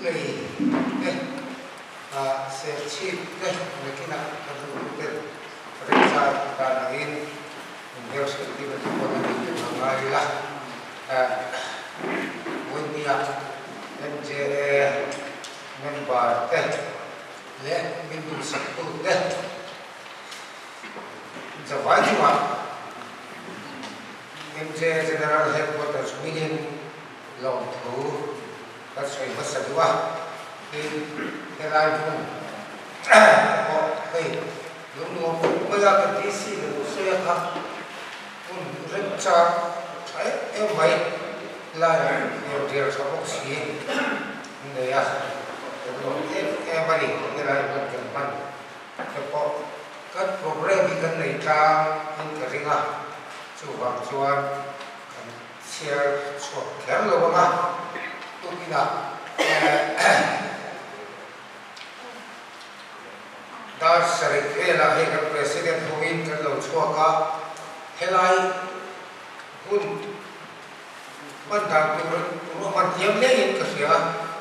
lei se chi nekina kadul risa kadin Deus ketika kita mengalami lah dunia menjadi membuat le minum satu jawab cuma menjadi general headquarters meeting long tu kasih masa dua di dalam pun lung mula kedisi saya kah rencana baik lah yang dia sabuk sih ini ya balik nilai berkembang sebab kan program ikan ikan keringat cuan share share lo bang tu kita dar syarikat lah yang presiden Puin kalau cuaca helai pun mandang turun tiap lagi kerja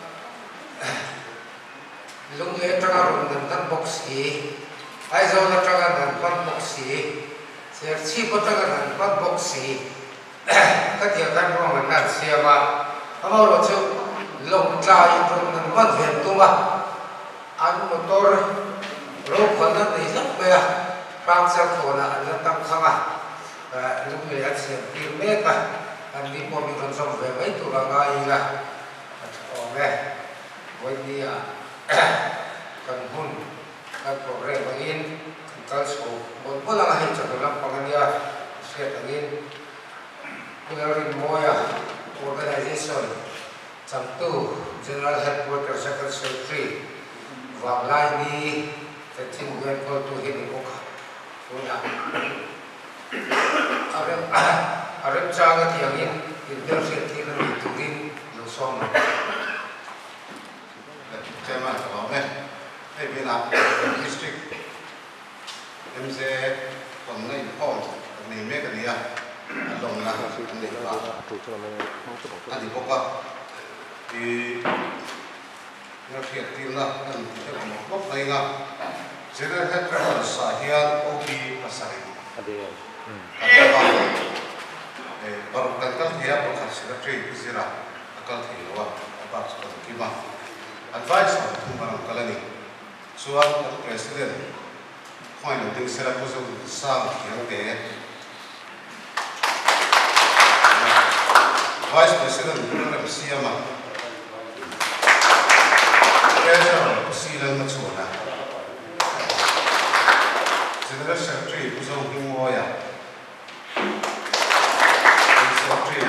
lung tengah dengan boxi, aizau tengah dengan boxi, serci tengah dengan boxi, ketiakan orang nak siapa, amau rocu lung cai dengan ventu mah, anu motor rokonan ni sampai pangsa kona anu tak sama, lung lihat siapa mereka, andi pomi konsum berbagai tu rangai lah, oleh dia kan hun kan program angin kan so bola lain cakalang pangania set angin pengaruh moya organization contoh general headquarters secretary wanglai ni fetching wen ko tu hin ko punya arem jangan tiangin interset tiang turin losong Chairman of Ebina District MZ from the home of the Megadia along the Adipoka, the European Tina and Popina, General Headquarters Sahian OB Pasari. Barukan here, but Secretary Zira, a country about Kima. Advice on Tumbarang Kalani. So the President point of the Seraposo South Young Vice President Program Siama Treasurer Silan Matsuna General Secretary Puzong Himoya Secretary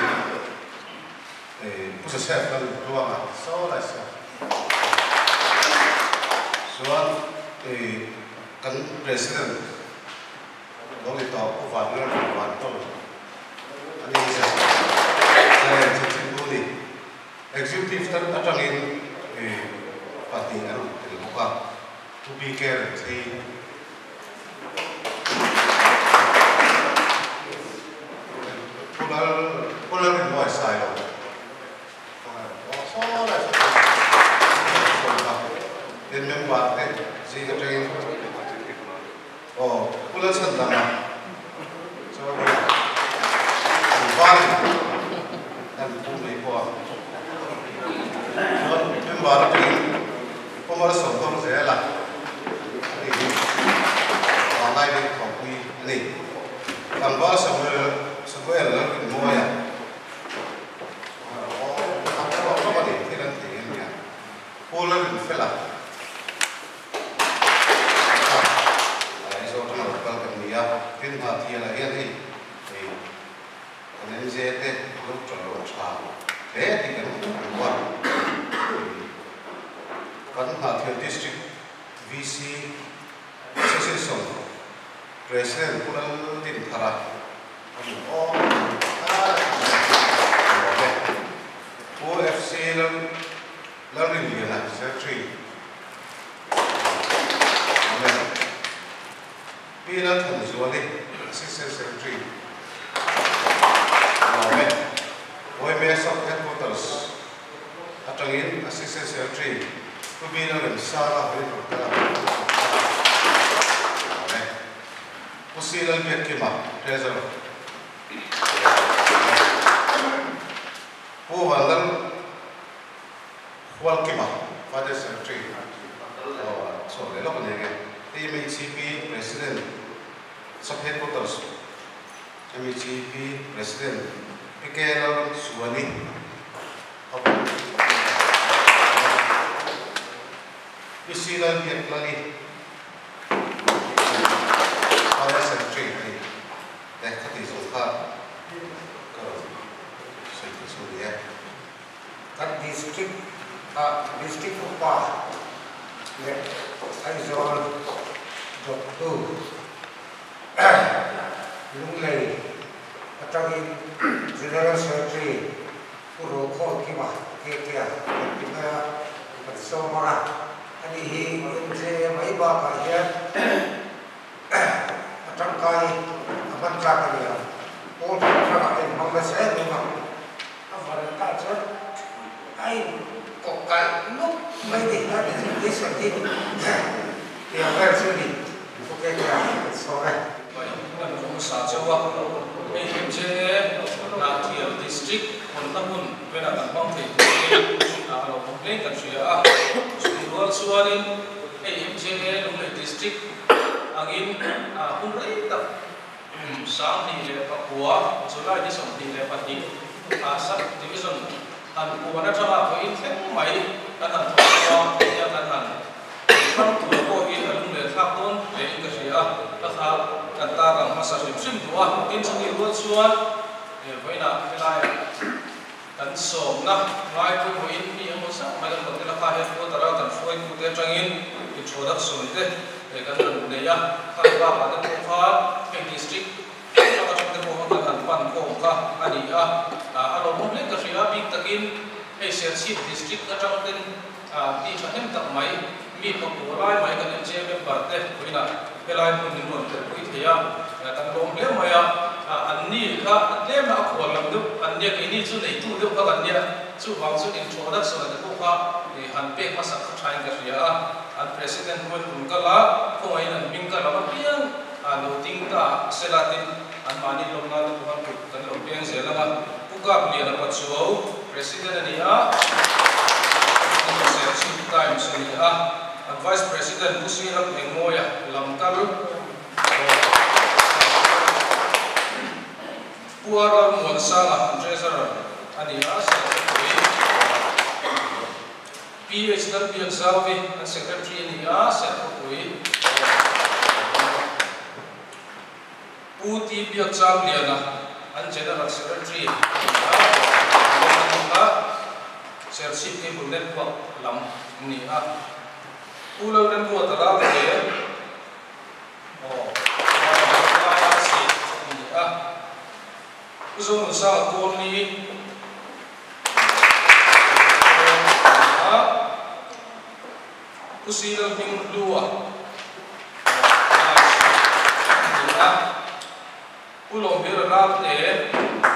Pusasef Luama so I said Soal kan presiden lalu itu gubernur Bantul, ini saya cincin eksekutif terangin parti anu terbuka, to be care say pulau ini saya dan membuat si kerja pulau sendana, so balik dan bumi kuah, membuat pemerintah sendiri saya lah, ini orang lain kopi ini, tanpa sebuah lagi moya, apa ni tidak tinggalnya, pulau ini felah. Tin hạt thì là hiện thì nên dễ thế lúc trở lúc xả thế thì cái cũng quan Kan hạt district VC association president pulang tin thara OFC learning dia secretary Pila Tanzuali, Assistant Secretary. OMS of Headquarters, Tangin Assistant Secretary Kubina Lim Sara Hari Dokter Usilal Biakima Treasurer Puvalan Walkima Father Secretary so le lo ne ge MECP President Subhead Quarters MECP President Ikela Suwani Usilal Biaklani Father Secretary Dekati Zulfa That district of Pa, Aizol, Dr. Lunglei, Atagi, General Secretary, Puro Kiba, Kekia, Pina, Somara, and he in Maibaka here, Atankai, Abantrakalia, all the Traka, Mangas, and I okay, no, maybe that is this again. They are very silly. Okay, it's all right. District division and one of the my and come to go in a happen in the Shia, Qatar, Massage, Simua, into the world one, and so now, like we in the Mosa, Madame Montella, put around and flowing to the train, which was absolutely they can the young Kaba, the Kofa, a district. Pankoka Ania, Alomon Lekashia, Big Takin, a Sersi district, the Jonathan, Teacher Hemtamai, me Pokora, Michael and James Barte, Wina, Pelai Munimon, Putia, Takom Lemaya, and Nika, Lema Kualandu, and Yakini to the two Pagania, two Wangsu introduction of the Koka, the Hanpek Masaka China, and President Munkala, Koin and Minka Lamapian, and Utinta, Selatin. And Mani Lomna to one can Lopian Zelama, Puka Liana Patsuo, President Nia, times and Vice President Pusira Mengoya, Lamkalu, Puara Monsala, Treasurer, and the PhD and Salvi, and Secretary in the Secretary. Uti Biacham Liana and General Secretary Sersi Table Network Lam Nia Ulo and Guatara there Uzon Sa Koni Usila Bing Lua Ulo Mira Rate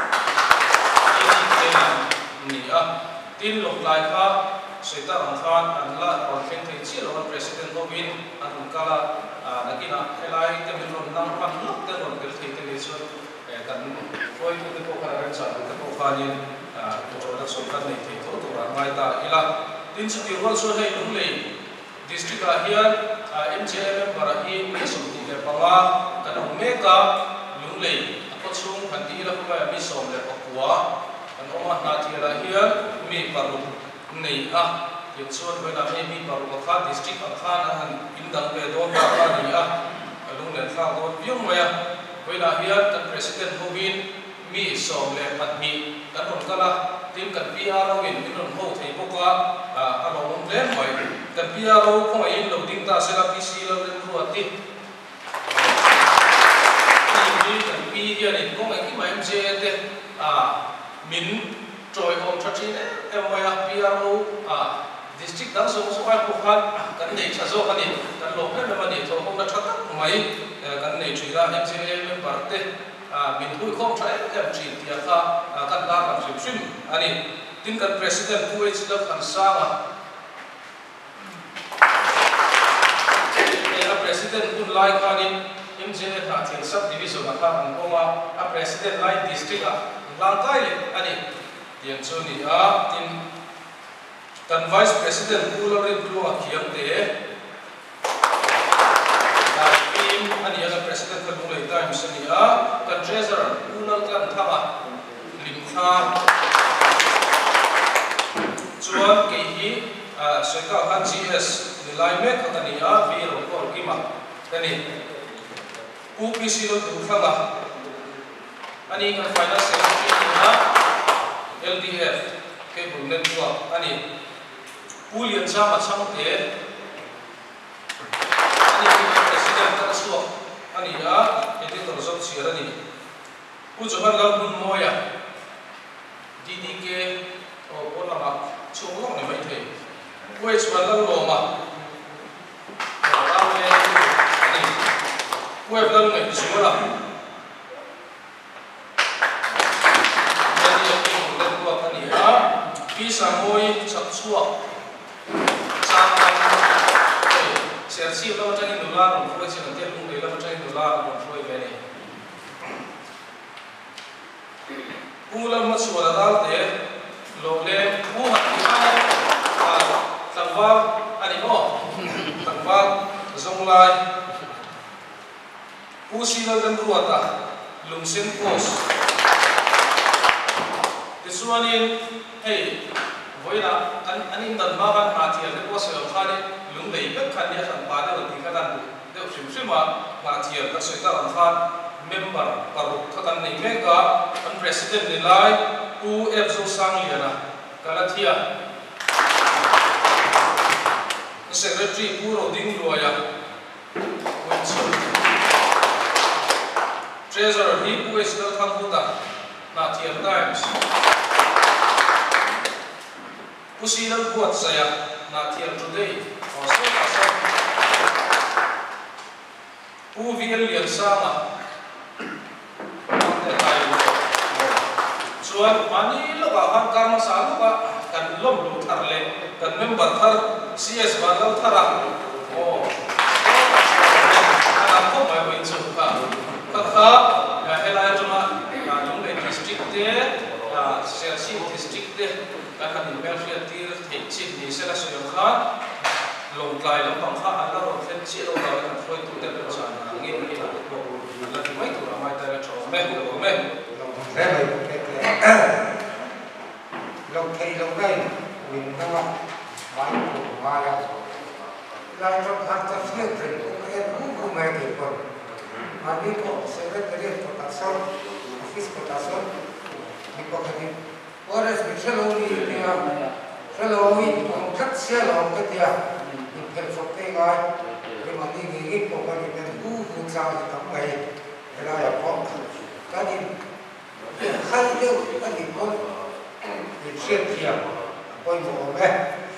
Nia Tin Lok Laika Seta Anghan and La or Fenty Chilo President Robin and Kala Nagina Helai Temilon Nampan Look the Organization and going to the Pokarans and the Pokanian production Kanate to Maita Ila Institute also Lay District here MJM Barahi Mesoti Pala Kanumeka Lay, a Potsum, and the Ila Misom, the Papua, and Oma Natira here, me Paru, Nea, Yetson, when I may be Paruka district of Hana and Indang Dona Pania, alone and Fabo, Yumware, when I hear the President Hovin, me som at me, Kanonkala, think at PRO in Hote, Boka, along them, the PRO, Coin, loading Tasela PC, and Ruati. And be here in Gomaki, my MJ, Min, Joy Home Church, MYA, PRO, district does also have can nature so honey, that local money to hold the truck, my can nature, MJ, Parte, Min who come try MG, Tiaka, Kanda, and Shim, and tin kan president pu h lak an sanga a president un lai khanin MJ ha thil sub division ha an oma a president lai district a langkai le ani tiang chuni a tin kan vice president pu lo rin lu a khiam te ani ana president kan mulai time sani a kan treasurer unal kan thama lim kha chuan ke hi soika han GS nilai me khani a vi ro ko kima kani UPC lo du khanga ani kan finance secretary na LDF cable network ani pulian sama chang te ani a editor zot sirani ujohan lam hun moya DDK o onama chungong ne mai the wage walang loma ame ani web lam ne sura ani a ko len ko ani a visa moi chak chua si lo chani nula ron foi si nanti lung le lo chani nula ron foi bene pula ma suara dal te lo le pu ha ai tangwa ani mo tangwa zonglai pu si lo dan ruata lung sen pos tisuanin hey voina ani dan ma kan hati le pos lo khani lung lei bek khan ya san pa de ti ka dan de sim sim ma ma thiam ka soi ta an khan member paru thakan nei me ka an president ni lai u f zo sang liana kalathia secretary puro ding loya treasurer hi pu es lo thang huta na thiam times pusilan buat saya na thiam today UVL yang sama chuan mani lo ba han kar ma sa lo ba kan lom lu thar le kan member thar CS ba lo thara o ana ko mai win chu ka kha ya helai jama ya lung le district te CRC district te ka kan member tir te chin ni se la so yo kha long lai long pang kha an la ro khen chi lo da kan foi tu te lo san ngi ni la ko la ti mai tu mai ta la cho me ko me thế này long cây long đây mình không ạ mai của mai à lại trong hàng trăm phiên thì cũng em cũng mai thì còn mà đi có sẽ rất là đẹp của tác son office của tác son đi có cái gì có rất là shallow đi nha shallow đi cũng rất shallow cái gì à mình cần phục tay ngay nhưng mà đi nghĩ của cái gì mình cũng không sao thì tầm này cái đó là có cái gì khai tiêu cái gì có thì xuyên thiệp coi bộ về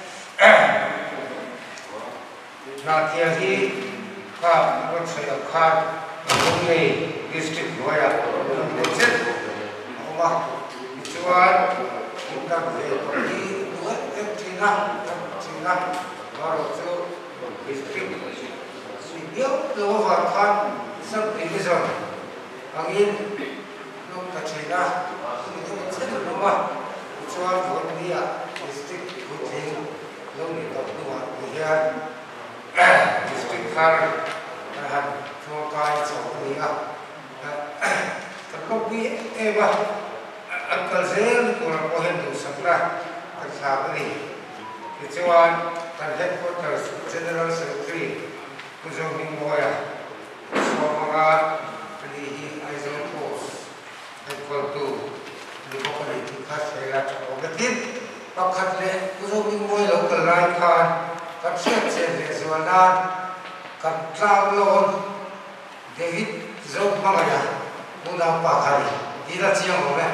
là thiệp thì các con sẽ được khai trong này district gọi là để chết không mà chú anh chúng ta về đi nữa em chỉ năm vào chỗ district thì nếu lô vào khai sắp division anh in lúc ta chỉ ra thì nó chết rồi đúng không cho vốn đi à district của chính lúc này tập trung thì hiện district khác là cho cái chỗ này à tập công ty em à anh cần sẽ cũng là có hiện tượng sắp ra anh sao cái gì thì cho anh cần headquarters general secretary của dòng hình ngôi à so mà thì ai dòng post equal to Liverpool thì khác sẽ là chỗ cái tiếp và khác lệ của dòng hình ngôi local line card các xét sẽ để rồi là các travel David dòng mà là muốn làm bà khai đi là chiang rồi đấy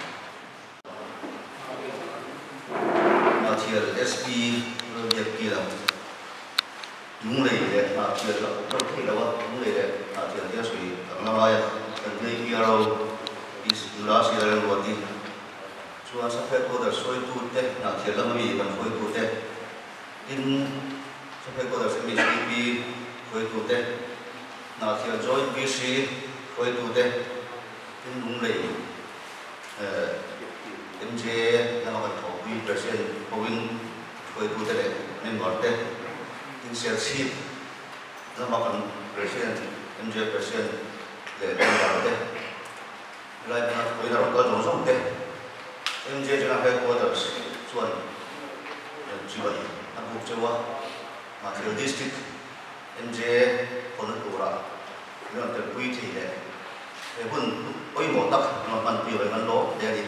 SP việc kia là đúng này để chuyện là không thể đâu đúng này để chuyện kia suy thằng nào ai cần đây kia đâu is last year and what in chuan sa phe ko da soi tu te na thil lam mi kan khoi tu te in sa phe ko da mi CP khoi tu te na thil joint BC khoi tu te in lung lei MJ na ma kan thau wi president Powin khoi tu te le member te in sel chief na ma kan president MJ president le member te lai na khoi da ko jong song te MJ General Headquarters chuan chibai abu chewa Mathil district MJ khona tura na te pui thi le e bun oi mo tak ma man pi lai man lo de di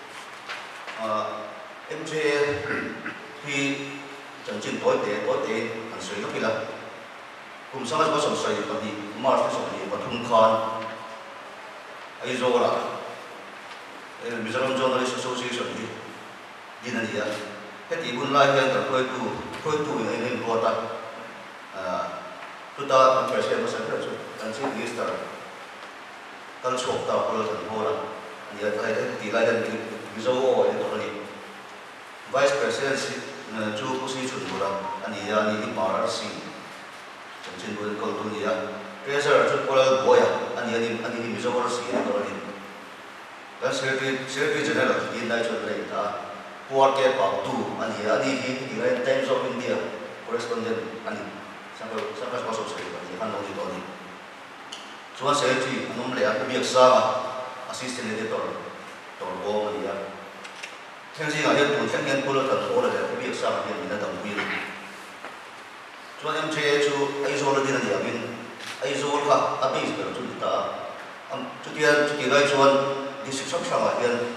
MJ hi chẳng chinh tối tế hành xử các kỳ là cùng sang có sòng sài và đi mars cái sòng gì và thung khan ai rồi là Mizoram Journalist Association đi nơi gì á cái tỷ buôn lai hiện tại khơi tu những anh em ta chúng ta phải xem một số cái anh chị biết là các số tàu của thành phố là như thế này tỷ lai dân Mizo ở chỗ này Vice President chú position của anh ấy MRC chẳng chừng buôn câu tu gì á Treasurer chú của boy anh ấy Mizo RC ở chỗ này dan Secretary General in đây cho đây ta qua cái bảo tu anh ấy thì Times of India correspondent anh sang cái có số sợi anh hắn nói gì đó đi cho Secretary nôm lệ cái việc sao assistant editor tổ bộ anh ấy theo gì là hiện tượng thiên nhiên của nó thành phố là cái việc sao hiện mình đã đồng ý cho em chơi chú ai rồi là đi là gì anh ai rồi là anh biết được chú ta chú kia đây cho district sắp sang lại hiện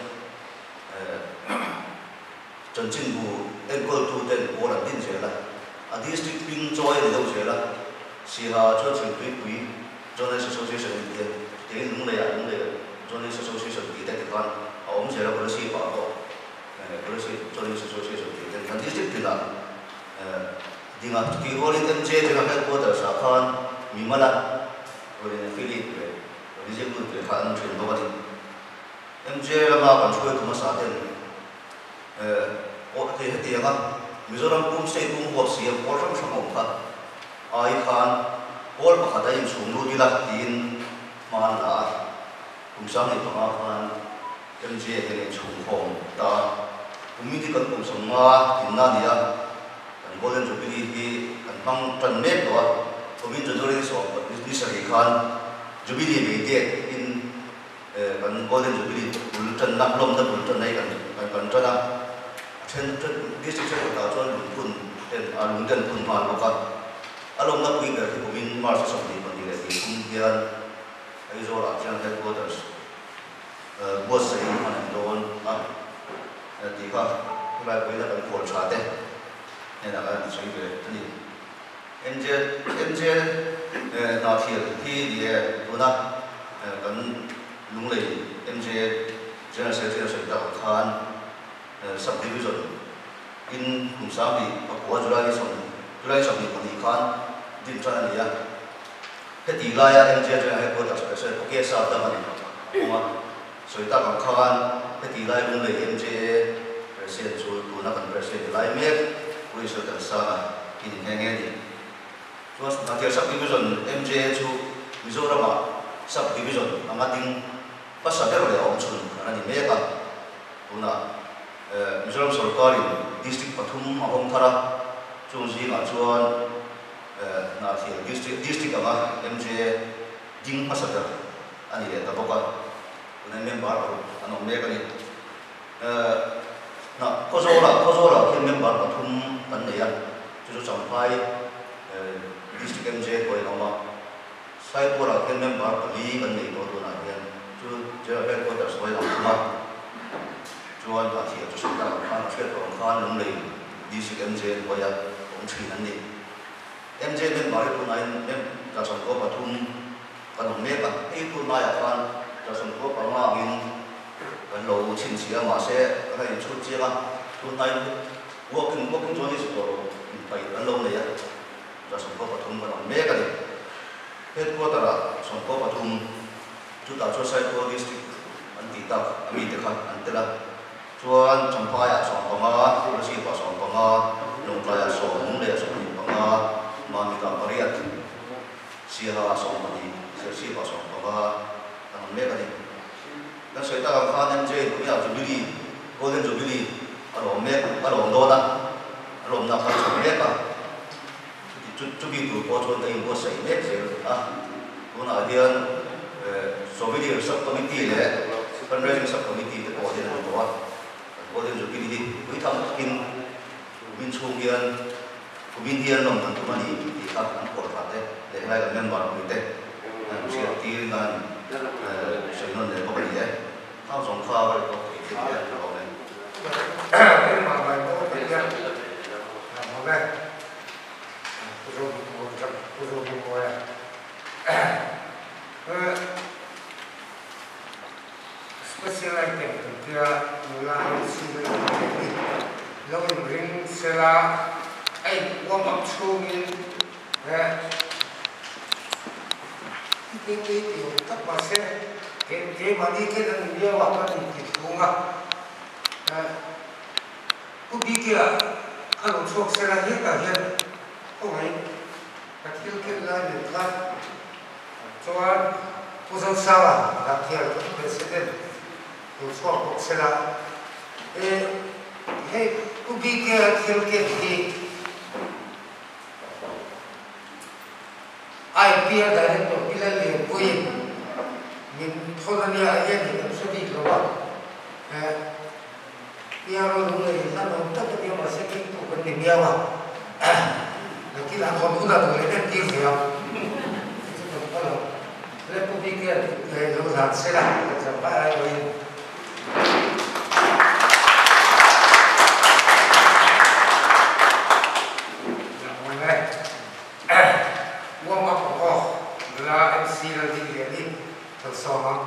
trần chính phủ em có tu tên của là tin chế là district pin joy là đâu chế là xì hà cho chính quý Journalist Association thì những này Journalist Association thì tại cái ông chế là có sĩ bảo hộ có sĩ Journalist Association thì cái district thì là đi ngã kỳ hội liên chế thì là cái của tờ xã khan mình mà là rồi Philip rồi đi dịch vụ về khan truyền thông thì MJ là mà còn chơi cũng sao thế thì anh Mizoram cũng sẽ cũng có sự quan trọng trong ông ta ai khan all mà khá in xuống luôn đi là tin mà là cũng sáng nay tụi khan MJ thì lên xuống phòng ta cũng mình thì cần cũng sống mà tin na đi à cần có lên chuẩn bị đi cần mang trần mét đó cũng mình chuẩn bị số đi xử lý khan chuẩn bị đi về in cần có lên chuẩn bị trần nặng lông ta trần này cần cho ta trên district sẽ tạo cho lùng trần phun hoàn của con lông nó quy về thì của mình mars sống thì còn gì là thì cũng hiện ấy rồi là trên headquarters bớt xây mà làm đồn thì có cái bài là cần phổ trả đấy nên là cái suy về cái gì MJ nào thì tôi nói cần lung lei MJ General Secretary Sri Khan subdivision in Kumsami của July song thì Khan din cho anh ấy cái tỷ lệ MJ General Headquarters Special của cái sao đó mà Sri Khan cái tỷ lệ lung lei MJ President chú tu na kan President lai mek kui so ta sa in nghe đi cho nên subdivision MJ chú Mizoram subdivision amating pasal dia orang cun, kerana ni mereka guna Mizoram Sarkari district Pathum Ahom Thara cungsi ngacuan nanti district apa MJ Ding pasal dia, ani dia tak apa, guna member anu mereka ni na kozola kan member Pathum kan dia, justru sampai district MJ kau nama saya pun kan member beli kan ni kau tu nak dia就要被我的所有嘛，主要话题就是讲看这个看能力，你是MJ我也讲出能力，MJ 呢买不来呢，就从嗰個通，個同咩吧，呢個買入翻，就從嗰個馬面，個路前時啊馬些，係出資啦，都帶我經咗呢條路，唔係個路嚟啊，就從嗰個通個同咩嘅嚟，呢個得啦，從嗰個通。就打出晒多 district 安地大，阿米的看安得啦， chuan champhaya som panga rasi pa som panga lungtlaya som le som ni panga mamita pariat siha som pani si pa som panga tan me ka ni dan soita kam khan je ya jubilee golden jubilee aro me aro do da aro na ka chom le ka jubilee ko chon dai ko sai me je una hian Soviet subcommittee le fundraising subcommittee te ko den to golden jubilee we tham in min chung hian min hian long tan tu mani ti ka an ko ta te le lai ga member ni te si ti nan sai non le ko ni le thao song kha ba ko ti le ro le cái mà bài có thể ra làm đây tôi ngồi special item kia là sự lâu ring sẽ là ai warm up chung cái điều tất cả sẽ cái mà đi cái lần nhiều hoặc là thì đúng không ku bi kia alo chok se la hi ka hian ko hai ka thil ken la ni kha chuan pu zo sawa la thial president ku chok ko se la he ku bi kia thil ken hi ai pia da ni to pila le pui min tholania ai ni so di lo wa Piaro dulu ni, kan untuk dia masih itu penting dia wah. Nanti lah kalau udah boleh kan dia siap. Kalau Republik lu tak selah sampai ini. Yang mana? Gua mak oh, belah MC lagi dia ni tersohang.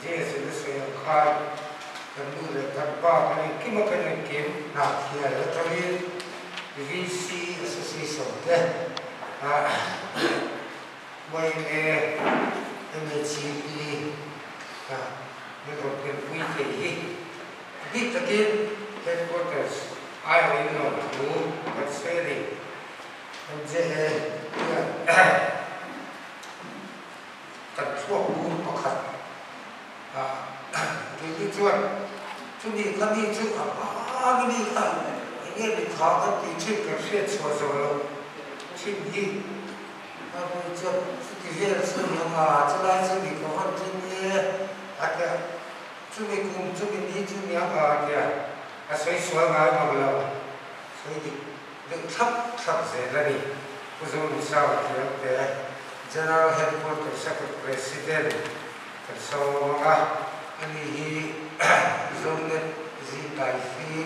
Jesus is a card, the new bar, and Kim not here, literally, the VC Association of Death. When MHCP, we beat again headquarters. I will not do, but steady. And the swap boom of cut. To be coming to a agony time, and yet the target the chip of shits was a chip heat. I will just hear some young arts, and I said, you go on to me at the to be come to be need to me about there. As I swung out of love. So the top ready was on the south there. General Headquarters Secretary President. So, and he is on the Zipaifi,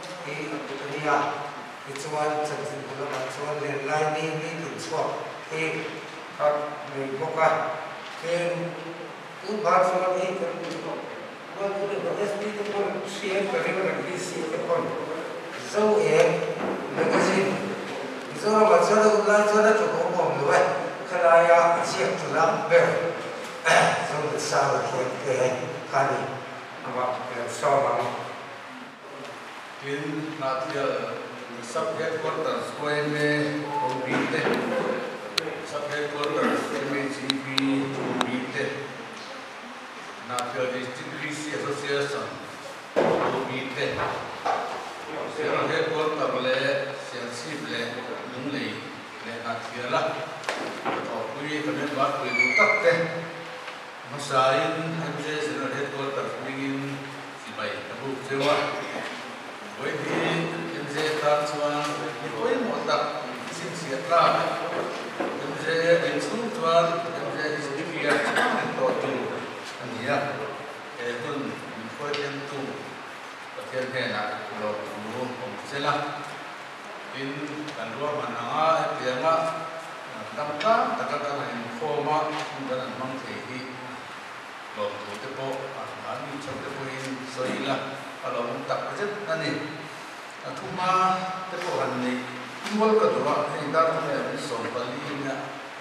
it's one something, it's one lining in swap. He got the boca, then two parts of it. Well, let's be the one, see it, the river, and this is the one. So, magazine. So, what's other lines on it to go on the way? Can I check to that bear? So the sour here, honey, about summer. In Natia, sub-headquarters, when beat sub-headquarters, MHCP, beat Natia District Police Association, beat headquarters, sensible, only, Natia, we can work with the Masain, MJ's headquarters, begin by the book. When he MJ Tanswan, going on that since he had MJ in Suntuan, MJ is here and talking, and here, a good important to attend a room of Sela in Kanduamana, Piana, Tamta, Takata, and Forma, and Monkey. Lord, the boat, and you took the way in Soila along that was it, and Tuma, the boat, and the Molgadua, and that was so Balina.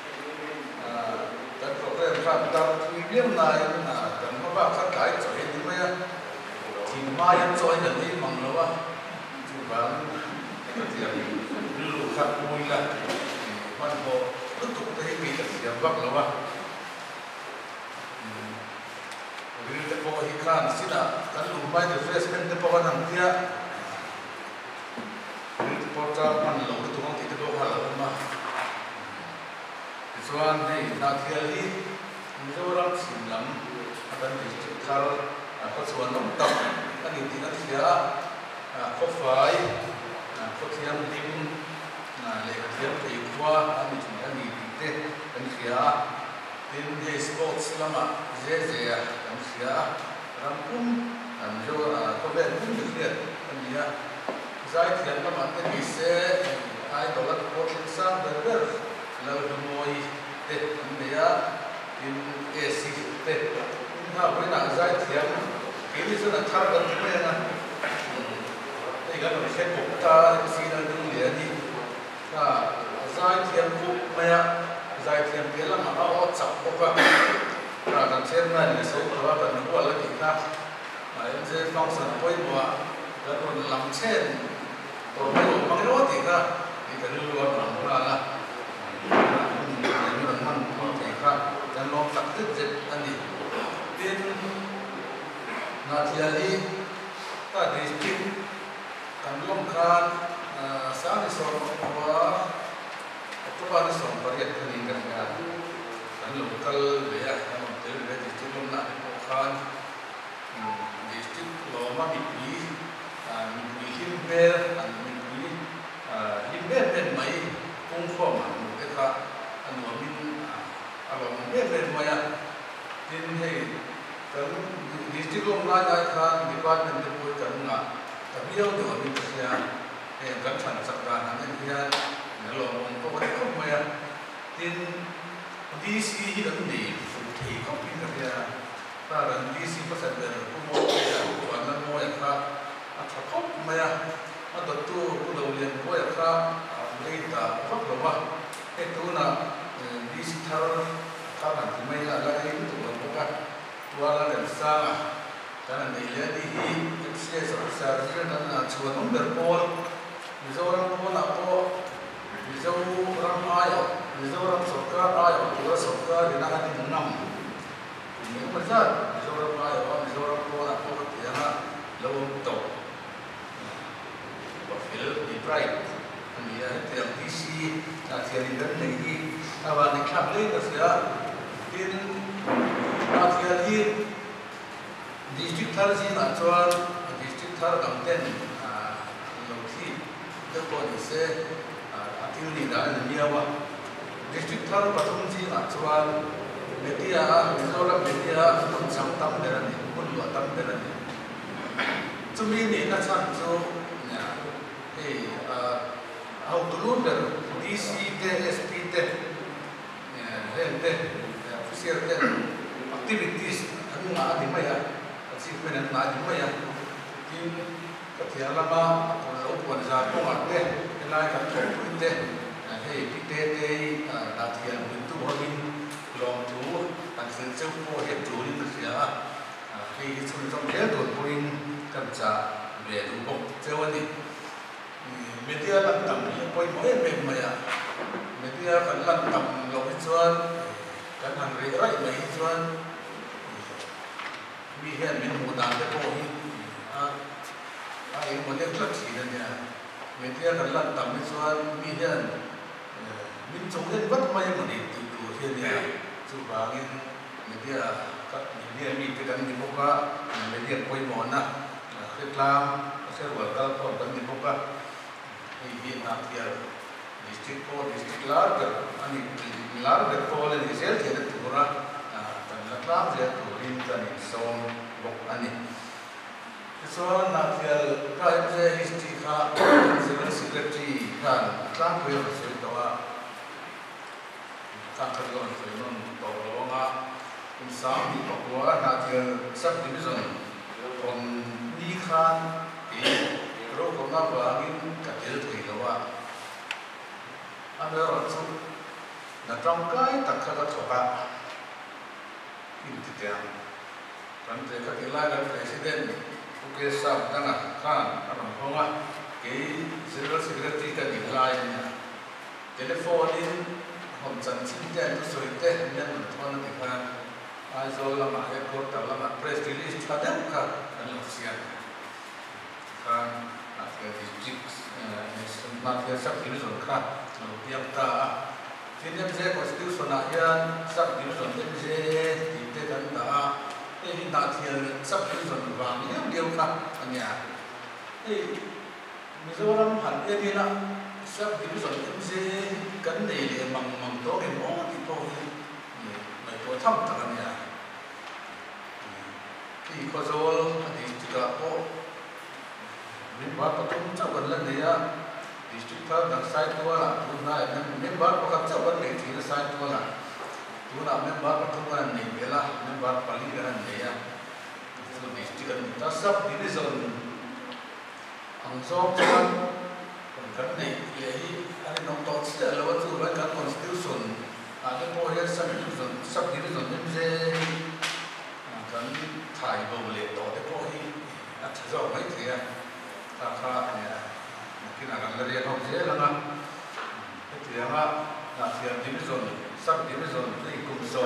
That program cut down William Nine, the Mobaka guides or anywhere. Timaya joined the name Manglova to run the Lulu Kapuila, one more, took the heavy of Baklova. The power he can't sit up, can you buy the first and the power and here? The portal and load to want it to go home. It's one day, not really. Mizoram Simlam, and the car, what's one of them, and it didn't here. Coffee, Cotiam Lim, Lake Equa, and here. In the sports lama, Zezea, and Sia, Rampum, and Joe, Covet, and Nia, Zait, and Lama, and he said, I don't like Portland Sun, the birth, Lavamoi, and Nia, in AC, now when I Zait, it isn't a target to me. They got a head of tar, seen a new lady. Zait, and Maya. Zai thiam pela ma o chap boka ra kan chen na ni so to ba kan ko la ti na ma en je function poi mo ga ron lam chen to me lo ma ro ti ka ni ka lu lo ma la la ni ron man ko ti ka dan lo tak ti je ani tin na ti ali ta district kan lom khan sa ni so wa Tuhan Islam beriak peningkat kan, dan lokal berak yang terlibat di dalam nak bukan di lama mimpi, mimpi himber, mimpi himber dan mai pungkoma, mereka anuamin alam himber maya, ini kan di dalam nak kan department itu kan nak, tapi yang anuamin dia kan transaksi dia. Long có cái không mà tin DC lần này thì có pin là ta ran DC passenger ku mo ya chuan nan mo ya kha a thakop maya a dot tu ku lo lian mo ya kha lei ta khop lo wa e tu na DC thar ka ban ti mai la la ai tu lo ka tua la den sa kana nei le di hi FCS officer ran na chuan number pol Mizoram ko na ko Mizoram ayo Mizoram sarkar ayo tura sarkar dina ani nam ni mazat Mizoram ayo Mizoram ko na ko tiana lawong to profil di pride ani ya tiang DC na tiang dan nei awa ni khap le ka sia tin na tiang hi district thar ji na chuan district thar kamten ko ni se atil ni da ni awa district thar pathum ji na chuan media Mizoram media kun sam tam derani kun lo tam derani chumi ni na chan chu nya how to look the DC te SP te te official te activities anu na di maya achievement na di maya tin kathia lama lo pon za ko ate lai ka thok te hei te na thian min tu homin long tu an sen cheu po he tu ni sia hei chun jong le do puin kan cha ve du bok cheu ani media lan tam ni poi mo em maya media kan lan tam lo hi chuan kan han ri rai mai chuan mi hian min mu dan te po hi ai mo le klak si na nya media kan lan tam ni chuan mi hian min chung len wat mai mo ni tu tu hian ya chu bangin media kat media mi te kan ni boka media poi mo na reklam ser wal kal ko kan ni boka hi na tia district ko district larger ani larger ko le ni sel the tu ra kan reklam je tu rin kan ni song bok ani so na tia ka je history ka civil secretary kan tlang ko yo se to wa kan kan lo se non to lo nga in sam ni ko wa na tia sub division on ni khan ro ko na ba ngin ka tel thei lo wa ame ro chu na trong kai tak kha ka thoka in ti tia kan te ka ila ga president ke sab dana khan aram honga ke civil secretary ka dilai na telephone in hom chan chin te tu soi te men thon ti khan ai zo la ma he ko ta la ma press release tha dem ka an lo sia kan after district na ke sab division kha lo piam ta tin je constitution na yan sab division je ti te kan ta hi na thian sab division wa ni deu kha anya Mizoram han e na sab division je kan nei le mang to ke mo ti to ni mai to tham ta anya ki ko zol ani ti ka ko min ba patum cha ban la ne ya district ka dak sai to la tu na min ba ko ka cha ban ne ti na sai to la tu na min ba patum ka ne bela min ba pali ka ne ya so district ka sab division ang so kan kan nei le hi ani nong to sia lo chu la kan constitution a le po ya sab division nem je kan thai bo le to te po hi a cha mai thia ta kha ne kina kan le ria hom je la na ti ya ma na sia division sub division ni kum so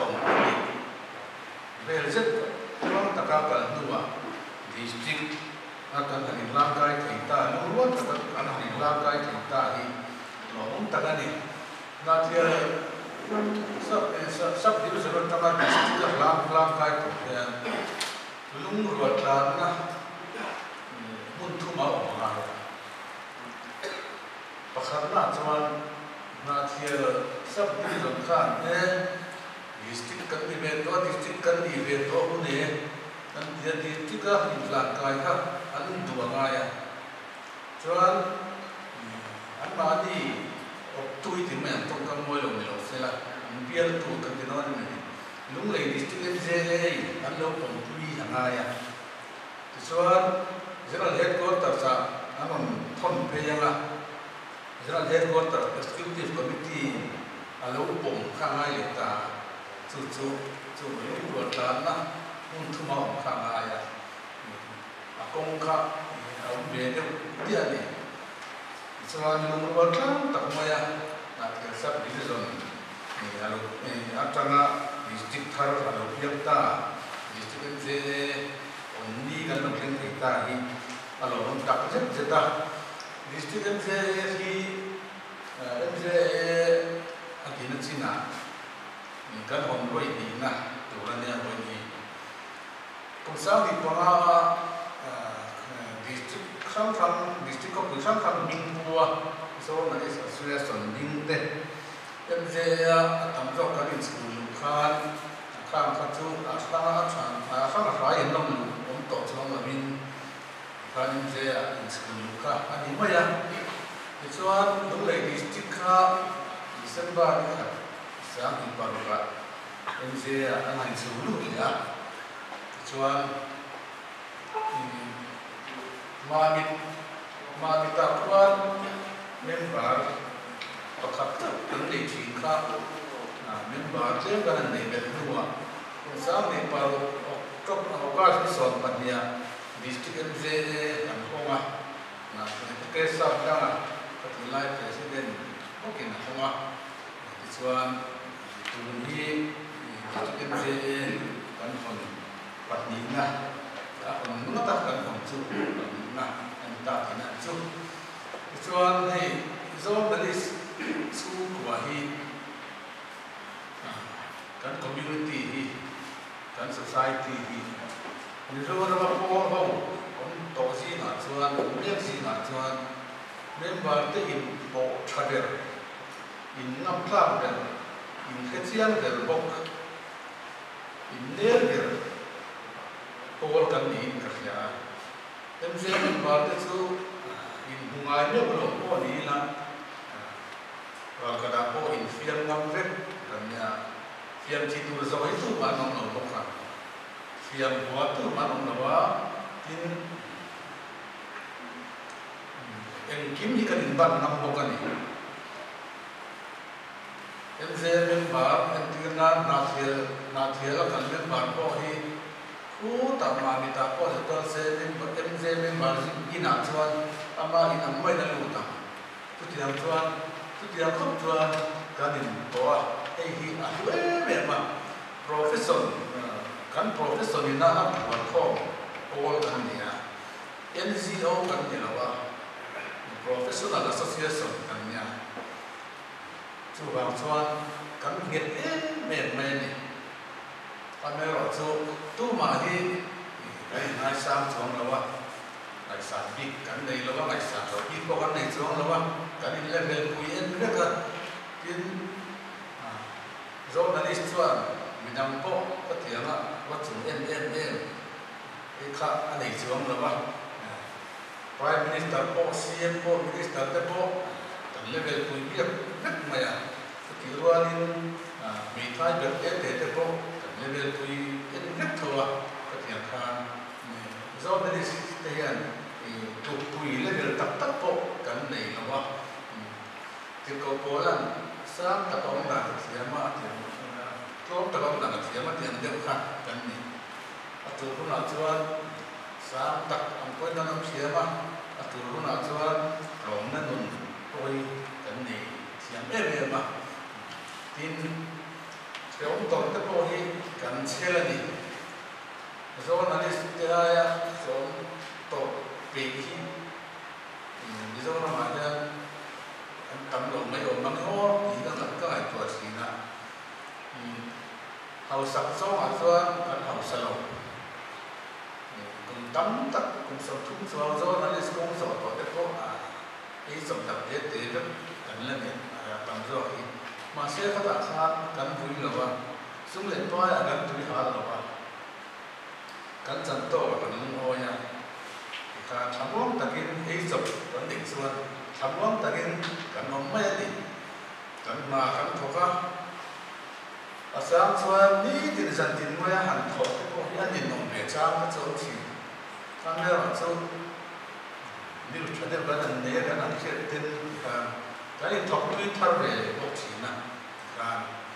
bel jet long ta ka kan nuwa district akan hari langkai kita luar akan hari langkai kita hi long ta ka ni na tia sub division ta ka district langkai to ya lung ruat la na mun thu ma o ma pakharna chuan na thia sub division khan district kan ni ve to district kan ni ve to ne kan dia district ka lang kai kha an du nga ya chuan an ma ni ok tui ti men to kan moi lo ni lo se la bial tu kan ti no ni lung lei district MCA an lo pom pui hanga ya chuan general headquarters sa anon thon pe yanga general headquarters executive committee alo pom khanga le ta chu lo ta na un thuma khanga ya akong kha au be de dia ni chuan lung ro tlang tak maya na ke sub division ni alo atanga district thar alo piakta district MCA onni kan lo kleng ta hi alo on tak jeta district MCA hi MCA akina china ni kan hom roi ni na turania roi ni pusang di panga district district ko pusang kham ning bua so na is association ning de MCA tam jo kan in school khan khang kha chu a khang ra yen long lu om to chong ma min kan MCA in school kha ani ma ya chuan lung lei district kha December ni kha sang in paruka MCA angai chu lu ya chuan ma ta kwan member pakhat tang le thing kha member tlem kan nei bet nuwa sang nei paru top ka son pania district MCA kan honga na ke sa da lai president okin honga chuan tun hi district MCA kan hon patni na on nu ta kan hon chu na an ta ina chu chuan hei zo dalis chu kwa hi kan community hi kan society hi ni zo ra po ho on to si na chuan me si na chuan member te in po thader in ngam tlam der in khechian der bok in ner der pol kan ni in khia MCA member te chu in hungai me lo po ni la wal kada po in fiam ngam vet kan ya fiam chi tu zo hi tu ma nong lo bok kha fiam wa tu ma nong lo wa tin en kim hi kan in ban nam bok ani MCA member en tirna na thiel kan member po hi ku ta ma mi ta po to se MCA member ina chuan ama in amai na lu ta tu tiang chuan tu tiang khop chuan kan in po a ei hi a me ma profession kan profession ina a por kho all kan ni a NGO kan ni lawa professional association kan nia chu bang chuan kan get me ni ame ro chu tu ma hi ai nai sam chong lawa nai sa bi kan nei lawa nai sa ro bi ko kan nei chong lawa kan in level puyen ne ka tin zo na list chuan minam po ka thianga wa chu en e kha anei chong lawa Prime Minister po, CM po, Minister te po, kan level po biak nak maya. Kiruanin may thai bet te po, kan level po nak thawa katiang khan. Zo na is te yan, tu pui level tak po kan nei lawa. Ko po lan sang ta ong na siama tiang. Ko ta ong na siama tiang deu kha kan ni. Atu ko na chuan sang tak ang ko na nam siama atur na chuan rom na nun oi kan ni siam ma tin seong tor te po hi kan chelani zo na lis te ya so to pe hi ni zo na ma ya kan tam lo mai o mang ho ni na ka ai to sina hau sak zo ma chuan kan hau salo tắm tắc cùng sầu thúng sầu gió nó lên công sầu có cái phố cái sầu tập thế thế rất cần lên này tầm rồi mà sẽ phát đạt ra cần vui là vậy xuống lên toa là cần vui hả là vậy cần chân to là cần ngồi nha cả thắm uống ta kinh cái sầu vẫn định xuân thắm uống ta kinh cần nóng mấy đi cần mà cần thuộc á asam chuan ni tin zan tin moya han tho te ko hian in nom ve chang ka chaw thi kan le ra chaw ni lu thade ban an ne kan an khet tin ka ni thok tui thar ve ko thi na kan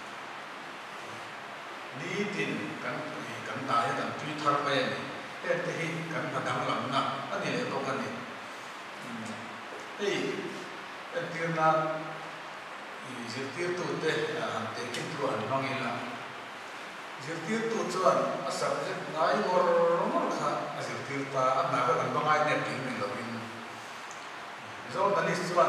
ni tin kan ta ya kan tui thar ve ni te hi kan padang lam na ani le to kan ni ei tin na zirtir tu te te kin tu an hangila zirtir tu chuan a subject ngai mor kha a zirtir ta a na ka kan bangai ne tin min lo in zo dani chuan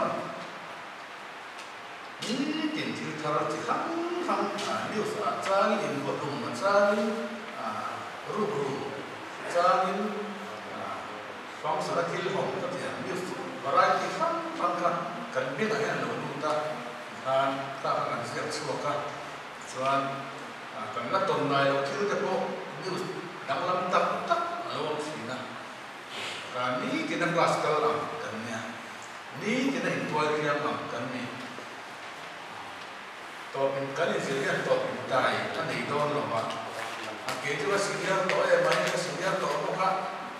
ni tin thil thar chi khang news a chang in ko tum a chang ru chang in song sa thil hom ka tian news variety khang kan be na han lo nu ta ta kan siap suaka chuan kan la ton nai lo thil te po news dang lam tak lo sina kan ni kina classical am kan nia ni kina intual riam am kan ni to pin kan ni serian to pin tai ta nei don lo ma a ke tu senior to e mai senior to ko ka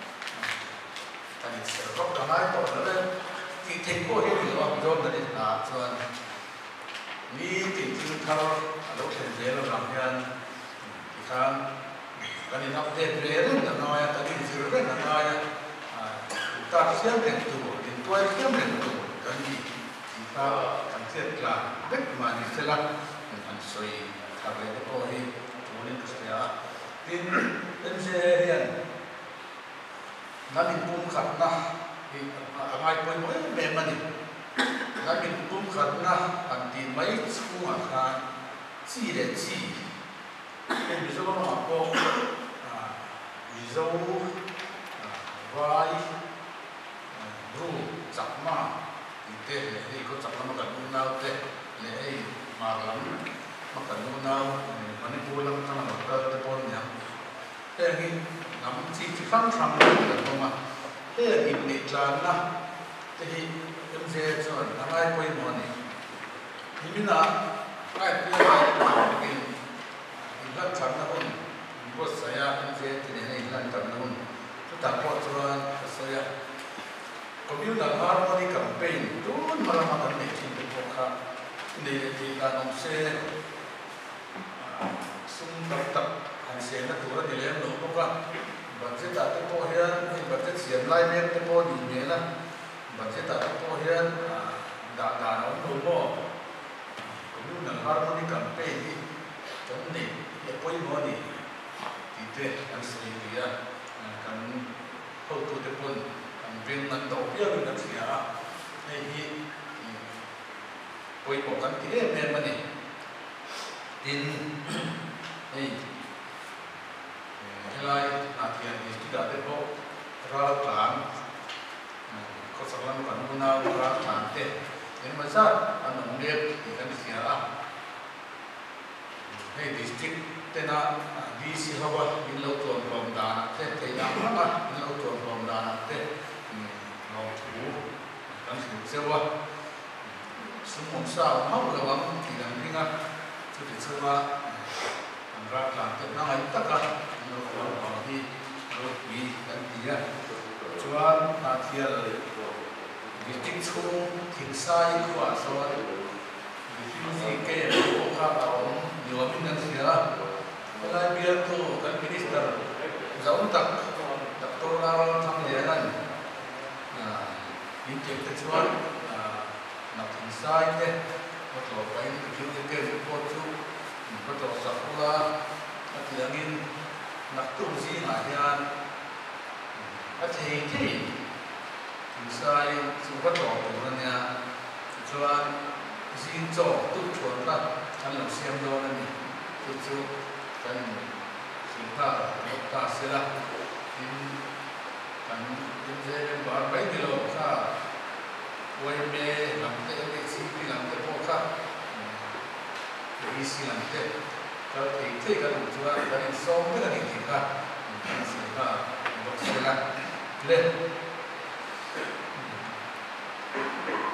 ani ser ko ka nai to le ki thei ko he ni lo don da ni na chuan ni tin tin thar lo khen je lo ram hian ki khan kan in update re na noya kan in zir re na noya ta siam re tu tin toy siam re tu kan ni ki kha kan set la bek ma ni sela kan soi thar re ko hi tunin kusya tin je hian namin pum khat na angai poi mo me mani namin pum khat na an tin mai chunga khan chi le chi en mi zo ma ko mi zo vai ru chak ma te le ei ko chak ma kan na te le ei ma lam ma kan na mani pu lam ta ma ta te pon nya te hi nam chi khang khang le ko ma te hi ni tlan na te hi em je chon na mai koi mo ni ni na ai pi ai in lan chan na hun ko saya em je ti ne in lan chan na hun tu ta ko chuan saya communal harmony campaign tun malama kan ne chin te ko kha nei le ti la nom se sum tak an se na tu ra ni le no ko ka budget ta te ko hian budget siam lai me te ko ni me la budget ta te ko hian da no no mo communal harmony campaign ni chon ni e poi mo ni ti te an se ni ya kan ho tu te pon an ven nan do pia ni na sia nei hi poi ko kan ti me ma ni tin ei helai na tian ni ti da te po ra plan ko sa lan kan na ra plan te en ma sa an nom le ti kan sia a hey district te na dc hawa in lo ton rom da te te ya ma in lo ton rom da te no thu kan su sewa sumon sa ma lo wang ti dan ringa chu ti sewa an ra plan te na ai ta ka no ko ma hi ro pi kan ti ya chuan na thial district chung thing sai khwa so refugee ke ko kha ba om yo min nan sia lai bia tu kan minister zaun tak to na thang le nan in ke te chuan na thing sai te ko to pa in refugee ke ko chu ko to sa kula atiangin nak tu si na hian a thei thei thing sai chu ko to na nya chuan xin cho tu chuan ta an lo siam do na ni tu chu kan xin ta ta se la in kan in je ba bai ni lo kha wai me lam te ni si pi lam te po kha ni si lam te ka thei thei kan chuan kan in som te kan ni kha kan si kha bo se la le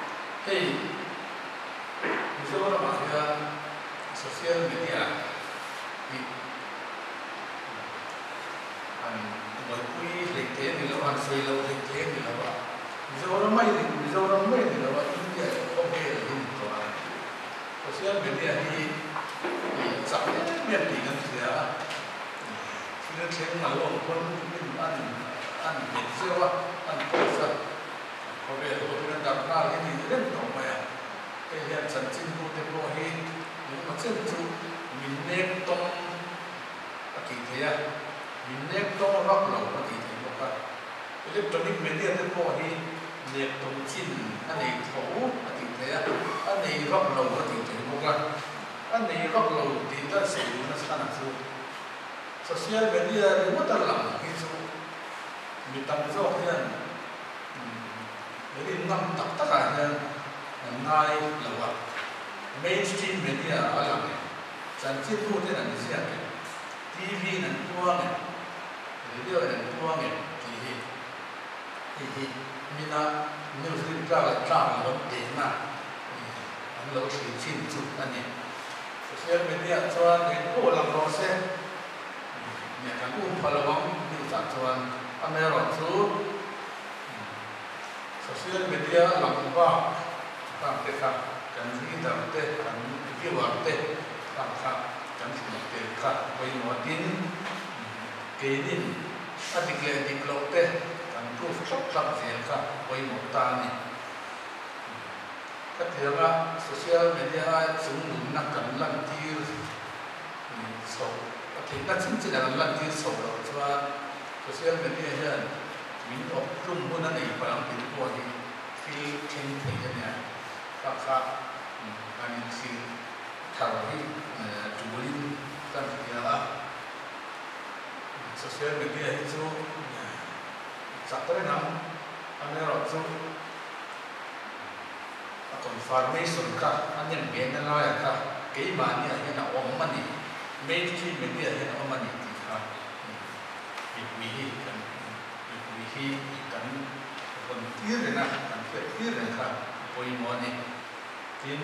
hey so na ma social media thế thì là hoàn xây lâu thì thế thì là vậy dầu nó mấy thì là vậy nhưng mà không hề là hình của anh có sẽ bên đây thì sắp đến miền thì nó sẽ thì nó sẽ mà luôn con mình ăn thịt siêu ăn cơm sạch có vẻ là nó đặt ra cái gì rất nhiều mà cái hiện sản sinh của cái bộ hình nhưng mà chân chú mình nên tông kỳ thế mình nên tông rắc lẩu và kỳ thế một cái electronic media cái bộ hình nếp tông chín anh này thấu kỳ thế anh này rắc lẩu và kỳ thế một cái anh này rắc lẩu thì ta sử dụng nó sẽ làm sao social media thì mất tất cả cái số mình tăng rõ hơn để năm tập tất cả hơn ngay là what mainstream media ở là này sản xuất thu thế là gì vậy TV là tua này radio là tua này thì mình là nếu như ra là trang là đến mà anh lâu thì xin chụp anh này social media cho nên cô làm rõ xem nhà các ông phải là bóng như sản xuất anh ấy làm số social media làm vào làm thế khác cần gì đó thế cần cái vật thế làm khác cần gì thế khác với một tin cái tin anh đi cái đi lâu thế cần proof sắp làm gì khác với một ta này cái thứ là social media chúng mình nặng cần làm tiêu sầu thì nó chính là làm tiêu sầu đó cho social media hiện mình học trung của nó này phải làm tiền của thì khi trên thế giới này các anh xin thảo hi chủ linh cần phải là social media itu sắp tới năm anh ấy làm số confirmation ka anh em biết nó nói là cái bản này là nó ổn mà này mainstream media là nó ổn mà này thì ha vì kan kon tiir na kan tiir na koi mo ni tin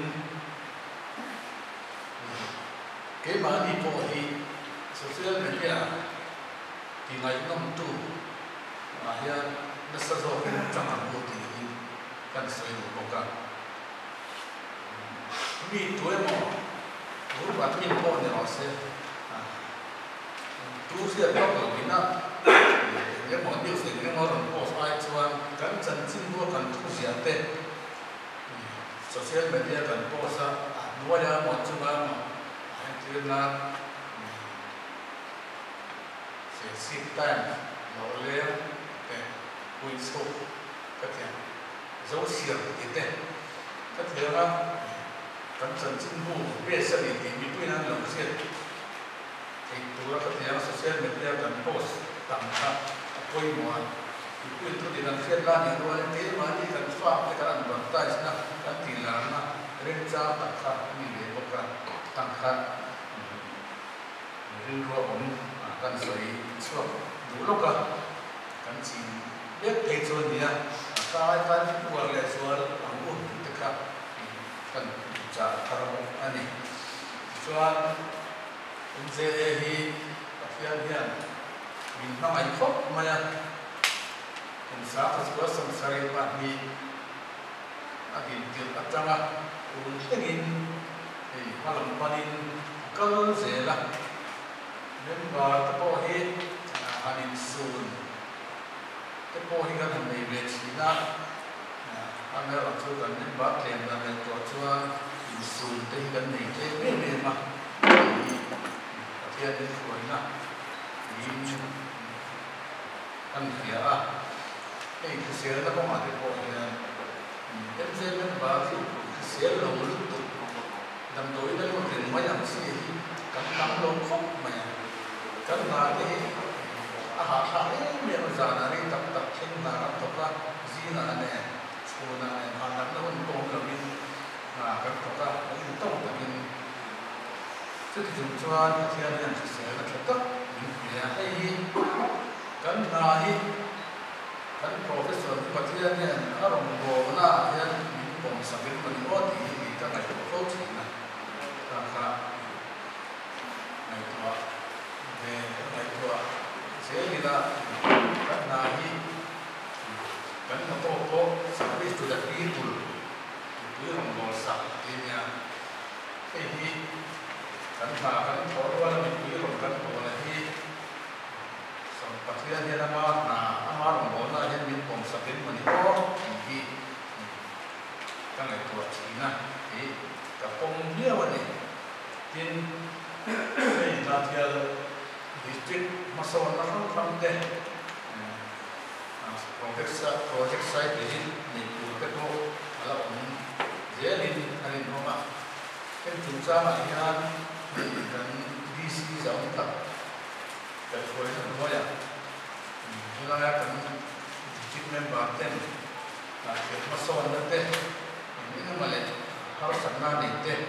cái mà đi po hi social media thì ngày năm tu mà hiện nó sẽ do cái trong hàng bộ thì kan soi được có mi tuổi mo如果你po ni nó sẽ tu sẽ có được cái nào nếu mà điều chỉnh cái món ăn của ai cho anh cần chân chính của cần thu tiền tệ social media cần có sao mua ra một chút mà anh thấy là sẽ ship time nó lên cái quy số cái gì dấu xỉa thì tệ cái thứ là cần chân chính của biết sẽ đi tìm những cái năng lượng xịn thì tôi là cái thứ là social media cần post tạm khác koi mo itu di dalam firman yang dua ini mari kan suap kan baptis na kan tilana renca takha ni le boka takha rin ro om kan soi suap dulu kan si biết thấy cho nia sai kan buat le sual amu takha kan cha tharo ani sual unse hi afian hian mình nó hạnh phúc mà mình xã hội có sống sài bạn đi anh đi ở trong á uống cái gì thì hoa làm quan in cơ dễ là nên vào cái bộ hi anh đi xuân cái bộ hi cái này về chỉ là anh ấy làm cho cái nên bắt liền là mình có cho xuân thì cái này cái này mà thì anh đi xuân na anh hiểu à cái xe nó có mà cái bộ này em xem nó bảo thì xe lâu lúc tục năm tuổi nó có tiền mấy năm xe cắm cắm lâu khóc mà cắm là cái mình giờ là đi tập trên là tập ra gì là này school là này hoàn thành nó vẫn còn là mình các tập ra cũng tốt là mình trước khi dùng cho thì anh sẽ là thật tốt ya hay kan nahi kan professor patria ne arom go na ya bom sabin man mo ti ni ta ngai ko chi na ta kha ngai to ve ngai to se ni la kan nahi Patria dia nama na amar bona dia min pom sakin mani ko di kan itu China kapong dia wani tin National district masawan na kamte project site ni purke ko ala jelin alin noma kan tunsa ma yan kan DC zaun ta kan ko na moya ila ya kan district member ten na masawan na te ini male harus sana ni te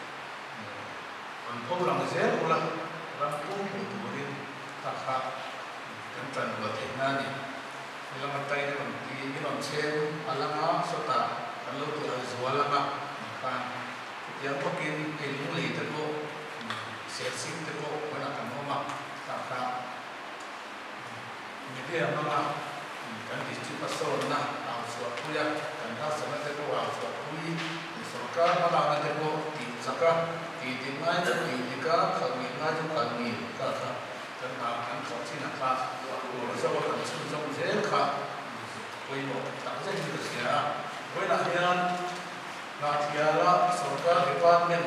an pom lang zel ula ram pum burin takha kan tan buat nani ilang tay ni kan ti ilang chen alanga sota kalau tu harus walanga kan yang pakin ilmu le te ko sesing te ko wana kan mama takha ini dia mama kan district pasal na awswa kuya kan sana te ko awswa kui saka mala te ko ti saka ti dingai ti dika kami ngai kami kaka kan kan khotsi na kha ko so kan chung chung je kha koi mo ta je ni sia koi na hian na thiara sarkar department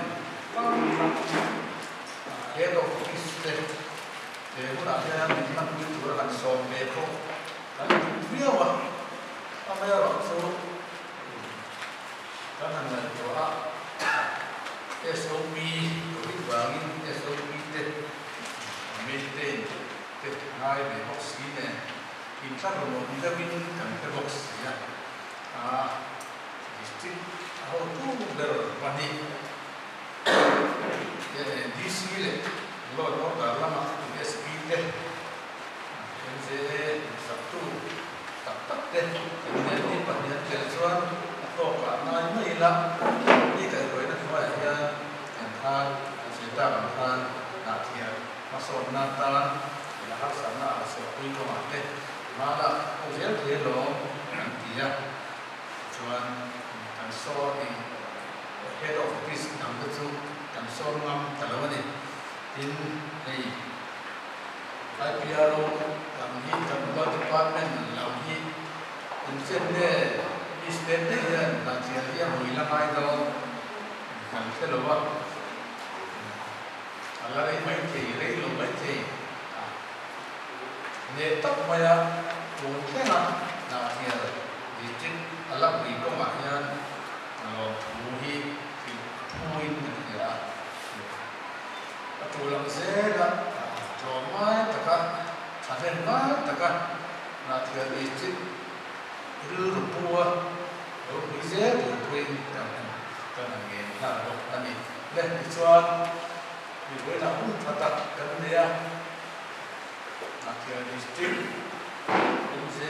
head of office te ko na hian ni na ku tur kan som me ko kan dia wa amaya ro so kan na to a SOP bangin SOP te maintain te ngai be box ne in sa ro mo da bin kan te box ya district how to der pani DC le lo da lama SP te je sabtu tak te ni pani te chuan to ka nai mai la ni ka roi na thwa ya kan cerita kan natia masuk natan ila hasana asal kui ko mate mala ujel thelo dia chuan kan so ni head of office nam tu kan so ngam talawani in nei IPRO kam hi kan law department law hi in sende state ne natia dia hoila mai do kan thelo wa alai mai thei rei lo mai thei ne tak maya tu thena na thia district alam ri ko ma yan lo mu hi ki thui ni ya tu lam se la to mai taka thaden ma taka na thia district ru ru puwa lo ri se tu thui kan nge na lo ani le chuan vì vậy là cũng thật thật cần đấy à thì district cũng sẽ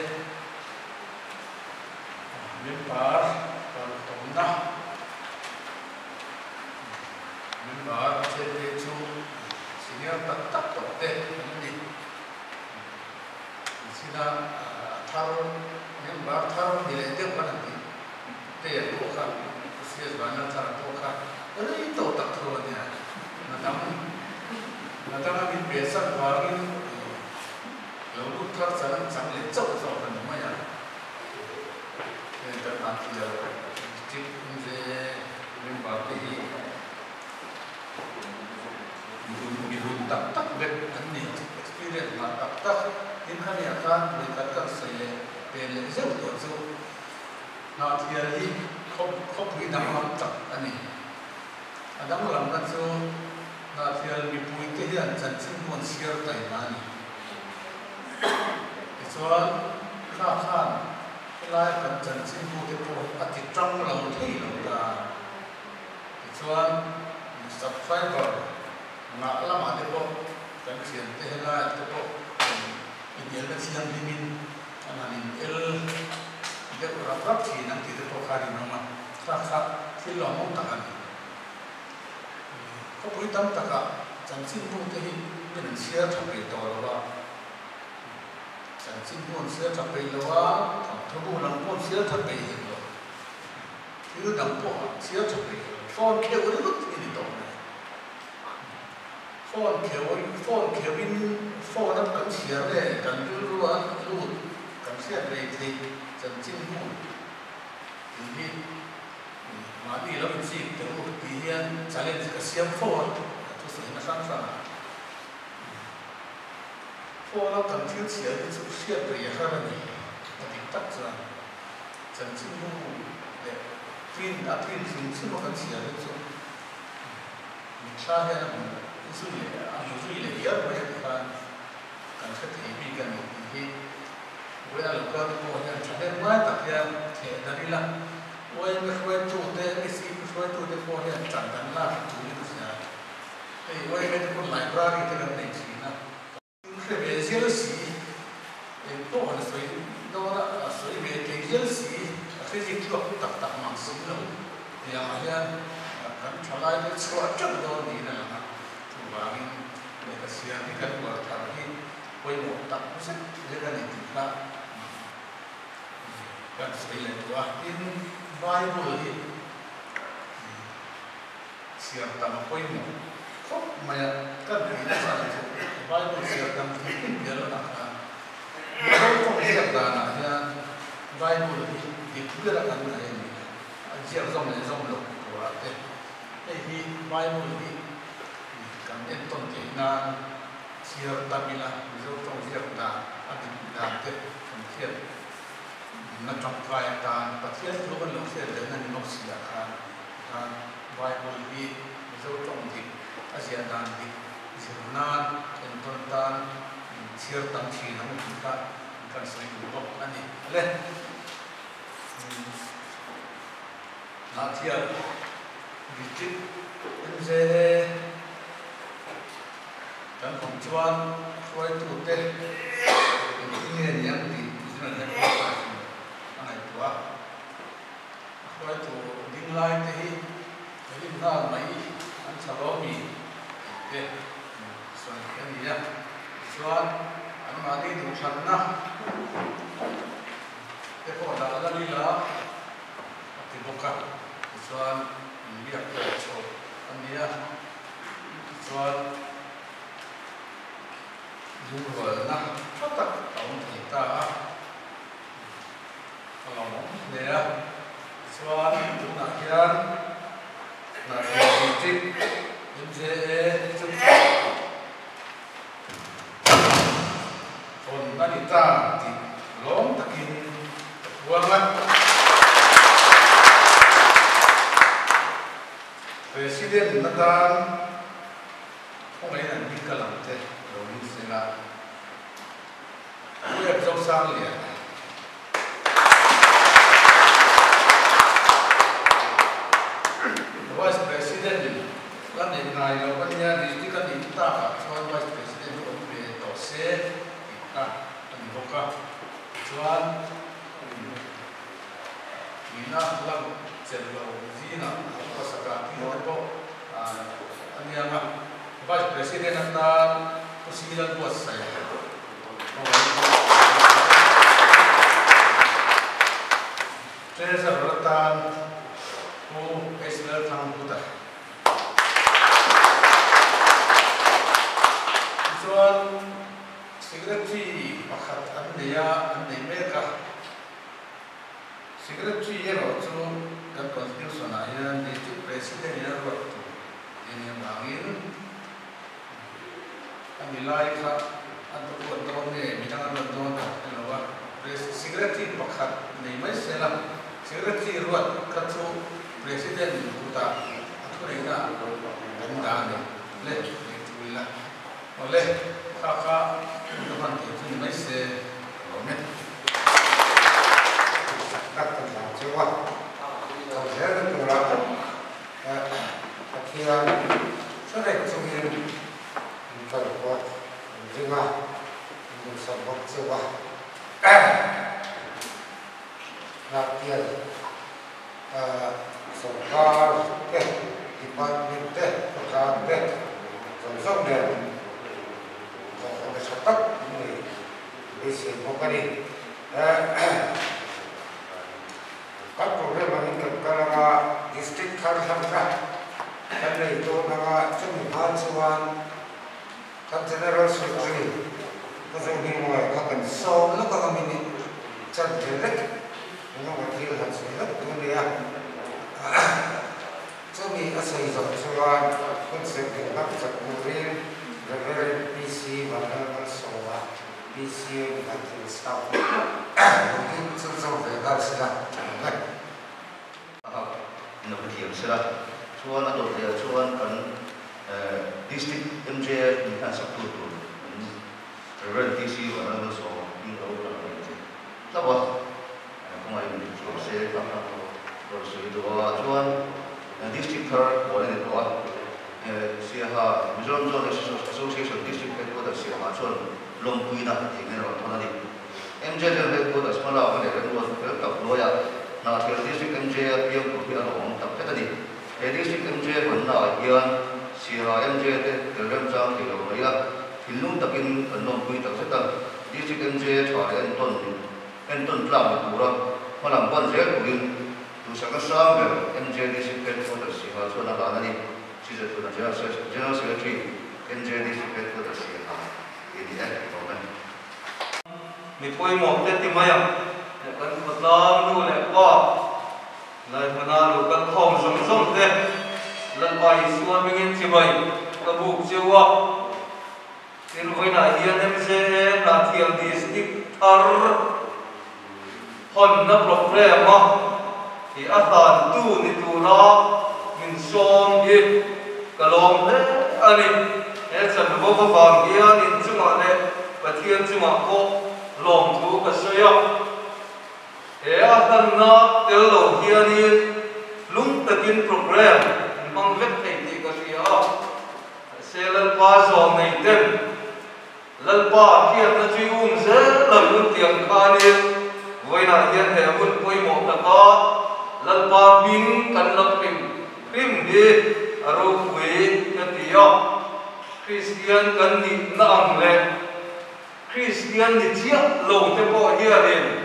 member còn tổng na member trên địa chu xin nhớ tất tất tổng tên gì xin là thao member thao thì lại tiếp vào gì tiền của các sĩ quan là thao của các đấy tổ tập thôi nhỉ natang min besan wangin lo lu thar sanan sang le chau chau kan ma ya ta ta ti ya ti je min ba ti mi ru tak tak bet an ni experience ma tak tak in khan ya kan ni kat kan se pe le zeu to zo na ti ya hi khop hi dam ma tak ani adam lam kan zo na thial mi pui te hian chan chin mon siar tai mani chuan kha khan lai kan chan chin bu te po ati tang lo thei lo ta chuan subscriber na lama te po kan thian te la te po ideal ka siam limin ananin el de rap thi nang ti te po khari na ma kha kha thil lo mo ta ani có buổi tâm tất cả chẳng xin buồn thì mình sẽ thắp cái tổ đó chẳng xin buồn sẽ thắp cái đó thắp buồn lòng buồn sẽ thắp cái đó thứ đằng buồn sẽ thắp cái con kia có lúc gì tổ này phone kêu in phone nó cần xia này cần lưu cần xia này thì chân chính hồn thì mà đi lâu gì từ thì hiện challenge cái xia phone tôi sẽ nó sẵn sàng phone nó cần thiếu xia thì chút xia này khác này thì tắt ra chân chính hồn để print xin một cái xia đấy chút saya usually here kan seperti kan ini boleh lakukan pembuatan contoh mana tak ya dari lah boleh berkuat tu deh isi berkuat tu deh pembuatan contoh lah tu itu saja boleh berkuat library dengan sih na sebesar sih itu harus dora sorry berkejar sih akhirnya itu aku tak masuk lah yang ada kan calai itu suatu dor ni na tu bangin mereka siang ni kan buat hari koi mau tak mesti jaga ni kita kan sekali tu in Bible ni siang tamu koi mau kok maya kan ni sana tu Bible siang tamu mungkin dia lah kan kok siang dah ya Bible ni dia kan ni siang zom lo buat thì Bible thì cảm nhận tổng thể là chia tamila dấu trong việc là anh làm tiếp cần thiết nó trong vài đàn và thiết lúc anh lúc thiết đến anh nộp xỉa khăn Bible thì dấu trong thì Asia đàn thì dấu nan anh tuần đàn chia tăng chi nó cũng cả cần sử dụng lúc anh đi lên là thiết visit MZE dan pengcuan kuai tu teh ini yang di sana anak tua kuai tu dinglai teh jadi nak mai an salomi teh soalnya ni ya soal an mati tu sana teh kau dah ada lila tibuka soal biar kau dia soal dua nah tak tahun kita kalau dia soal itu nakhiran titik MZE itu kon wanita di long takin buangan Presiden Nathan không ấy là đi cả lòng thế rồi đi xem lại bây giờ trong sang liền Vice President là đến ngày là bên nhà đi đi cái đi ta cả cho Vice President cũng về tổ xe cả anh bốc cả cho Mina lang cerita zina apa sekarang ini apa ani apa Vice President anda persilakan buat saya saya seberatan Esler Thang Putra soal sekretari pakat anda mereka Secretary yang waktu dan konstitusi yang itu presiden yang waktu ini yang bangin kami lain kah atau buat tahun ni minang tahun yang awak secretary pakat ni macam mana secretary ruat katu presiden kita atau mereka dan leh itu lah oleh kakak teman itu macam mana các thành phố chưa qua tổng thể rất nhiều lắm khi rất là trung niên phải qua nhưng mà mình sản phẩm chưa qua là tiền sản phẩm cái thì bạn mình tết sản phẩm tết sản xuất đèn sản phẩm tóc này đi xem một cái đi các program yang terkala district harus hamka dan itu nama cuma hansuan kan general secretary ko zo ni mo ka kan so lo ka mi ni chan direct no wa thil han se la tu ni ya so mi asai zo chuan concept ke hak chak mu rin reverend PC Vanal Sowa PC Vanal Staff mungkin so ve ga sila nó phải thiểm sẽ là chuan ở đầu tiên chuan cần district MJ mình看sắp tu tu rồi DC và nó số in đâu là gì đó vậy không ai mình chỗ sẽ làm rồi suy đoán chuan district third của này đó sẽ ha Mizoram Zone Association district headquarters sẽ ha chuan long quy na thì nghe rồi thôi đi MJ headquarters mà là cái này cái luôn cái tập lối à na thì district MJ yang của cái ông tập cái gì district MJ vẫn là yên siha MJ te telegram jang thì lo ya hilung takin anom pui tak seta district MJ thare Anton plan pura malam ban zel puin tu saka sam MJ district headquarters siha chona la ni chije tu na general secretary MJ district headquarters siha ini to na mi poi mo te ti maya kan patlam nu le pa lai mana lu kan thom som te lần bài xua mình in chỉ vậy các bộ chiêu qua nên với lại hiện em sẽ là thiền district thar hòn nắp lọc rẻ mà thì ắt tàn tu ni tu na mình xóm đi cả lòng thế anh em em chẳng có cái vàng kia nên chúng mà này và thiên chúng mà có lòng tu cái sợi thế ắt tàn na cái lòng kia đi lung takin program mang vết thầy thì có gì đó sẽ lần ba giò này tên lần ba kia ta truy dễ lần luôn tiền khan đi với lại hiện hệ quân quay một là có lần ba pin cần lập phim đi rồi quỷ cái gì đó Christian cần nhịn nặng lên Christian thì chiếc lầu cho bộ kia liền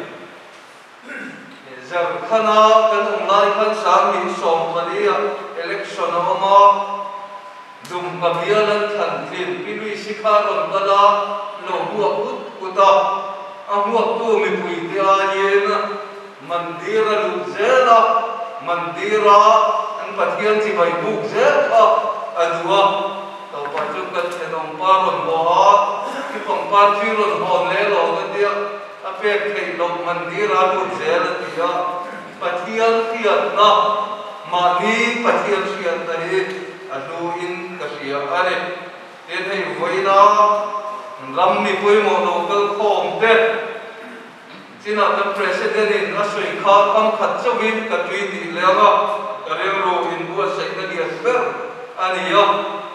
giờ khana kan online kan sang min som khania election ama dum kabialan than thin pilui sikha ron kada lo huwa uta amwa tu mi pui dia yena mandira lu zela mandira an pathian chi bai buk zela adua to pachum kan thenom pa ron bo ki pang pa chi ron hon le lo ka dia apek thei lok mandira lu zela dia pathian thiat na mani pathian thiat tari adu in kasia ane te thei voina ram ni pui mo local khom te china the president in asoi kha kam khat chawin ka tui ti lewa kareng ro in bu sai na dia ber ani yo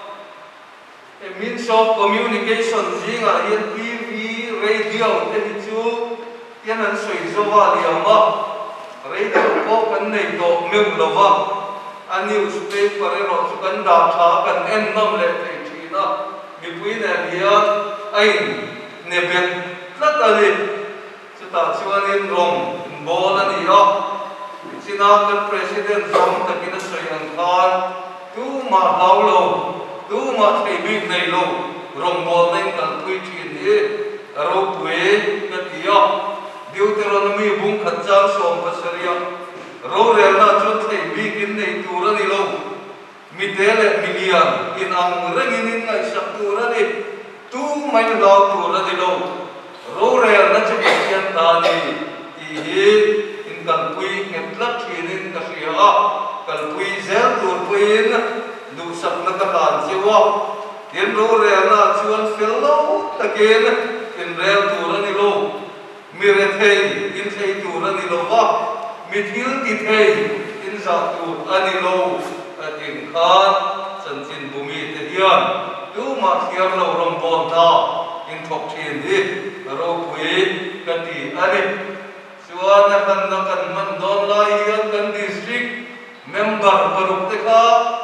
a means of communication zinga in TV radio te chu yan an soi zowa liama radio ko kan nei to mem lova a newspaper ro chu kan da tha kan en nam le thei thina mi pui na dia ai ne ben tlat ali chuta chuanin rom bol ani yo china the president rom takin soi an khan tu ma haulo tu ma thei bi nei lo rom bol nei kan pui thin ni ro pui ka tiya Deuteronomy bung khatchang som pasaria ro relna chon thei bi kin nei turani lo mitele milian in ang rengin ngai sak turani tu mai lo turani lo ro relna chhian ta ni ti hi in kan pui nget lat thinin ka ria kan pui zel tur puin du sak na ka tan chiwa tin ro relna chuan fello takin in rel turani lo mire thei in thei turani lo wa mithil ti thei in za tu ani lo atin khan sanchin bumi te hian tu ma thiam lo rom bon ta in thok thin di ro pui ka ti ani suana kan na kan man don lai hian kan district member paruk te kha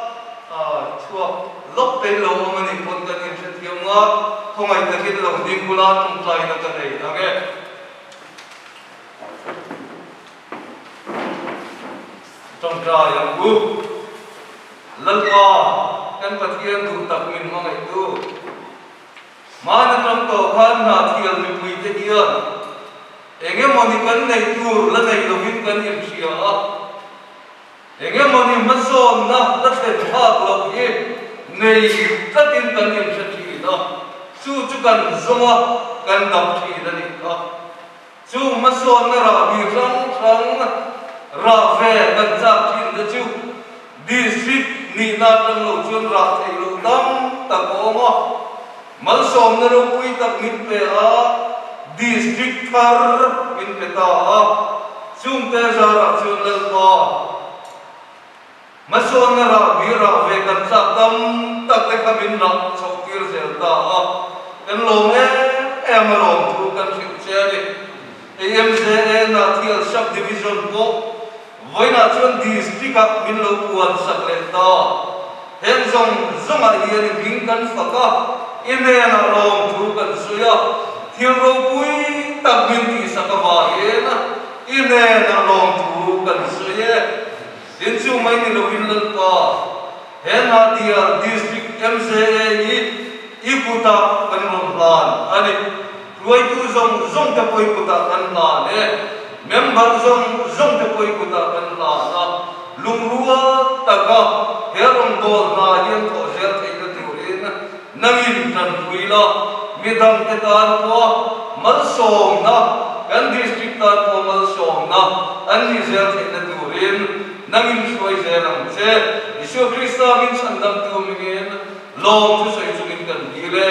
chua lok te lo mani pon kan in thiam nga thongai takin lo ding kula tum tlai na kan nei age trong ra yang bu lalpa kan pathian tu tak min mangai tu mana trong tổ khan na thial mi pui te hian enge moni kan nei tur la nei lovin kan im sia enge moni masom na la ten thak lo hi nei tatin kan im sa thi na chu chu kan zonga kan dam thi na ni ka chu masom na ra bi rang ra ve kan cha thin da chu district ni na tang lo chun ra thei lo dam ta ko ma mal som na ro pui tak min pe a district thar min pe ta a chung te za ra chun lal pa ma som na ra bi ra ve kan sa dam tak te ka min ra chok kir zel ta a kan lo nge em lo thu kan thil che ni AMZA na thial sub division ko với là chuyên district các min lo puan sak le ta hen zong a hian bing kan faka ine na long thu kan suya thil ro pui tak min ti sakawa ena ine na long thu kan suya din chu mai ni lo in lal pa hen na dia district MCA i puta kan ron plan ani ruai tu zong ta poi puta kan la ne member zong te poi kuta kan la na lungrua taka herong bol na yen ko zel thei na turin nangin tan puila midam te tan ko mal som na kan district tan ko mal som na an ni zel thei na turin nangin suai zelang che Isu Krista min sandam tu min long tu sai chuin kan dile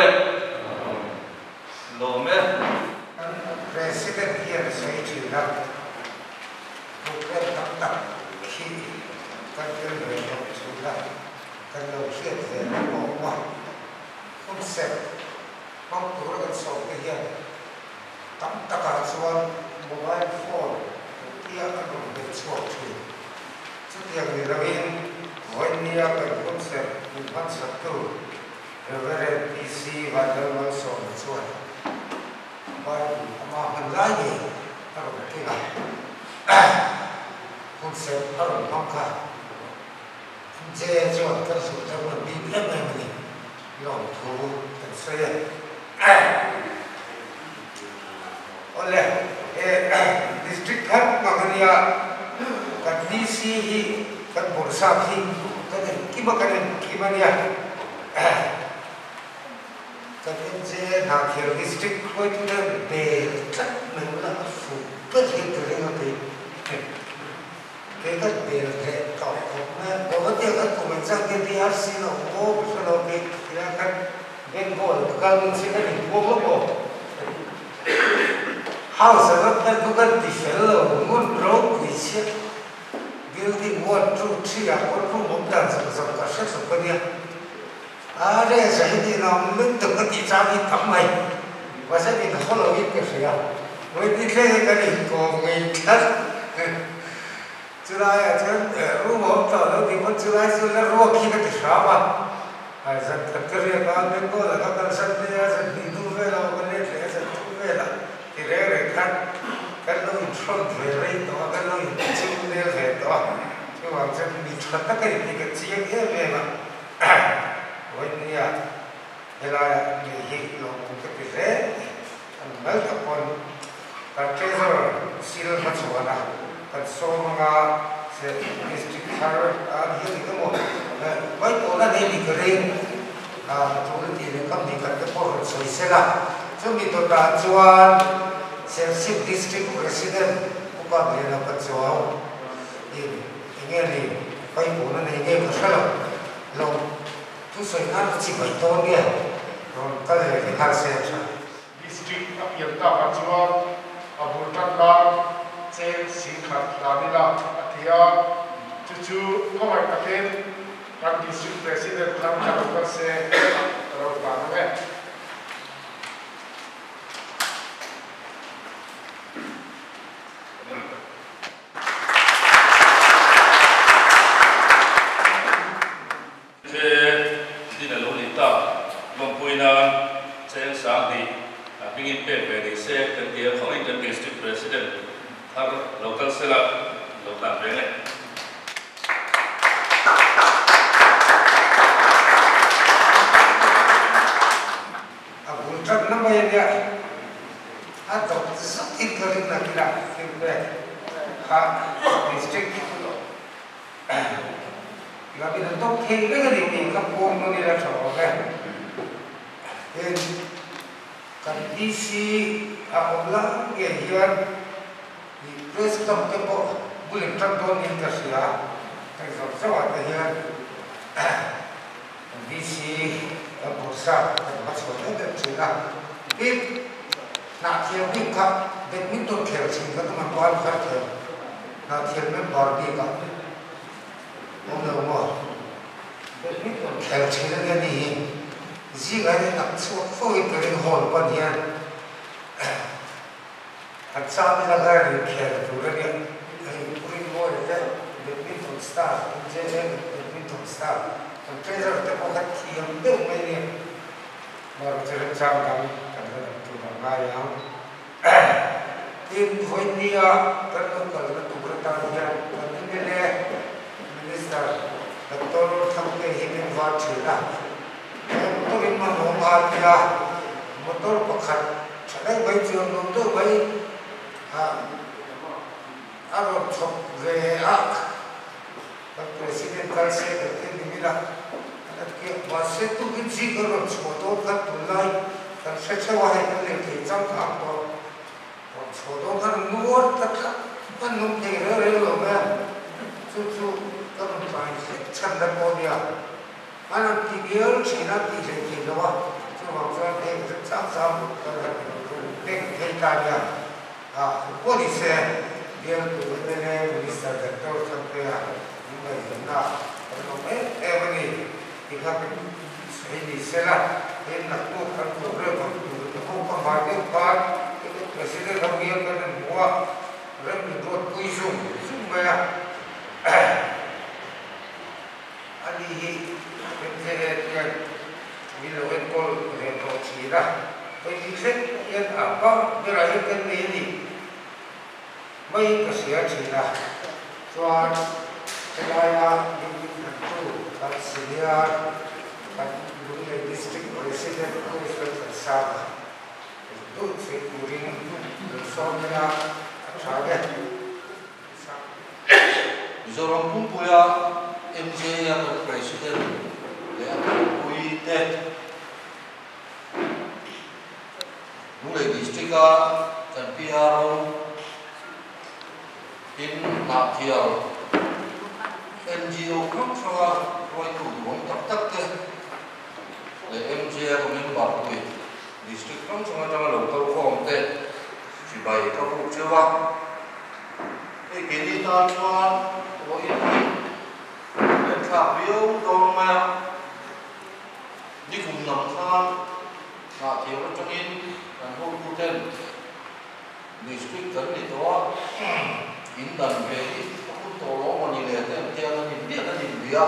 lo me President here say to you now, bukan tak khi kan người học chúng ta kan đầu tiên về bỏ qua không xem không có cái số cái hiện tắm tất cả số mobile phone kia kan dùng để số chuyện chút tiền người ta in gọi nia kan không xem cũng bắt sắp tu rồi PC và đâu số chuyện bởi mà mình lại gì ta cũng thấy là không sẽ ta cũng không cả dễ cho các sự ta cũng bị lắm này mình lòng thù thật sự oleh district khác mà cái này cái DC hi cái bộ sa hi cái cái này cái gì nào thiếu district khối thứ đó về chắc mình là phụ bất hiện từ đây mà cái về hệ cọc mà có vấn đề cái của mình sang cái DRC nó có cái nó cái là bên bộ cái mình sẽ cái gì bộ bộ house nó cái thì phải là muốn rau quỷ chết building 1, 2, 3 không muốn đàn sản cả sức sản cái gì đây là gì nó mình từng cái gì ra đi thẩm mày và sẽ bị nó là biết cái gì à với đi cái gì của mình thật chứ đây chứ lúc mà tao nó thì vẫn chứ đây chứ nó ruột khi cái gì sao mà rất thật cái việc đó bên cô là các con sân đi rất đi tu về là con lên để rất tu về là thì đấy là cái nó bị trôn về đây đó cái nó bị chịu về đó chứ mà sẽ bị trôn tất cả những cái gì về mà với nia thế là người hiện lòng cái gì thế mấy các con cái treasure seal phát số nào cái số mà sẽ district thar hiện cái một mấy cô là đi cái riêng chúng nó thì không đi cái bộ rồi sẽ là chúng mình tôi đã cho sẽ ship district president cũng có người là cái số thì nghe thì mấy cô nó này nghe cái sao lòng tu soi nan chi bai to nge ron ka le ki har se cha district apian ta ka chuan abur tan la che sin khat la ni la athia chu ko mai ka ken kan district president lam cha ka se ro ta ne Pingin pe di se kan dia khoi kan district president har local sela local bene abul rất ít cơ định là cái nào thì về district là bị nó tốt khi cái gì thì các vùng nó đi ra chỗ về nên cần DC ông là cái hiện thì press tâm cái bộ buổi trăng đôn in cái gì à cái số là cái hiện DC ở bộ sa bắt số hết được chỉ là biết nãy giờ biết các badminton खेल trình các bạn quan sát खेल nãy giờ mình bảo đi các ông nào mà badminton खेल trình là cái gì gì cái này nãy số phơi cái hồn quan hiện anh sao bây giờ cái này खेल tụi nó cái cái môi cái badminton star cái badminton star còn cái giờ cái một cái thiam đâu mấy này mà cái sao cái Mai yang, tim India terus kalau tu bertanya, ini le minister, betul sampai ini buat cerita, betul ini mana dia, betul pakai, saya bayi jangan tu bayi, Arab shop về presiden kalse ini bila, tapi masa tu kita kalau semua kan tulai. Kan saya wahai kan lagi jam apa, sodo kan nuor tak kan numpi rela mana, cucu kan macam canda podia, mana tibiar Cina tiga kilo, cuma saya jam dek tanya, polis dia tu mana minister doktor sampai ini mana, kalau ini jika ini salah. Ini nak tu kan tu berapa tu pembagian part itu presiden kami akan buat rembut puisung sumber ali yang bila ekor ekor cira presiden yang apa berakhirkan ini baik kesia cira soal kelaya itu kan senior district president Kuisel Bersama itu sekuring bersama sahaja. Zorom pumpuya MJ yang presiden yang kuite mulai district dan PRO in Mathial NGO kan sama roy tu bom tak le MJ ko min ba ku district kan sama local form te si bai ka ku chewa e kini ta chuan o in le tha bio dong ma ni kum nam khan na thiau trong in an ho ku ten district kan ni to in dan ve ku to lo ma ni le te te na ni dia na ni bia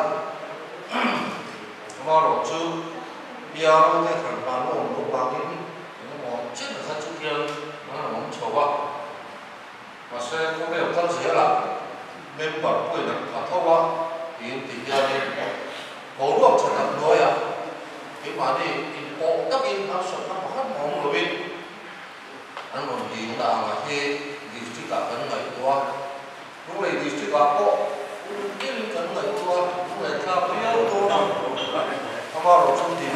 ma ro chu biar kita tanpa lo bangin, mau cek dekat cukian mana mau coba, masa kau betul siapa, member pun nak katawa, ini tiga ni, baru aku cakap dua ya, ini mana ini tak ini harus apa kan mau lebih, anu di undang lagi distrik akan naik tua, mulai distrik apa, mungkin kan naik tua, mulai tapi yang tua, kamar macam ni.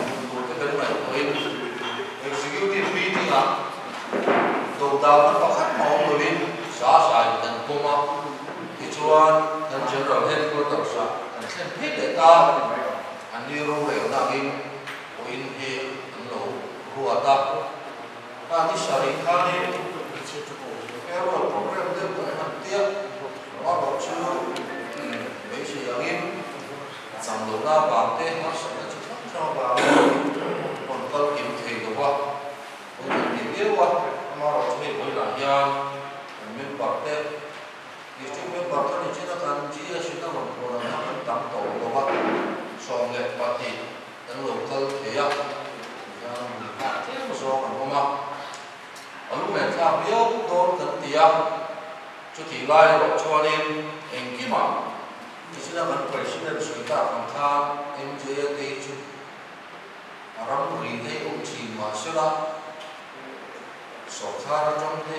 Executive meeting đầu tàu nó có khách mong người bên xã sài thành công thì chuan thành general headquarters thành xem hết để ta anh đi rô lều na in in he anh lẩu rùa ta đi sài khá đi cái rồi program tiếp tục làm tiếp nó bảo chưa mấy gì ở in sắm đầu na bảo thế nó sẽ là chỉ cho vào còn câu kiểm thị của họ còn kiểm yếu quá mà họ chỉ mới là yang mình bảo thế thì chúng mình bảo thế thì nó cần chỉ là sự tăng của nó làm tăng tổ của họ xong lại bảo thì những lúc câu thế á thế một số còn không ạ ở lúc này ta biết đôi tận tiền cho thì lại họ cho nên em kia mà thì sẽ là phần president suy ta còn tham em chơi cái chú ram ri thấy ông chỉ mà sẽ là sổ thà ra trong thế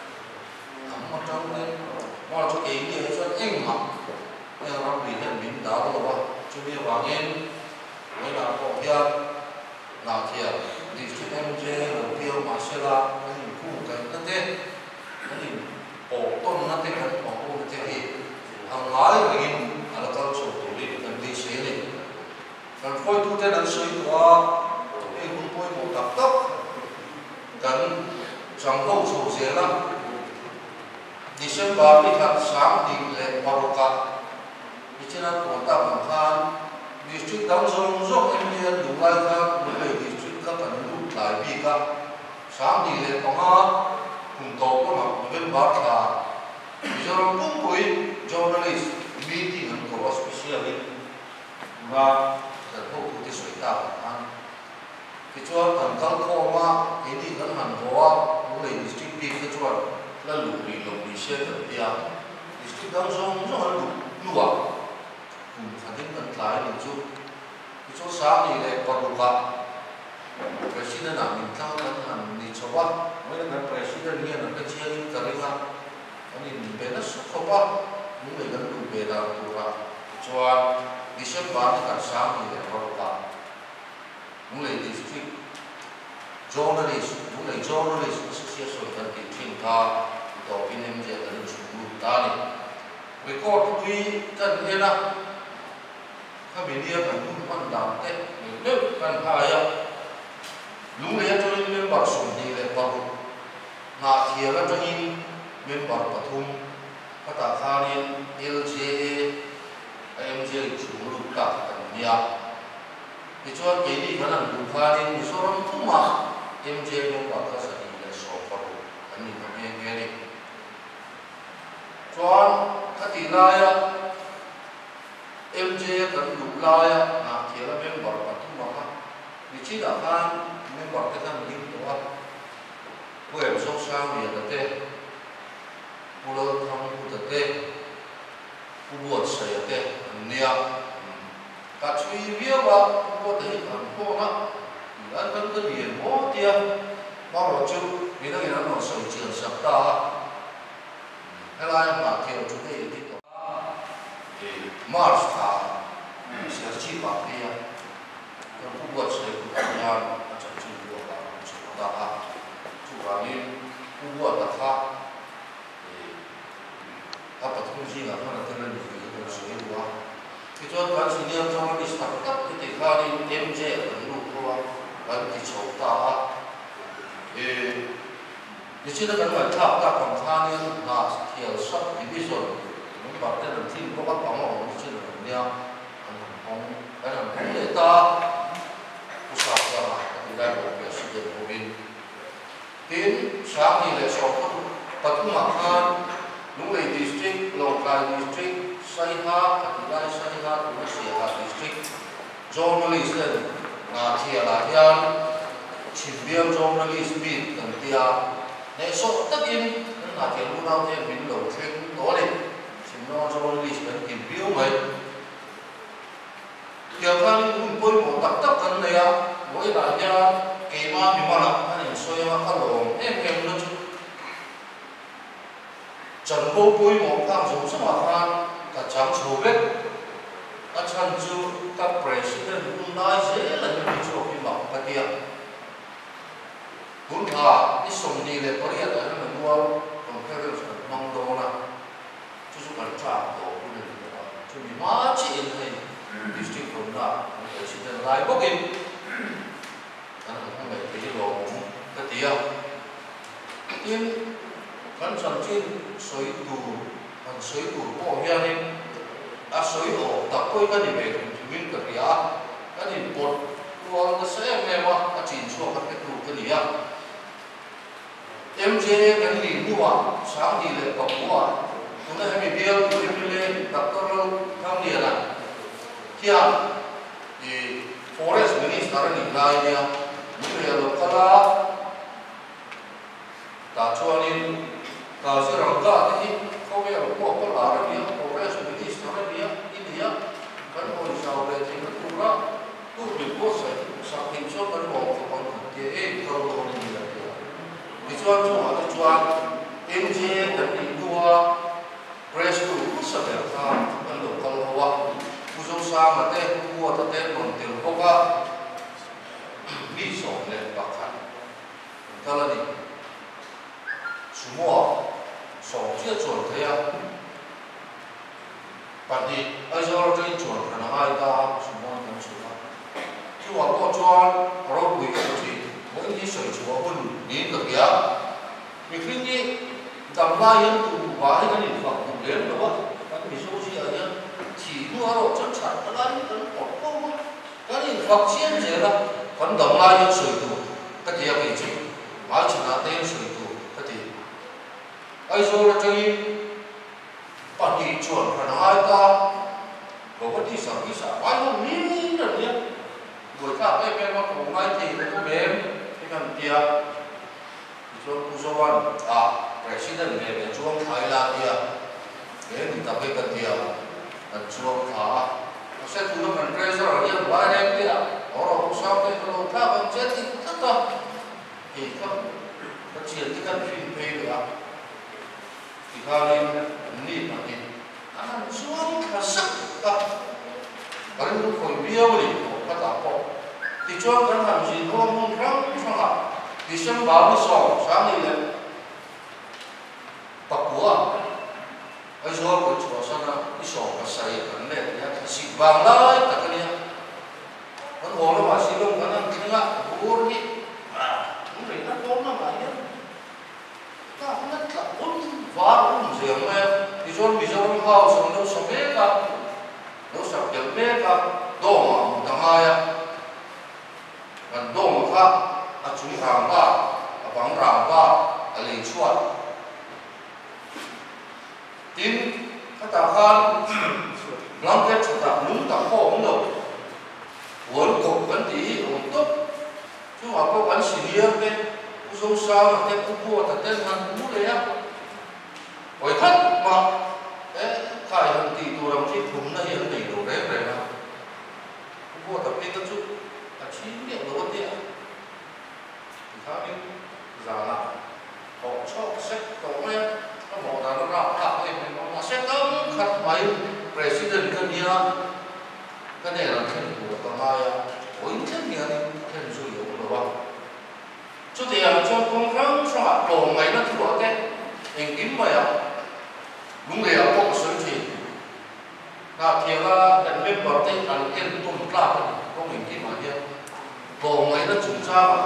ấm ở trong thế mà cho cái gì cho anh mà nhưng mà vì thế mình đã đâu mà cho nên vàng em mới là có hiện là thiệt thì chúng em chơi là tiêu mà sẽ là cái gì cũng cái nó thế cái gì ổ tôn nó thế cái ổ tôn thế thì hàng lái cái gì là con số tuổi cần đi xế này cần coi tu thế là suy qua cái cũng coi một tập tốc cần chẳng không số dễ lắm December đi thật sáng thì lệ vào cả thì trên đó của ta bằng khan district đóng dòng dốc em đi đúng lại ra đúng là district các bạn đúng lại bị cả sáng thì lệ bằng ha cùng tổ của nó bên bát là bây giờ cũng quay journalist meeting của special và thật vô cùng thì sợi tạo anh cái chỗ thằng con khô mà cái gì vẫn hẳn hóa đúng là district đi cái chỗ là lũ đi xe được đi à district đóng dòng rất là lũ à cùng thành tích tận lại mình chút cái chỗ sáng thì lại còn đủ cả president là mình thao vẫn hẳn đi cho quá mấy cái president này là cái chia như cái gì anh nhìn về nó xuất không quá những người gần đủ về là đủ cả cho đi xếp bán thì cả sáng thì lại còn đủ cả những người district journalist những người journalist sẽ sửa thành cái thiên ta tổ viên em sẽ thành chủ ta này với con quý cần thế nào các bên kia cần cũng quan đảm thế nếu cần hai ạ lúc này cho nên mình bảo sủng thì lại bảo ngã thiệt là cho nên mình bảo bảo thùng các ta khai nên LGA MJ chủ lực cả cần nhà thì cho cái gì cái nào cũng khai nên số lượng không mà MJ nó bảo các sản phẩm là số bảo anh nhìn thấy nghe này cho các tỷ lệ MJ cần lục lại à thì là mình bảo là không bảo vì chỉ là hai mình bảo cái thằng linh đó với em số sang thì là thế cô lơ thằng cô thật thế cô buồn sấy thế nia cả suy viết vào cô thấy thằng cô nó anh vẫn cứ điền bó tiền bao rồi chứ vì nó nó sấy trường sập ta hay là mà theo chúng ta thì Mars thà sẽ chỉ bảo đi à còn cũng vượt sẽ cũng nhà chẳng chỉ được là chỉ có ta chủ vào đi cũng vượt là khác các bạn không gì là nó là tên là gì cũng sẽ qua thì cho bạn chỉ niệm trong cái sản cấp cái thì khai đi em dễ ở lúc qua bạn thì chấu ta thì chỉ là cái người tháp ta còn khai niệm là thiểu sắp thì bây giờ bảo tên là team có bắt bóng ở trên đường đeo không cái là không để ta cũng sao ra mà thì đây là việc sử dụng của mình tiến sáng thì lại số tập trung mặc hơn đúng là district local district xây ha thì đây xây ha cũng sẽ là district journalist là thiệt là thiệt chỉ biết journalist biết cần thiệt để số tất nhiên là thiệt lúc nào thì mình đầu chuyên đó đi nó journalist cần tìm hiểu mấy giờ khăn cũng coi một tập tập cần này à mỗi đại gia kỳ mà bị mà làm anh xoay mà khăn lồng em nó chứ chẳng có coi một khăn dùng sao mà khăn cả chẳng số biết các chân chú các president cũng nói dễ là những cái chỗ bị mỏng cái kia cũng thà cái sùng đi để có thể là nó mua còn cái việc mong đồ nào就是把抓到不能的，就你马起来，district 分啦，现在来不及，但係我咪俾落個地啊，因反正先水土保險呢，啊水河特區跟住咪同邊個地啊，跟住撥個聲咩話，啊前錯個度個地啊，MJ 跟住你話省地嚟講話。chúng ta hay bị tiêu thì em lên tập các lâu tham địa là khi thì forest minister đã định lại đi những người lục kala ta cho nên ta sẽ làm cả thế không biết là có là cái gì forest minister đã đi India vẫn hồi sau đây thì nó cũng ra cũng bị cố sự sau khi cho cái bộ của con thì em không có gì là thì cho em chế cần đi đua press tu sắp được ta cần được con hoa cú dâu sa mà té cua ta té còn tiền hoa cả đi sổ lên bạc khăn ta là đi semua sổ chia chuẩn thế à bạn đi ai cho cái chuẩn là ai ta semua cũng chuẩn chứ mà có cho rồi quỷ cái gì mỗi cái sợi chúa quân đến được kia mình khi đi tầm lai yên tụ quá cái niệm phật cũng đến rồi các vị số gì ở nhá chỉ mua rồi chân chặt cái lai yên còn không cái niệm phật chiên gì đó còn tầm lai yên sợi tụ cái gì cái gì mà chỉ là tên sợi tụ cái gì ai cho cái bạn đi chuẩn là ai ta có cái đi sở ai nó mí rồi nhá người ta cái bên nó cũng ngay thì nó cũng mềm cái cần kia cho Kuzowan president về chuông Thái Lan kia để người ta cái cần kia là chuông thả nó sẽ thu được phần treasure ở đây vài đêm kia ở đâu sao cái đồ ta vẫn chết thì tất cả thì không nó chỉ cái cần phim phê nữa thì ta lên nít mà thì anh chuông khá sắc ta cái nó khỏi biêu đi có tạo bộ thì chuông cần làm gì nó không không ạ thì xem báo đi sổ sáng đi lên bạc của ấy rồi cái chỗ sao nó đi sổ và xây cái này thì xịt vàng lại tất cả này vẫn hồ nó mà xịt lông cái này thì nó buồn đi cũng phải nó tốt lắm mà nhá ta không biết là bốn vá bốn giường này thì rồi bây giờ nó hao sống đâu sống biết cả đâu sống được biết cả đồ mà thằng hai à còn đồ mà khác chúng ràng ba, bằng ràng ba, lấy chuột. Tin các ta khan, làm cái chúng ta muốn ta khó không được. Vốn cục vấn tí ổn tốt, chứ mà có vấn xì liêng cái, cú dâu sao mà cái cú bùa thật tên hàng cú đấy á. Hỏi thất mà, khai hàng tỷ tù đồng chí thùng nó hiện đầy đồ đấy rồi mà. Cú bùa thật tên tất chút, là 9 điểm đồ vấn tiện. Kami zana họ cho sách tổ nghe nó bỏ ra nó rạo rạo thì mình nó sẽ cấm khát máy president cái gì cái này là thành của tầng hai ôi thế nhỉ thành rồi hiểu được không chút thì cho công kháng cho họ tổ ngày nó thua cái hình kiếm mày đúng là có một số chuyện là thì là cần biết bảo tên là cái tụng là có mình kiếm mà kia tổ ngày nó chúng ra mà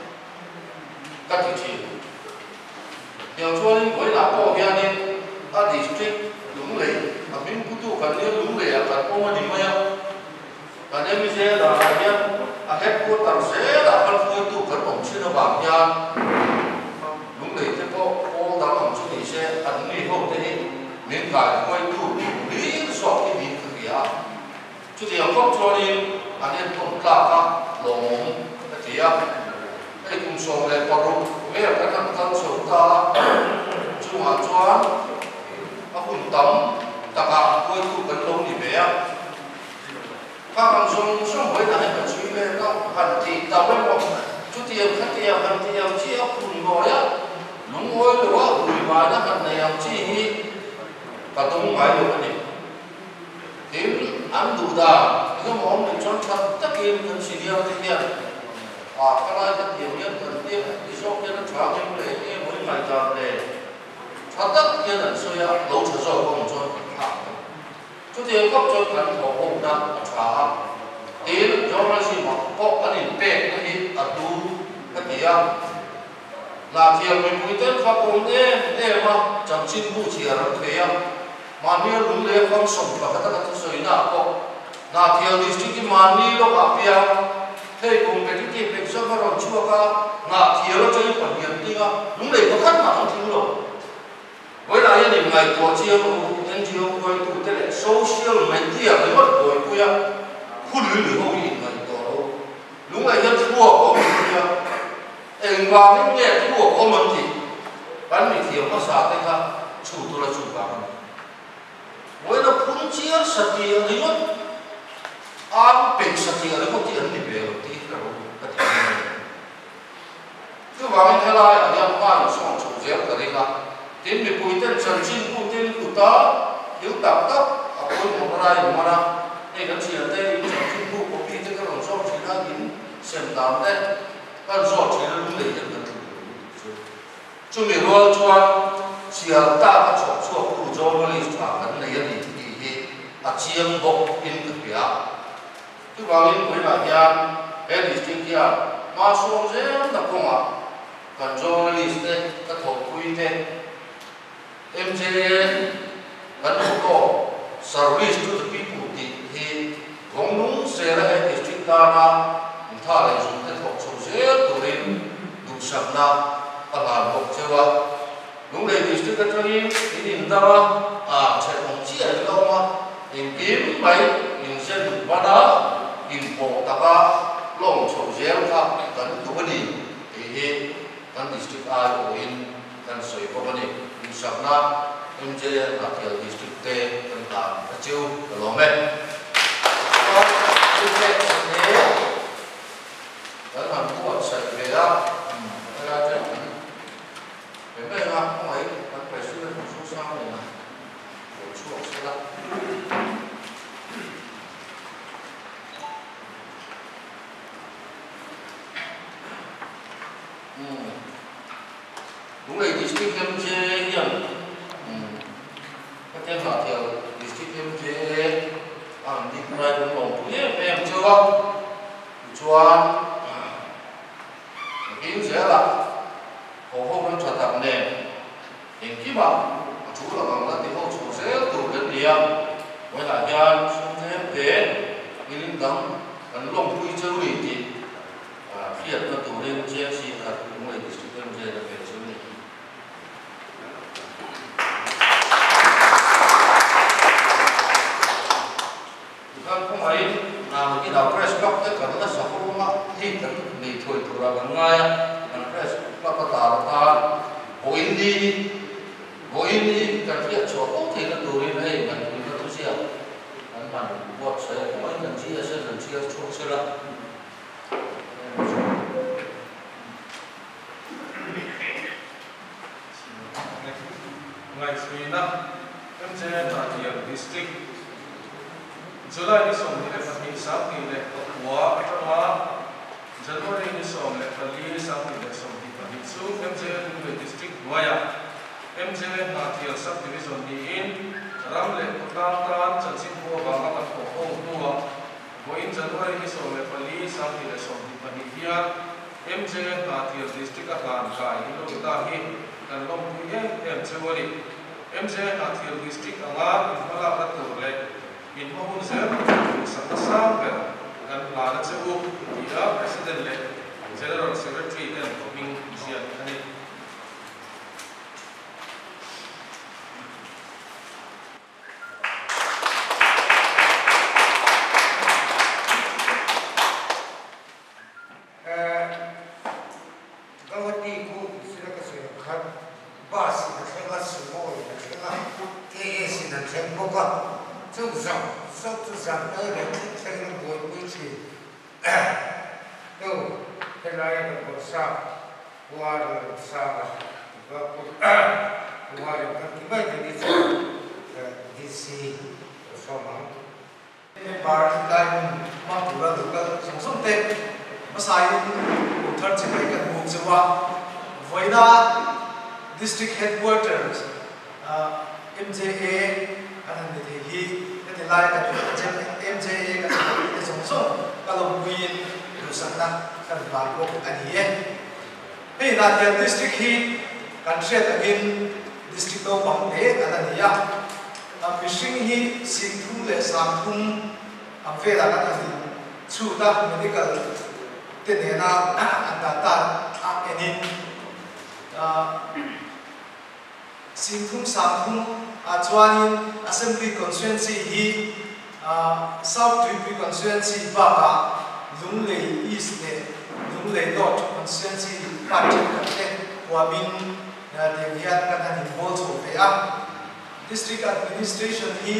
các thị trường nhiều cho nên với là có hiện nên ta district đúng lệ mà mình cũng tu cần nên đúng lệ cần có mà đi mà cần nên mình sẽ là nhá hết của tầng sẽ là phân phối tu cần bổng chưa nó bằng nha đúng lệ thế có ta bổng chưa thì sẽ ẩn đi không thế nên cả quay tu lý do cái gì thực hiện chứ thì không cho nên nên cũng là các lồng cái gì cái cùng số này có đúng mấy cái thằng số ta chú mà choán các cùng tấm tất cả quay tu cần lâu thì bé các thằng số với là hay phải suy về nó hẳn thì tao mới một chút tiền khách tiền hẳn tiền chia cùng ngồi á đúng ngồi rồi á gửi vào nó hẳn này làm chi và tôi không phải được cái này thế ăn đủ đà cái món mình cho thật tất nhiên cần chỉ điều thế này cái này rất nhiều nhất cần thiết đi số kia nó chọn em để em mới phải chọn để cho tất nhiên là suy đấu trở rồi không cho chút tiền cấp cho cần có hộp đã trả tiền cho nó gì mà có cái gì bẹt cái gì ở tu cái gì là tiền mình mới tới phát công để mà chẳng xin vụ chỉ là thế mà nếu đúng là không sống và cái tất soi nào có là tiền đi chỉ cái mani lo cả bia thế cùng cái việc việc cho nó chua cả là thiếu nó cho những khoản tiền đi à đúng để có khách mà không thiếu rồi với lại những điểm này của chiêu NGO coi tụ thế này social media cái mất rồi cô ya khu lưới không nhìn này đó đúng là nhân thua có mình kia em vào cái nghe thua có mình thì bắn mình thiếu nó xả tay ra chủ tôi là chủ cả với nó phun chia sạch thì đấy mất an bình sạch thì đấy một tiền thì về thì cái đó cái vào bên Thái Lan ở nhà ba nó xong chủ dẹp cái đấy là tin mi pui ten chan chin pu tin tu ta hiu tak tak a pui mo ra i ma na nei kan chian te chan chin pu ko pi te ka ron so chi na in sem dam te kan so chi na lu le kan chu mi ro chuan chia ta ka chok chok tu zo ma li cha kan nei ani hi a chiang bok in ka pia tu wangin koi na hian he district kia ma suam zel na konga kan journalist te ka thok pui te MJ kan ko service to the people ti hi gongnung sera he district ta na tha le zum te thok so zel tu rin du sakna ala bok chewa lung le district ka changi in da a che ong chi a lo ma in kim mai in sen bana in po ta ka long so zel ka kan tu ni hi kan district a o in kan soi ko ni in sakna MJ na thial district te kan ta ka chiu ka lo me kan han ko sai ve a ra te ve ve ma ko ai kan president su sa ni na ko chu sa la đúng là district MJ hiện các em bảo theo district MJ đi qua đường lòng cũng em chưa không chuan cái sẽ là hồ hậu đang trở thành nền hiện kỹ bảo chú là bằng là thì hậu chủ sẽ từ cái điểm với lại nhân xuống thêm thế cái linh đóng cái lòng quy châu đi thì hiện là tụ lên chia sẻ thật đúng là district MJ là về số này không phải làm cái đầu press box cái cần nó sọc luôn á thì cần đi thôi thôi là bằng ngay cần press box có tạo ta bộ in đi cần thiết chỗ có thể nó đủ lên đây cần phải nó tu sửa cần bạn bột sẽ có cần chia sẽ cần chia chỗ sẽ là ngày suy năm em sẽ là hiện district July ni som ni lepas ni sam ni le wa atwa January ni som le pali sam ni le som di pali so MJ ni district waya MJ na tial subdivision ni in ram le utang tan chansin ko banga kan ko hong tuwa wo in January ni som le pali sam ni le som di pali hian MJ na tial district a kan kai lo ta hi kan lom pu ye MJ wali MJ na tial district anga mala ka tur le in mahun ser sa sam per kan plana chu ila president le general secretary and coming sian ani gawati ku sila ka sa khat bas na thela sumo na thela ke sin na thembo ka chung sang sắp tu sang tới để thấy nó buồn vui gì đâu cái này là một sao qua rồi sao là qua rồi các cái bài thì đi chơi DC sao mà cái bar đây mà tụi nó được cái sống sống tệ mà sai một thằng chỉ cái buồn gì quá với đó district headquarters MJA anh thì hi cái lai cái MJA cái sống sống cái lòng quyền được sẵn ra cái bản của anh ấy hey là cái district hi kan set again district to bang de kan ani ya fishing hi sing thu le sam thum am ve la kan ani chu ta medical te ne na anda ta enin sing thum sam thum chuanin assembly constituency hi south tripuri constituency ba ka lunglei east le lunglei north constituency party kan wamin yang hiat kan ani bol so pe district administration hi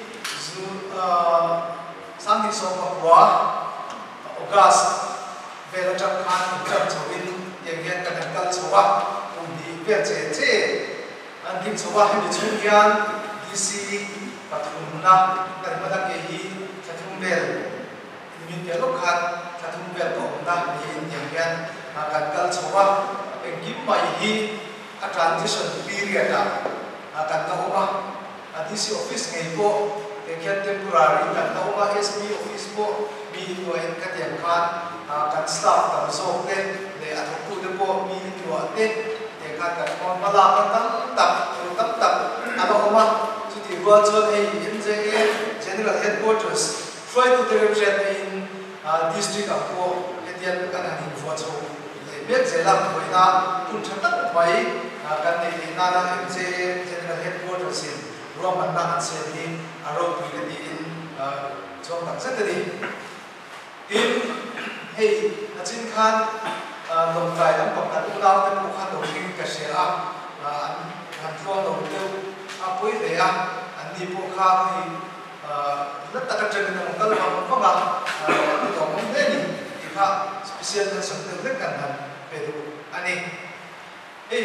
samthi so kwa august vela chak khan chak chawin yang hiat kan kal chowa di pe che che an an dim chawa he chu hian DC pathum na kan madak ke hi chathum bel min pe lo khat chathum bel ko na ni in hian kan kal chawa engim mai hi a transition period kan ka oma DC office ngai ko ekhian temporary kan ka oma SP office ko mi no en ka tiam khan kan staff kan so te le a thu de ko mi lo te te ka kan kon mala kan tam ano oma chu ti virtual MJA general headquarters try to represent in district of ko etian kan han virtual le mek zelam koina kun thatak mai kan nei na na MJA general headquarters in Roman na han se ni aro pi ni in chong tak set ni in hey achin khan lom tai lam pok kan u dau kan khan do king ka se a han tlo do te a poi le a an ni po kha ni lat tak chen na kal ma ko ba ni do mong de ni ki kha special na sang te kan han pe du ani hey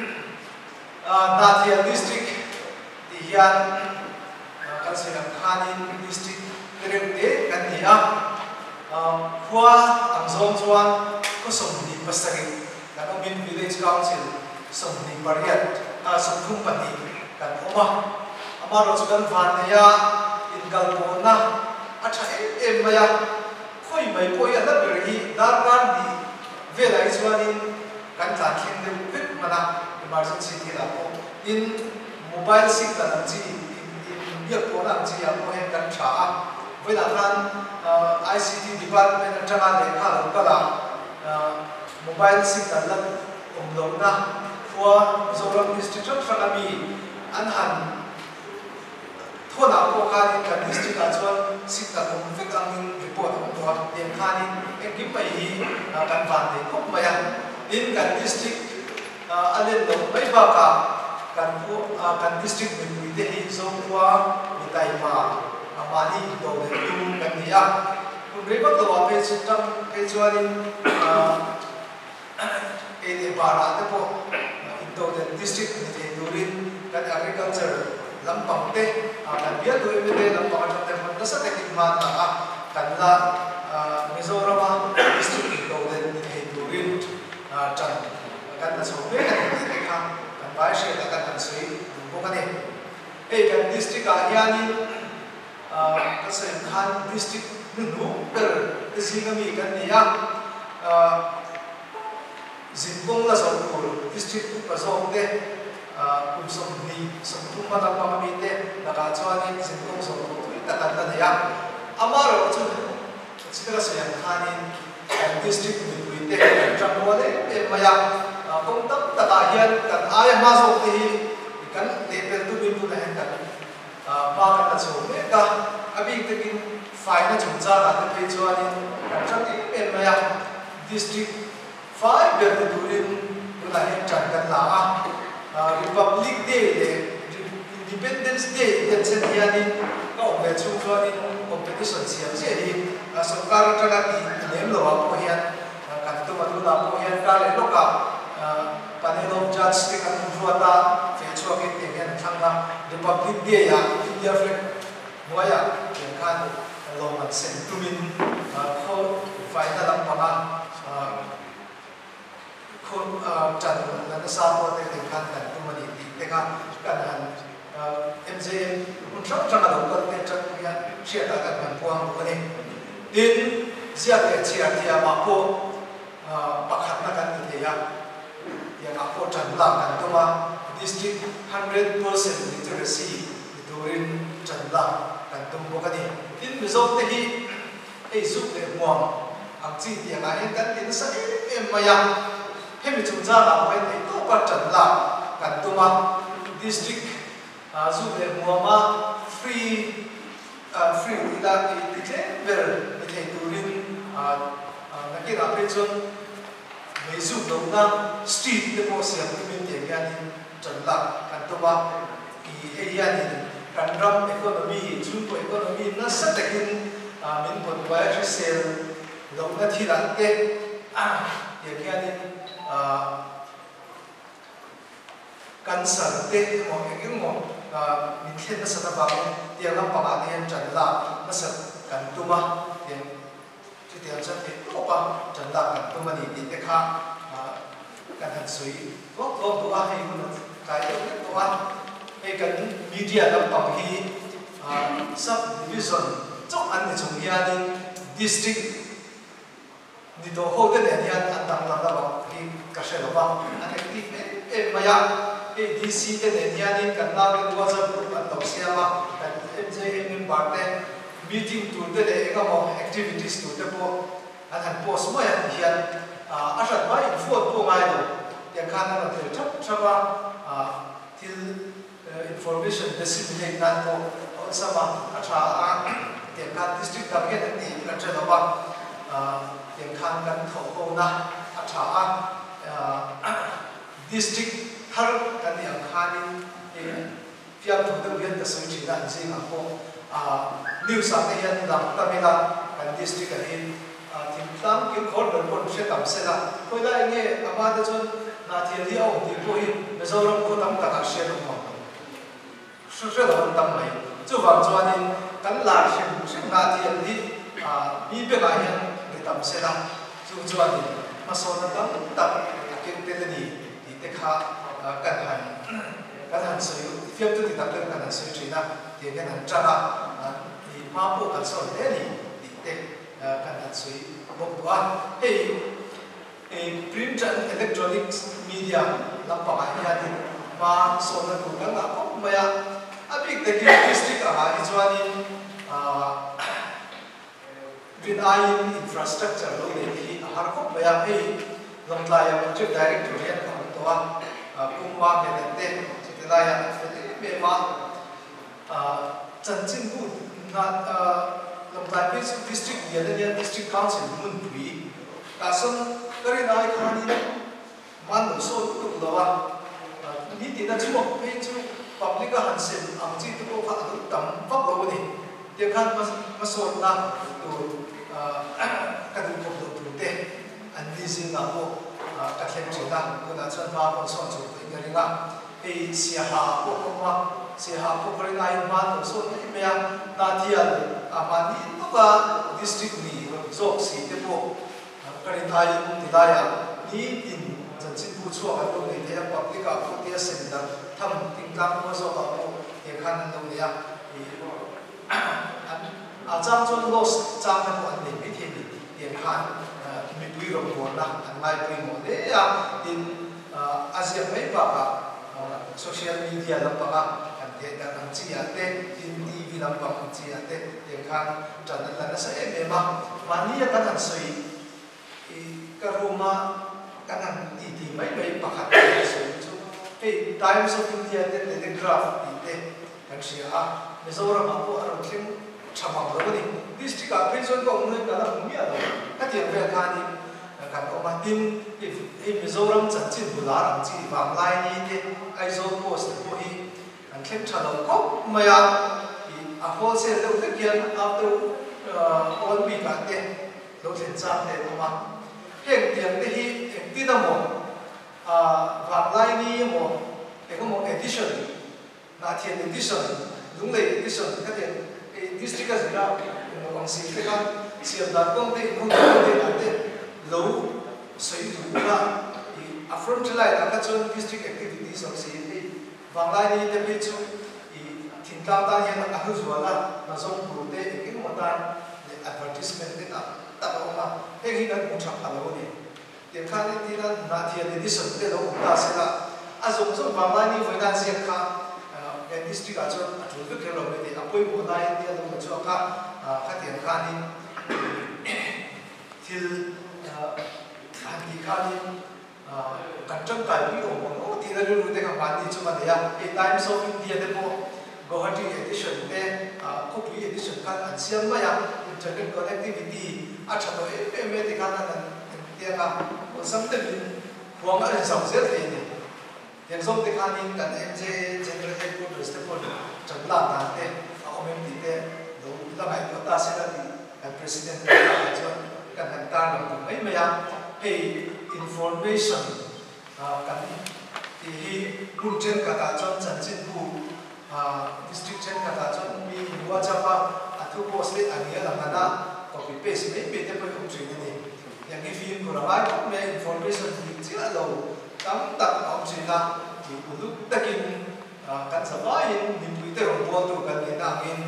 Nathia district di hian kan se lam khanin district terete kan ni a khua ang zong chuan ko som ni pasari kan omin village council som ni pariat som thum pani kan oma amaro chuan van ya in galpo na acha em maya khoi mai poi ala beri dar kan di velai chuanin kan tlan thleng de vek mana emergency thila ko in mobile signal ang chi in biak ko na chi ya ko hen kan tha với là kan ICT department atanga le kha lo kala mobile signal la lo na khua zoram institute khalami an han thona ko kha ni kan district a chuan signal fik ang report ang to tem kha ni ek gi pai hi kan van de khop maya in kan district alen lo pai ba ka kan district mi de hi zo kwa mi tai ma amani do de tu kan dia kun reba to ape system ke chuanin e de bara te po into the district ni de durin kan agriculture lampang te kan bia tu e de lampang te mon da sa te kin ma ta kan la Mizoram district do de ni de durin chan kan na so be kan te kha kan bai she ta kan sui bo kan e kan district a yani kasi han district nu per kasi kami kan niya zimbong la sa pur district pa sa onde kum som ni som tum mata pa kami te nakachwani zimbong sa pur ita kanta niya amaro chu sila sa yan hanin district ni te jamwale e maya kung tam tatahian kan aya masok te kan level tu bin tu na kan bakit na so meka abig tagin fine na chungcha la na pe chuanin kan em maya district 5 ber durin na hen chan kan la Republic Day le Independence Day den sen hianin ka be chu chuanin competition siam se hi sarkar tanga ti nem lo ko hian kan tu matu la ko hian ka le loka panel of judge te kan ruata fe chuakin te hian thanga Republic Day ya India flag noya yang kan loman sentumin ko final ang panga ko chan na sa po te kan kan tumani te ka kan MJM kun chak chang lo kan te chak ya sia ta kan puang ko ni din sia te chia tia ma po pakhat na kan te ya yang aku chan la kan tuma district 100% literacy durin chandla kan tumbo kani tin result te hi ei zup le muam ang chi ti nga hen kan tin sa em maya hemi chungja la wen ei to pa chandla kan tuma district zup le muama free ila ti te ber ni te durin na ki ra pe chon mei zup lo na street te po siam tu min te yani chandla kan tuma ki ei yani kan ram economy chun ko economy na sa takin min pot wa sel lo na thila te ya kianin cancer te mo engin mo min khen na sana ba tiang lam pa ma hian chan la na sa kan tuma tiang chi tiang sa te to pa chan la kan tuma ni ti te kha kan han sui lok lok to a hei mun kai to a hei kan media lam pa hi subdivision chok an ni chung hian district ni to ho te ne hian an dang la ba hi ka she lo ba an active maya DC te ne hian kan na ke WhatsApp group an to sia ma kan MJM member te meeting tu te le engamo activities tu te po an han post mo ya hian a shat mai info po ngai lo ya khan na te thap thapa til information disseminate na to sama acha a te ka district ka ke ni ka che lo ba te khan kan tho ho na acha a district har kan yang khanin fiam thu de bian ta soi chi dan ji ma ko new sa te yan lam ta me la kan district kan in tim tam ki khor don kon se tam se la ko la nge ama de chon na thian li au ti ko hi mezoram ko tam ta ka she lo ma su se lo tam mai chu wang chuan in kan la shin shin na thian li mi be ga yan ni tam se la chu chuan in ma so na tam ta ke te le ni te kha kan han soi fiam tu ti tak le kan han soi china ti kan han cha ni ma po kan so le ni ti te kan han soi bok wa hey print and electronic media lam pa ya ni ma so na ku kan ko ma ya abi te ki district a hi chuan in green line infrastructure lo le hi har ko ma ya hey long la ya project director ya to wa kuma ke te te la ya me ma chan chin bu na long la district ya de district council mun bi ta son kari na kha ni man no so tu lo wa ni ti na chu mo pe chu public ka han sen ang chi tu ko kha tu tam pa lo ni te khan ma so na tu ka du ko tu te an di sin na ko ka khem chi ta ko na chan ma ko so chu te ri nga e sia ha ko ko ma sia ha ko kari na ma no so ni me ya na ti ya ama ni to ka district ni zo si te po kari na ti da ya ni in chan chin bu chu ha ko ni te public ka ko ti sen da tham ting kam ko so ka ko te khan no ni ya a chang chon los chang na ko ni mi the ni te khan mi pui ro ko na an mai pui mo le ya in asia mai pa ka social media lam pa ka an te da kan chi ya te in TV lam pa kan chi ya te te khan chan na na sa e ma mani ya kan soi ka roma kan an ti mai mai pa ka so chu hey Times of India te Telegraph te kan sia Mizoram ko aro thim chamang ro ni district ka prison ko ngai ka la mi alo ka ti ve ka ni kan ko ma tin e Mizoram chan chin bu la ram chi bang lai ni te ai zo post ko hi an khem chalo ko maya a wholesale lo te kian after all week ka te lo chen cha te ko ma heng tiang te hi ti na mo bang lai ni mo e ko mo edition na thian edition lung lei edition ka te district ka zira wang si te kan siam da kong te hong te ate lo soi du na a frontline ka chon district activities of si te bang lai ni te pe chu thin ta ta hian a hu zuala na zong pu te eking mo ta advertisement te ta ma he hi na mu thak alo ni te kha ni ti na thian edition te lo ta se la a zong zong bang lai ni voi dan siam kha district a chon a thu ke ke lo me te apoi mo lai te lo chu ka tian kha ni til an ti kha ni kan chang kai bi o mo ti na lu te ka ban ni chu ma ya e Times of India te po Guwahati edition te Khopui edition kan an siam ma ya internet connectivity a tha to e me te kan an te ka o sam te bin huang a sam se te ni yang som te kan in kan MJ general headquarters te po chang la ta te a omem ti te do la mai ko ta se la ti kan president te ka kan han ta no mai ma ya hey information kan thì buôn trên cả ta chọn chân chính bu district trên cả ta chọn mi mua cho pa thu post lên anh ấy là ngana copy paste mấy bên đây không chịu này yang cái phim của nó ai cũng nghe information thì chỉ là lâu tắm tập ông chỉ là thì lúc ta kinh kan sa vai in Twitter on board to kan ina in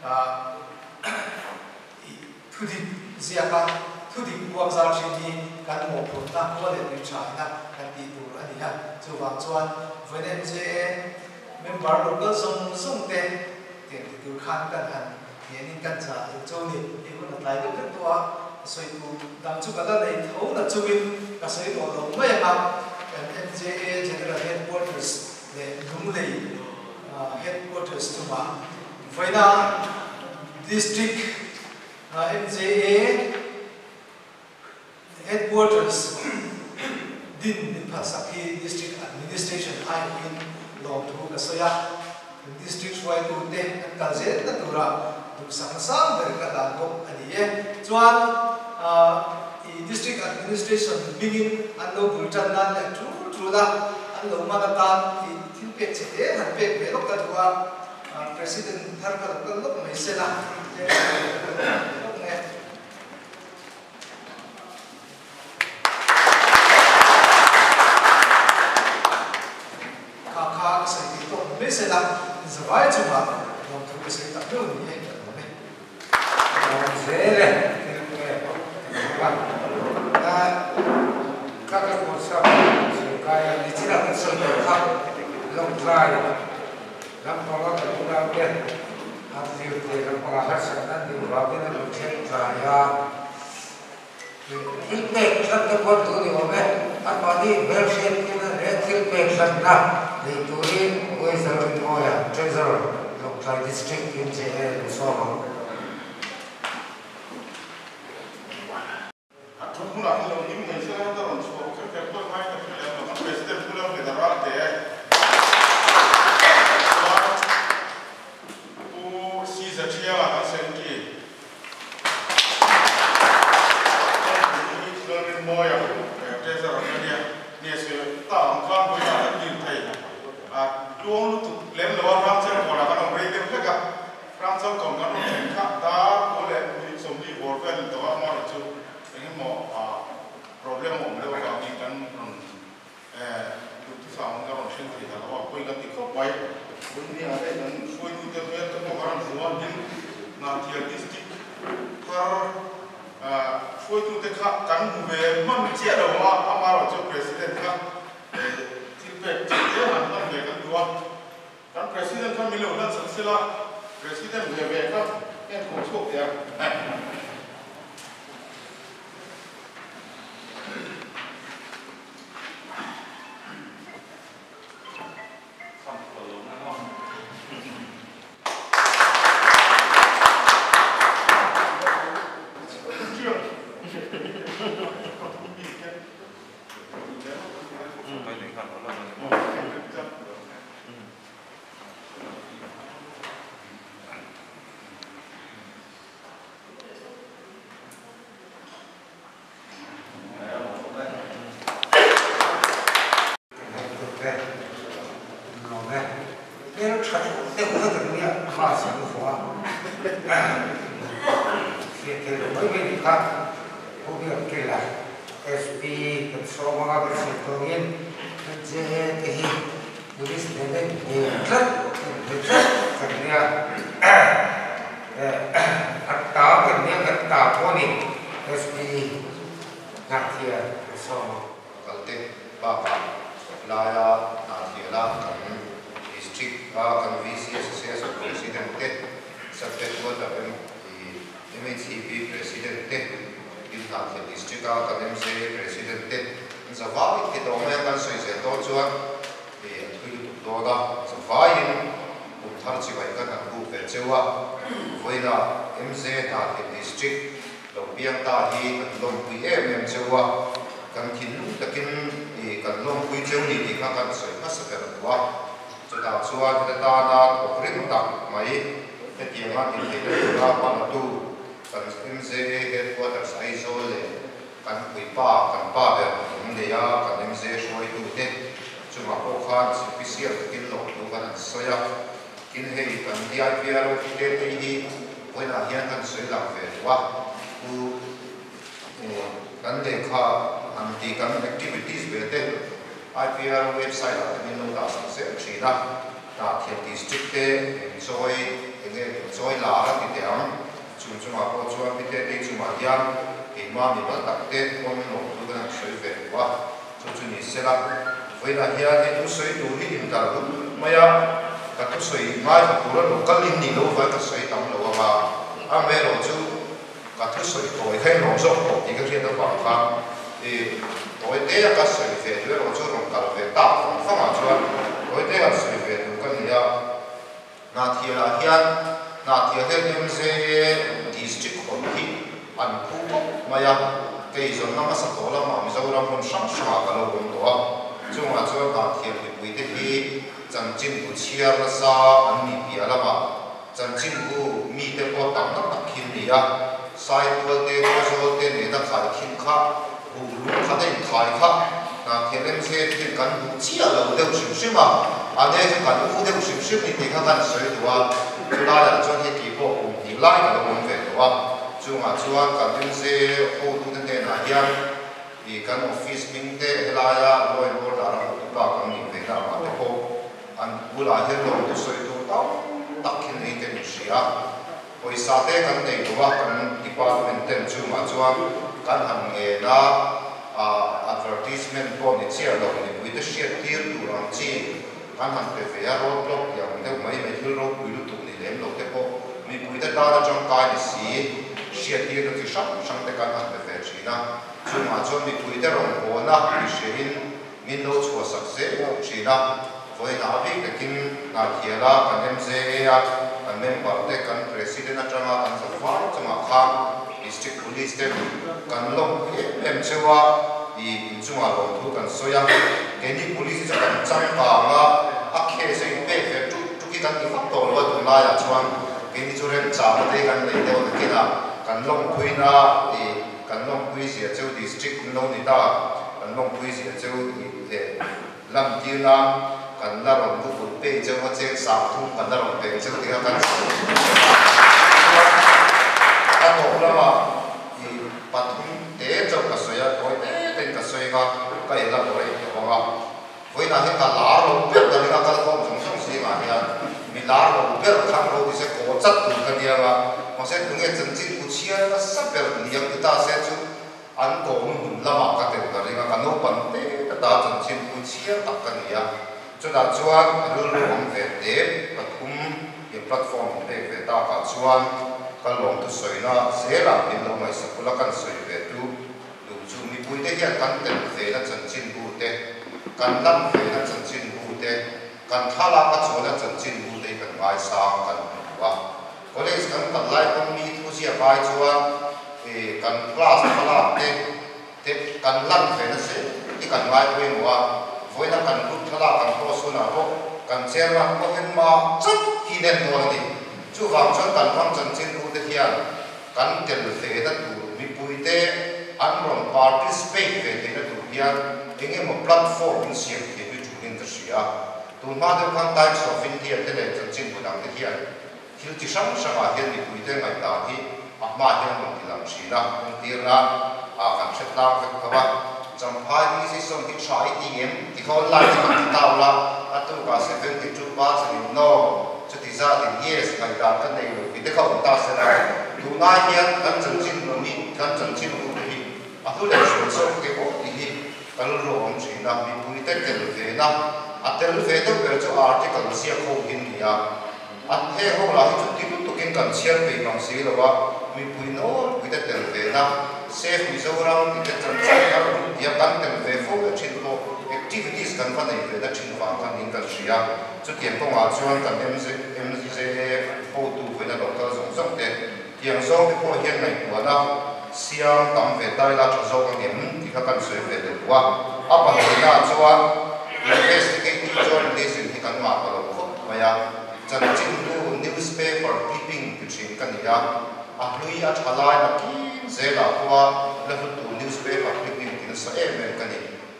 thudi ziaka thudi buang zar chini kan mo phun ta ko le ni china kan ti tu ani ha chu wang chuan vnen je member local song te te tu khan kan han ni kan cha chu ni e ko lai ko kan tua soi tu dang chu kala nei tho na chu in ka soi to lo mai ma kan MJA general headquarters le Dumlei headquarters to ma Vaina district MJA headquarters din Pasaki district administration I in long to Kasoya district wide to te kalje na tura tu sang ber ka dan ko ani e chuan district administration bingin anlo bultan nan le tru da anlo ma ka tan thil pek che te han pek ve lok ka tua president thar ka lok mai se la ka sai ti to mai se la zawai chu ma long tu ka sai ta lo ni e Zele, các cái cuộc sống cái lý trí là cái sự tự khắc lòng dài lắm có cái cũng đang biết học nhiều thì lắm có hết sẵn đang điều vào cái nó chết dài ít bề rất cái con tụi điều về anh bảo đi về xem cái nó để ít bề rất là thì tụi bây giờ ngồi à treasurer lòng dài district in chế số chung a ko khan official kin lo tu kan soya kin hei kan DIPR te te hi voina hian kan soi lam ve wa u kan le kha anti kan activities ve te IPR website at min lo da sa se china ta thiam district te enjoy enjoy la ra ti te am chung chung a ko chuan pi te te chung a hian ke ma mi ba tak te kon lo tu kan soi ve wa chu chu ni se la voina hian e tu soi tu hi in ta lu maya ka tu soi mai ku ra local in ni lo va ka soi tam lo wa a me lo chu ka tu soi ko he lo so ko ti ka hian da ba ka tôi thấy là cái sự việc đó là chúng ta phải tạo phong phú hơn. Tôi thấy là sự việc đó cái gì à? Na thì là hiện, na thì là những cái district hội thi, anh khu mà ya cái gì nó mà sắp tới là mà mình sẽ làm một sáng sáng cái lâu hôm đó. Chúng ta cho na thì là vì thế thì chân chính của chia là sao anh mi bia là mà chân chính của mi để có tầm nó đặc biệt gì à? Sai tôi để tôi cho để người ta khai thiên khác.他的开发，那天那些天干部只要留到熟悉嘛，啊，那些干部留熟悉，你看看谁多啊？就大家做些地方，你来个工作多啊？就嘛就按干那些好多的那样，你干 office 面的来呀，来我那了，大干你回来嘛，都好，按我那些路都谁都到，大天你的事啊，为啥的干那个啊？干department的就嘛就按。kan han nge na advertisement ko ni chia lo ni with the share tier tu rang chi kan han te fe ya road block ya de mai mai thil ro pui lu tu ni lem lo te ko mi pui da da jong kai ni si share tier tu sang sang te kan han te fe chi na chu ma chu mi pui da rong ko na ni sherin min lo chu sak se chi na voi na vi ke kin na thiala kan em se ya kan member te kan president atanga kan sa fa chama kha district police te kan long em chewa I chunga long thu kan soya keni police kan chang pa nga akhe se pe fe tu ki kan ki fak to lo tu la ya chuan keni churen cha te kan nei de on kina kan long phui na kan long phui sia cheu district no ni ta kan long phui sia cheu lam ti na kan la ron bu pe cheu ma che sa thu kan la ron pe cheu ti kan ako lama pathum te chau ka soya koi te ten ka soya ka kai la doi ko nga voi na he ka la ro pe da ni ka ka ko song song si ma ya mi la ro pe khang ro di se ko chat tu ka dia ga ma se tu nge chen chin ku chia ka sa pe ni yang ta se chu an ko mun la ma ka te ka ri ka no pan te ta chen chin ku chia tak ka ni ya chu da chuan ru ru om ve te pathum ye platform te ve ta ka chuan kan long tu soi na se la min lo mai sa kula kan soi ve tu lu chu mi pui te hian kan ten ve na chan chin bu te kan lam ve na chan chin bu te kan thala ka chona chan chin bu te kan ngai sa kan wa college kan kan lai kon mi thu sia vai chuan kan class phala te kan lam ve na se ti kan ngai pui wa voi na kan lut thala kan ko su na ro kan chairman ko hen ma chat hi den no ni chu wang chon kan wang chan chin bu te hian kan tel ve na tu mi pui te an ron participate ve te na tu hian enge mo platform in siam ke bi chu in ta sia tu ma de kan times of India te le chan chin bu dang te hian thil chi sang sang a hian mi pui te ngai ta hi a ma hian mo ti lam si na on tir na a kan chet la ve ka ba cham phai ni si som ti try ti em ti khol la ti kan ta la atu ka 72 pa chani no cho thì ra thì yes ngày đàn cái này rồi vì thế không ta sẽ là đủ ngay hiền gắn chân chín rồi đi gắn chân chín rồi đi à tôi để xuống sâu cái bộ thì cái lỗ ông chỉ là bị bùi tết tiền về na à tiền về đâu về cho article xia không hin thì à thế không là chút tí chút cái cần xia về bằng xí là ba bị bùi nó bùi tết tiền về na save bị sâu răng thì tết chân chín cái thì gắn tiền về phố cái trên bộ activities kan fa nei ve da chin wa kan in kan sia chu tiam ko nga chuan kan MCC ho tu ve na lo ka zong zong te tiang zo te ko hian nei wa na siam tam ve dai la chu zo kan em ti kha kan soi ve de wa a pa ho na chuan investigative journalism hi kan ma ka lo kho ma ya chan chin tu newspaper clipping ti chin kan ya a hlui a thalai na ki zela kwa la tu newspaper clipping ti sa em kan ni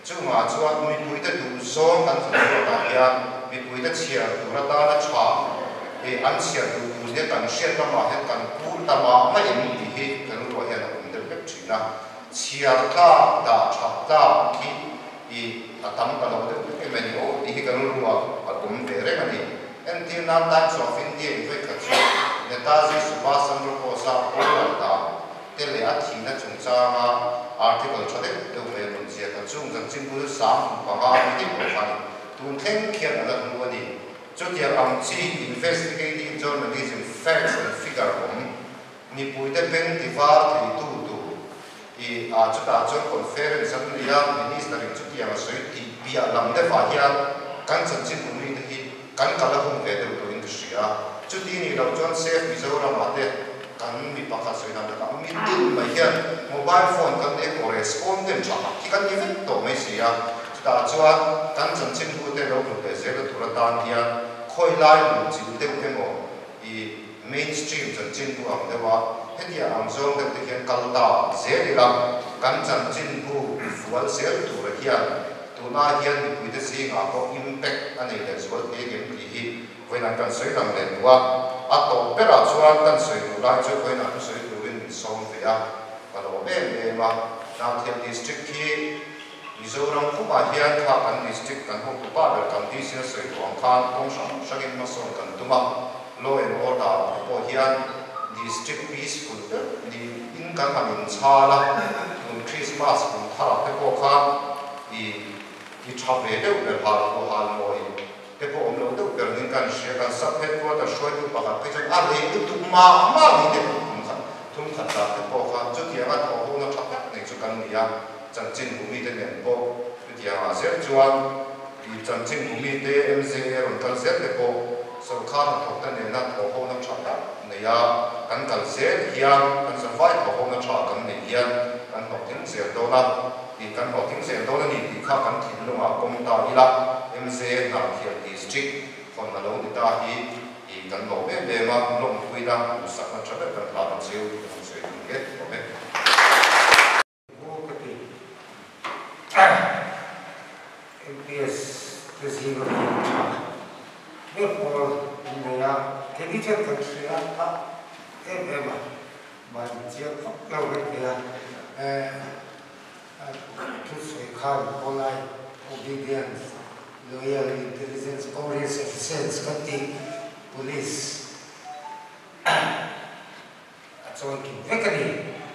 chung ma chuan mi pui te du zon kan chan chu ta hian mi pui te chia tu ra ta na chha e an chia du tu ne kan shet ma he kan pu ta ma ma em ti hi kan ro hian a um te pek china chia ta da chha ta ki i atam ka lo de ke me ni o ti hi kan ro a tum ve re ani until now times of India in fact Netaji Subhash Chandra Bose ta tele a thi na chung cha ma article chade de me lun sia ka chung jang chin bu sam pa ha ni ko phani tun theng khian ala nu ani chutia am chi investigating journalism facts and figure ni pui te pen ti var ti tu i a chuta chon conference an ya minister chutia ma soi ti pia lam de fa hian kan chan chin bu ni hi kan kala hum ve de to industry a chuti ni lo chon safe Mizoram ate kan mi pakha soi na ka mi tin mai hian mobile phone kan e correspondent cha ki kan event to mai sia ta chuan kan chan chin bu te lo pe se de thura tan hian khoi lai lu chi te te mo I mainstream chan chin bu am de wa hetia am zong de te hian kal ta ze ri la kan chan chin bu fual se tu ra hian tu na hian mi pu te si nga ko impact ani le zual te gem ti hi voina kan soi lam le wa a to pera chuan kan soi nu lai chu voina kan soi tu in som ve a ka lo be me ma na thiam district ki Mizoram pu ma hian kha kan district kan ho tu pa ber kan ti sia soi tu ang khan tong shagin ma son kan tu ma law and order po hian district peaceful di in kan ha min cha la un Christmas kun thara te po kha I chave de ber hal ko hal moi te po om lo de ber nin kan she kan sap het ko ta shoi tu pa ka pe chan a le tu ma ni de tum khan ta te po kha chu ti ma tho ho na thap ne chu kan ni ya chan chin bu mi de nen po tu ti a se chuan I chan chin bu mi de MCA ron kan se te po so kha na thok ta ne na tho ho na thap ta ne ya kan kal se hian kan sa vai tho ho na tha kan ne hian kan hok tin se do na I kan hok tin se do na ni ti kha kan thin lo ma kom ta ila MCA na hian district kon na lo ni ta hi I kan lo be be ma lo pui da sa na cha be kan ta na chiu kan se ni ge ko be MPS President of India. Therefore, in the digital country, everyone, but it's your to say polite obedience, loyal intelligence, police officers, country, police. That's all. Victory.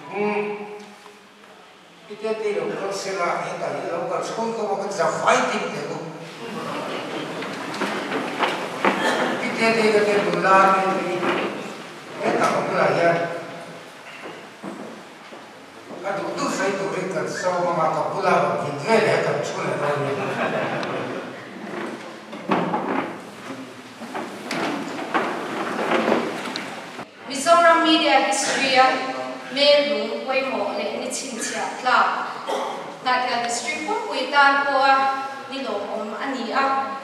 Kita tidak bersila kita lakukan sekolah kamu kerja fighting itu. Kita tidak terbulan ini. Kita belajar. Kalau itu saya berikan semua maka bulan kita akan sulit lagi. Mizoram media history me lung koi mo le ni chin chia tla ta ka district ko pui tan ko ni lo om ani a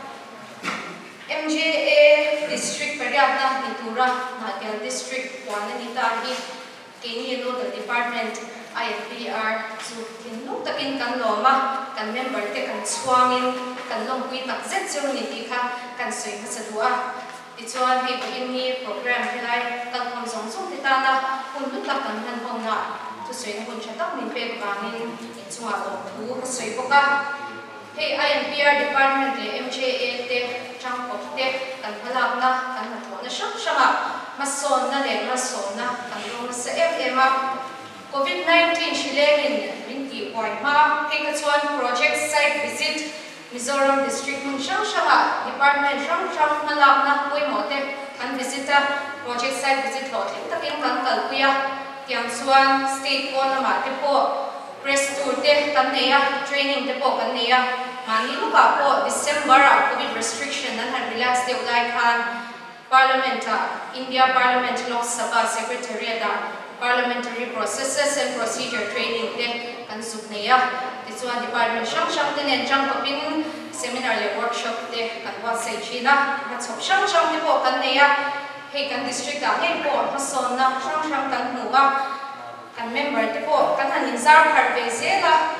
MJA district periada ni tura na ka district wan ni ta hi ke ni lo the department IFPR su kin lo takin kan lo ma kan member te kan swangin kan long pui tak zet chu ni ti kha kan soi ka sadua Ichuan hi ini program hilai kan khom song song kita na kun lut lak kan han hong na tu soi na kun chatak min pe bangin ichua lo tu soi boka hey INPR department le MJA te chang pop te kan halak na kan na thona shak shama mason na le mason na kan lo sa FM COVID-19 shilelin rinti kwai ma hey ka chuan project site visit Mizoram district ng Shangshanga department Shangshang halak na koi mote kan visita project site visit lo takin kan kalkuya tiang suan state ko na mate po press tour te kan neya training te po kan neya mani luka po December COVID restriction nan har relax te ulai kan parliament India Parliament Lok Sabha Secretariat parliamentary processes and procedure training te kan sukneya Ichuan department Shangshang te nen jang papin seminar le workshop te kan wa sei china ma chop Shangshang te po kan neya he kan district a he po hason na Shangshang kan nuwa kan member te po kan hanin zar har pe zela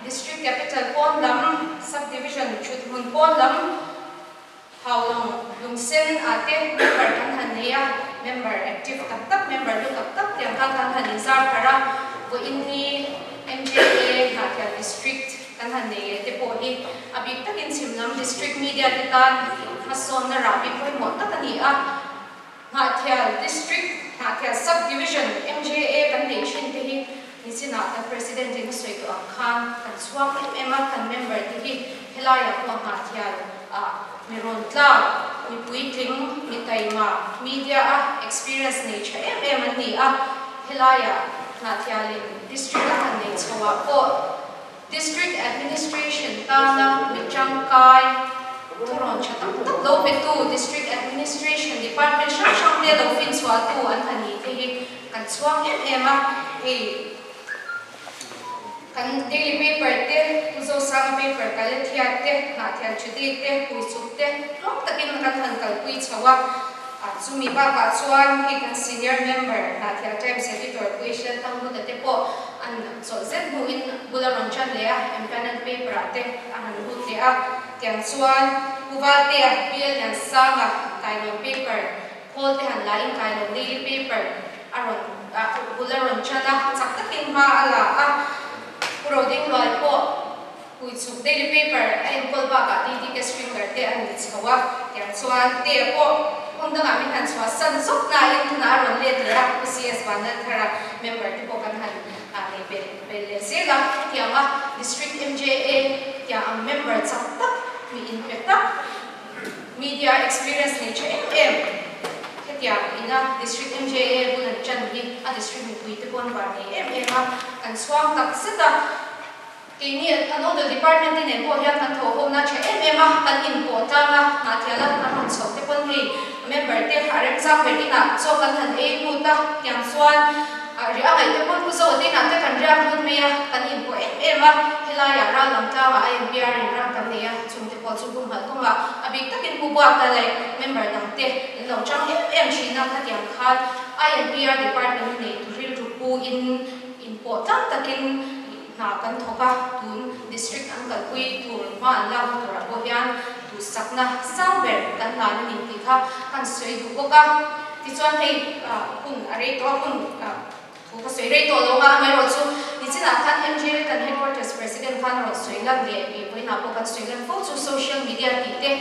district capital Pon Lam subdivision Chutmun Pon Lam Howlong Lungsen ate member kan hania member active tak member lu tak yang kan hanizar para go inni MJA Hatia district kan hania te po hi abi takin simlam district media titan hason na rabi ko mo tatania Hatia district Hatia subdivision MJA kan nation te hi nisina ta president ni soi to akhan kan swam ema kan member te hi helaya ko Hatia Miron tla mi puiting mi taima media experience nature ani helaya nathialin district kan nei chawa ko district administration tana mi changkai turon chatak tak lo betu district administration department shang te lo fin swa tu an hani te hi kan swang he kan daily paper te kuzo sang paper kale thia te na thia chudi te puisuk te lom takin kan han kal pui chawa sumi ba ka chuan hi kan senior member na thia times editor question tang bu te po an so zet bu in bularon chan le empanel paper te an bu te tiang chuan uwa te bial yan sanga kailon paper hol te han lain kailon daily paper aron bularon chana chak takin ma ala Roding loy po puisuk daily paper ay kolba ka di ka stringer te an ditsawa yang chuan te po unda nga min han chwa san sok na in na ron le dra CS banal thara member te po kan han ani bele sela tiama district MJA tia member chak tak mi inpeta media experience nature tia ina district MJA bulan chan ni a district mi puite pon ba ni kan swang tak seta kini ano the department ni po hian kan tho hom na che kan in po ta na thiala aron so te pon hi member te harem sang be ina so kan han mu ta kyang swan ri a ngai te pon ku so te na te kan ram hut me kan in po helaya ra lam ta wa ai biar in ram kan ne chung te po chu bum ha ko ma abi takin ku ba ta le member dang te lo chang china ta kyang khat INPR department ni to ril to pu in important takin na kan thoka tun district ang kalpui tur ma lang tur po yan tu sakna samber kan na ni ti kha kan soi du ko ka ti chuan hei kun are to kun thu ka soi rei to lo ma mai ro chu ni china khan MJ kan headquarters president khan ro soi lang le bi poi na po kan soi lang fo chu social media ti te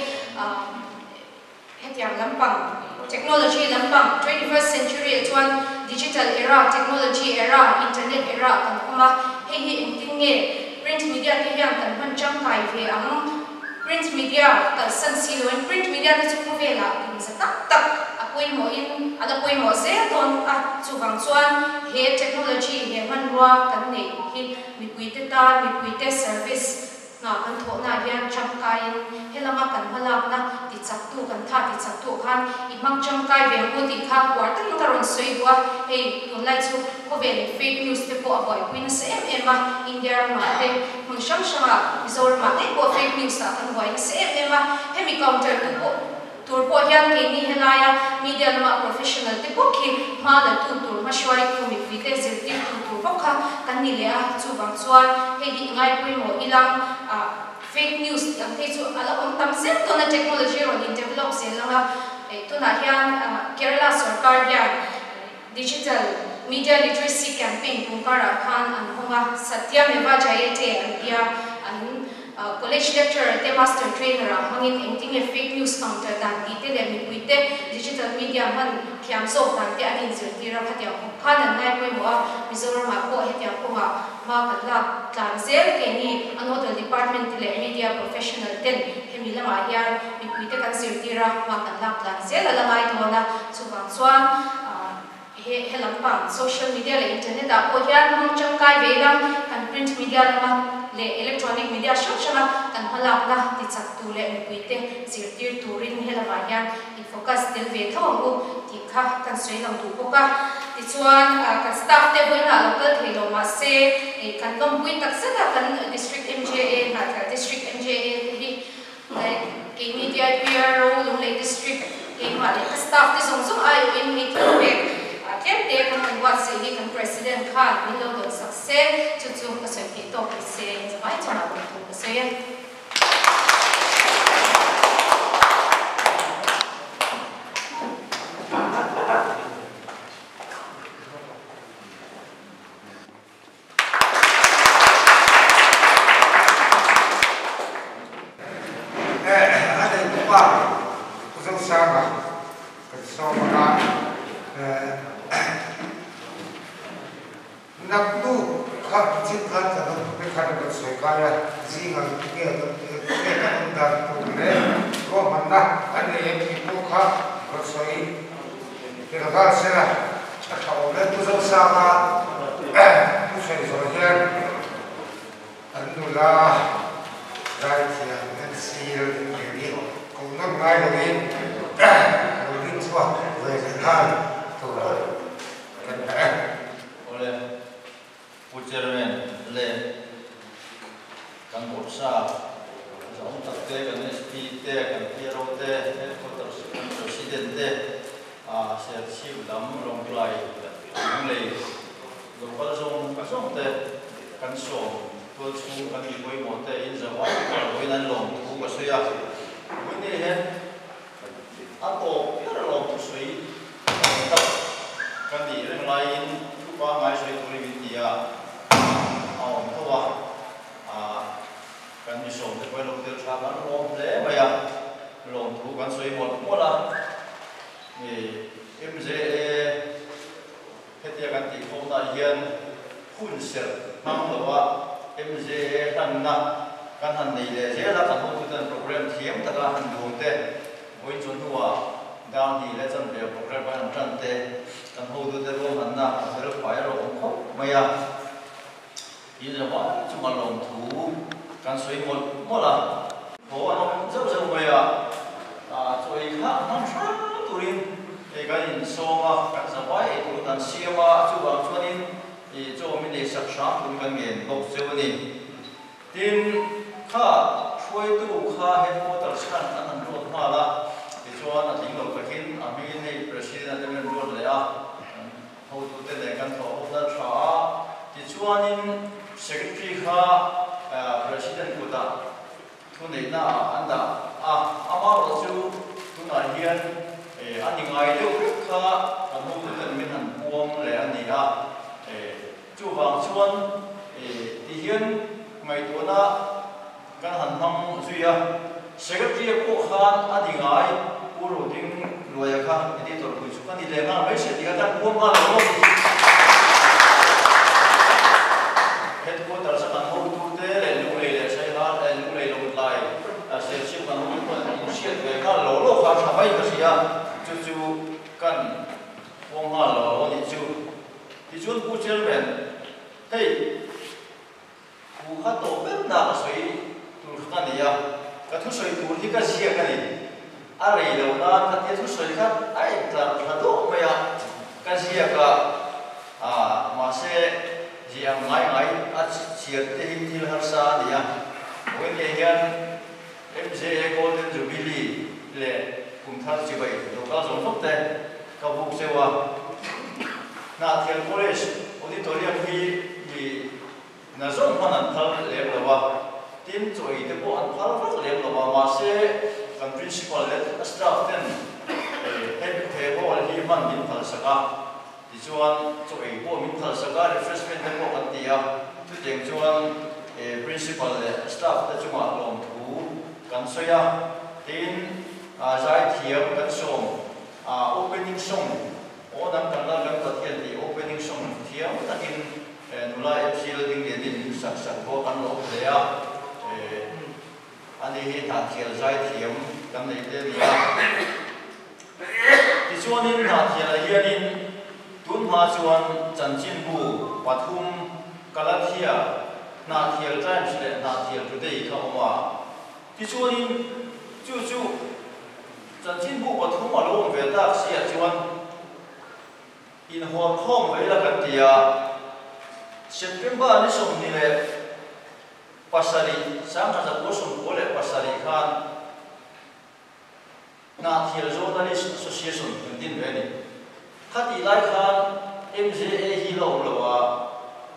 hetiang lampang technology lampang 21st century chuan digital era technology era internet era kan kuma hei intinge print media te hian kan man chang kai ve ang print media kal san silo print media te chu vela in sa tak apoi mo in ada poi mo se don chu bang chuan he technology he man wa kan nei hi mi puite ta mi puite service na kan tho na hian chang kai helama kan halak na ti chak tu kan tha ti chak tu khan imang chang kai ve ko ti kha kwar ta ron soi wa hei online chu ko ve fake news te po boy queen se India ma te mung shang shanga zor ma te ko fake news ta kan boy se hemi counter tu po tur po hian ke ni helaya media ma professional te po ki ma la tu tur ma shwai ko mi vite zil ti tu po kha kan ni le a chu bang chuan hei hi ngai pui mo ilang fake news ang te chu ala om tam sem to na technology ron in develop se langa to na hian Kerala sarkar hian digital media literacy campaign tungkara khan an honga satya meva jayate andia an college lecturer te master trainer hangin engting fake news counter dan ite le mi puite digital media man thiam so dan te anin zirtira khatia khan nai poi mo mizoram ko hetia ko ma kadla translate ke ni another department le media professional ten hemila ma hian mi puite kan zirtira ma kadla translate la mai to na chubang swan helampang social media le internet a po hian hong chang kai velam kan print media lama le electronic media shona kan halak na ti chak tu le mi puite zirtir turin helama hian i focus tel ve thawng u ti kha kan soi lam tu poka ti chuan kan staff te boina local thelo ma se kan lom pui tak sa kan district MJA na ka district MJA hi ke media bureau lung le district ke ma le staff te song ai in hi te ken te kan wat se hi kan president khan milo do success se chu chu ka se ki to ki se zawai chama lo tu ka se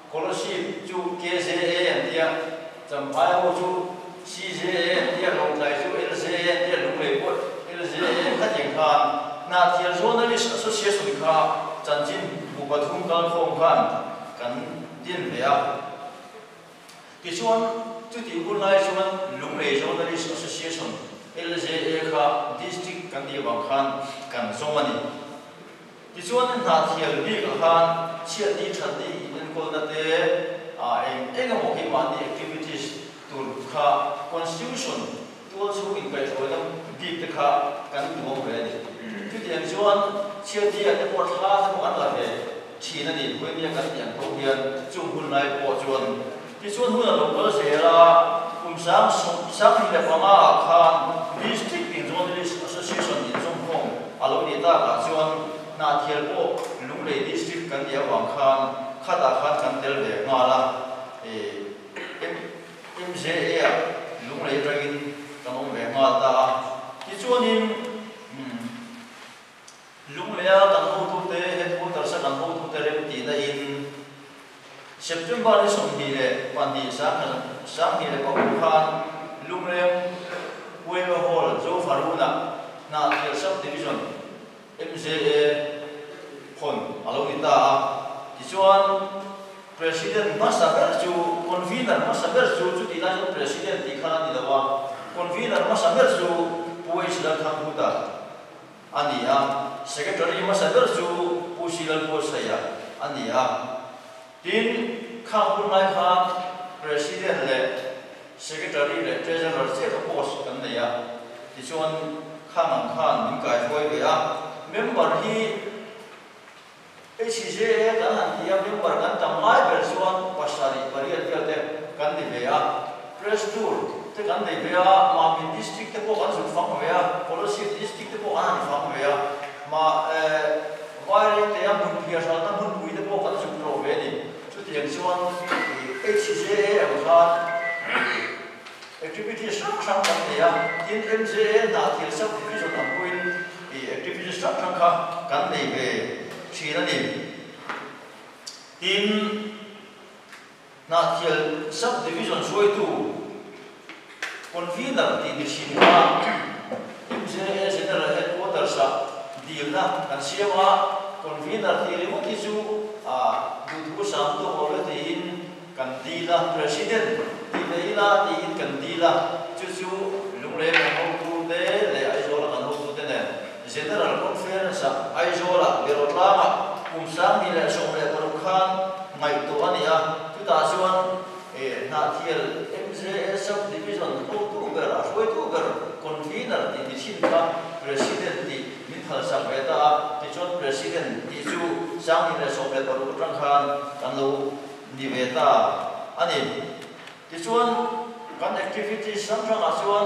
scholarship chu KCA and dia champai ho chu CCA and dia long thai chu LCA and dia lung lei pot LCA kha jeng khan na thial journalist association kha chanchin bu pathum kal khom khan kan din bea ti chuan chu ti bul lai chuan lung lei journalist association LCA kha district kan dia bang khan kan zomani ti chuan na thial bi khan chia di than di in kol na te engamo ki mani activities tur kha constitution tual chu in kai tholam bi te kha kan du mo ve ni chu tiang chuan chia di ate por tha mo an la ve thina ni hoi mi kan tiang tho hian chung hul nai po chuan ti chuan hun lo ko se la sang ni le panga kha district in journalist association in chung phong alo ni ta ka chuan na thial po lung lei district kan dia wang khan khata khan kan tel ve nga la MCA lung lei ragin kan ong ve nga ta ti chuanin lung lei kan ho tu te headquarter sa kan ho tu te rem ti na in September ni som hi le pandi sang hi le ko khan lung lei Weva Hall zo faruna na thial subdivision MCA kon alo kita kichuan president masaber chu convener masaber chu ti la president ti khan ni dawa convener masaber chu puis la kham huta ania secretary masaber chu pusilal posaya ania tin kham mai kha president le secretary le treasurer che post kan ne ya kichuan khan nin kai hoi ve a member hi HCA kan hantia member kan tamai bersuan pasari pariat te kan di bea press tour te kan di bea ma min district te po kan su fang bea policy district te po an fang bea ma vai te am mun pia sa ta mun pui te po kan su pro ve ni chu ti yang chuan HCA am khan activity structure kan dia tin MCA na thil sab division am puin activity structure kha kan nei ve china ni tin na thial subdivision soi tu convener ti ni sin kha MCA general headquarter sa deal na kan siawa convener ti le mo ti chu du thu sam to hol ti in kan dila president ti leila ti in kan dila chu lung le kan ho tu te le ai zo la kan ho tu te ne general conference ai zo la berotlama kumsang ni le som le paru khan mai to ania tu ta chuan na thial MCA subdivision ho tu ber a hoi tu ber convener ti ni sin ka president ti min thal sa beta ti chuan president ti chu sang ni le som le paru tang khan kan lo ni beta ani ti chuan kan activity sang sang a chuan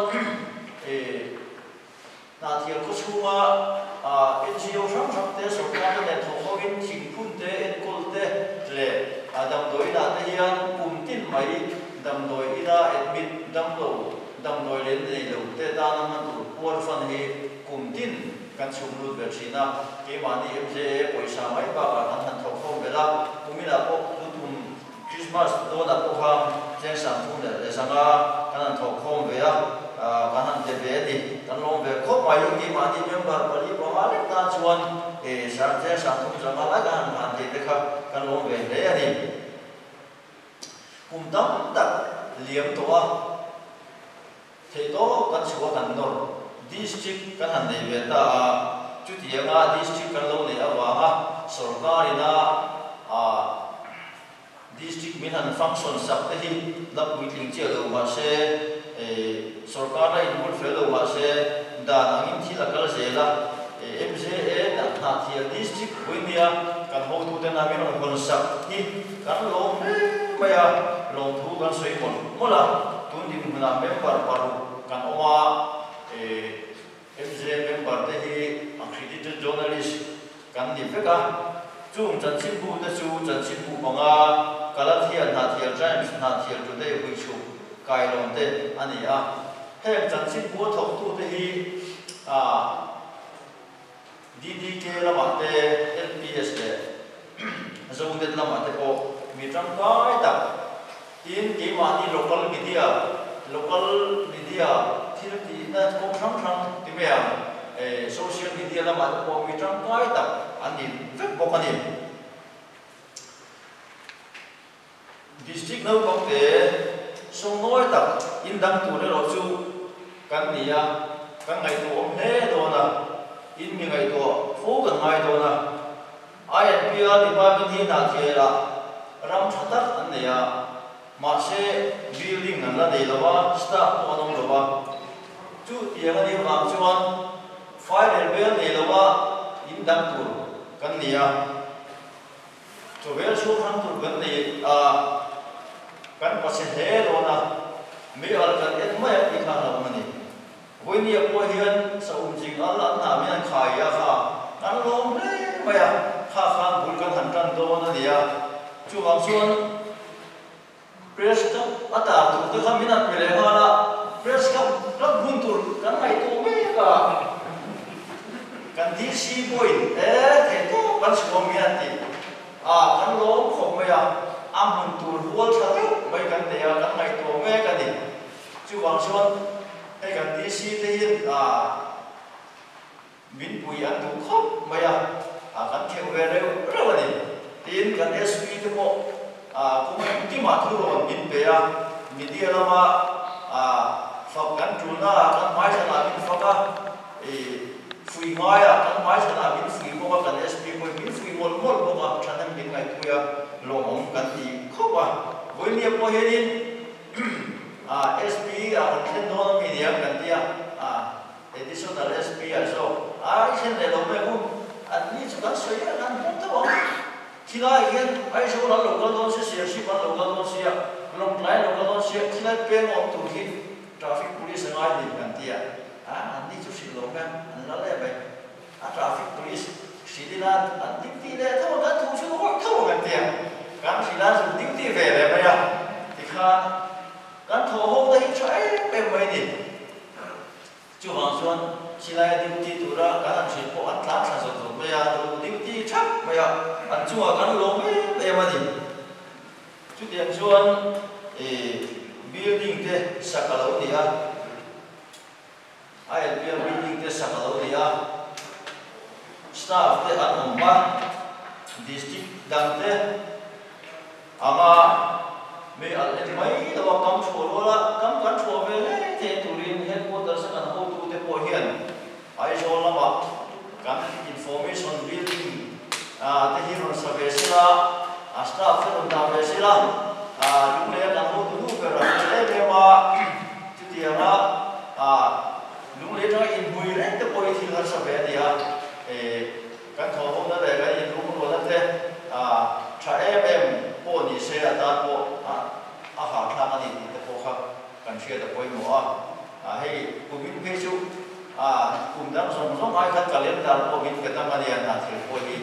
na thial ko chunga NGO sang te sarkar le thongin thingphun te enkol te le adam doina te hian pumtin mai dam doi ina admit dam doi len nei lo te ta na man tur por fan hi kumtin kan chunglut be china ke mani MCA poisa mai ba kan han thok khom bela kumina ko tutum Christmas do da ko ham jeng sam phun le sanga kan thok khom be a kan han te be ni kan long be khop mai lu ki mani member pali ba ma le ta chuan sa jeng sam phun sanga la kan han te te kha kan long be le ani kum dam tak liam to a thei to kan chua kan nor district kan han nei ve ta chu tianga district kan lo nei awa ha sarkarina district min han function sak te hi lap meeting che lo ma se sarkar la in bul fel lo ma se da angin thila kal se la MCA da na thia district winia kan ho tu te na min on kon sak hi kan lo me ya lo thu kan soi mon mola tun din na member paru kan oma MCA member te hi accredited journalist kan ni feka chung chan chin bu te chu chan chin bu manga kalathia na thia times na thia today hui chu kai lom te ani a he chan chin bu thok tu te hi DDK lama te LPS le zong det lama te ko mi trong cái tập tin cái mà đi local media thì nó cũng trong cái về social media là mà có mi trong cái tập anh đi rất bốc anh đi district nào cũng thế song nói tập in đăng tụ để rồi chú căn này căn ngày tụ ông thế đó nè in mi ngày tụ phố gần ngày đó nè INPR thì ba bên thiên hạ thì là ram chặt tắt anh này mà sẽ building là đây là ba staff của ông là ba chú tiền anh đi làm cho anh fire level này là ba in đăng tụ căn này cho về số thằng tụ gần này kan pasien he lo na mi al kan et mai ti kha lo mani voi ni ko hian sa jing al na mi an khai ya kha kan lo me mai kha khan bul kan han kan do na dia chu wang chuan press ka ata tu te kha min an pele ha la press ka rak bun tur kan mai tu me ka kan DC point the to kan so mi an ti kan lo khom mai am tur hol sa mai kan te kan mai to me kan ni chu wang chuan hay kan DC te hin min pui an tu khop mai kan kheu ve reu ni tin kan SP te mo cũng cái mà thu rồi min pe media lama phật kan tu na kan mai sa na min phật free mai kan mai sa na min free mo kan SP mo min free mo mo than min ngai tu ya lo ong kan ti khop với niệm po hedin SP kan don media kan ti additional SP so chen le lo me ko an ni chu kan soi kan pom ta khi lại hiện ai số là local don sẽ sĩ quan local don sẽ long lại local don sẽ khi lại bên ông tụ khi traffic police ngay đi gần tia anh đi chút xíu lâu nè anh nói lại vậy traffic police sĩ đi là anh đi đây thôi mà thu chút nó không gần tia cán sĩ là dùng đi về vậy bây thì khan cán thổ hông đây trái bên mấy đi chú Hoàng Xuân chỉ là duty tụ ra cán anh sĩ có ăn lát sản xuất bây giờ duty chắc bây giờ anh chua cán lố mấy em mà đi chú tiền Xuân building te sakalo dia ILP building te sakalo dia staff te an ba district dang te ama me al et mai da kam chho la kam kan chho ve te turin headquarters kan ho tu te po hian ai zo lama kan information building te hiron sabe sila staff te on da ve sila lúc này là một cái lúc rồi để mà cái gì đó lúc này nó in mùi đấy cái bôi thì nó sẽ về thì cái thổ hôm đó để cái in lúc đó thế cha em bộ nhị xe ta bộ hàng tháng anh thì cái bộ khác cần xe cái bôi mỏ hay cùng mình hay chú cùng đám sống sống ai khác cả liên đàn bộ mình cái tâm anh là thì bôi đi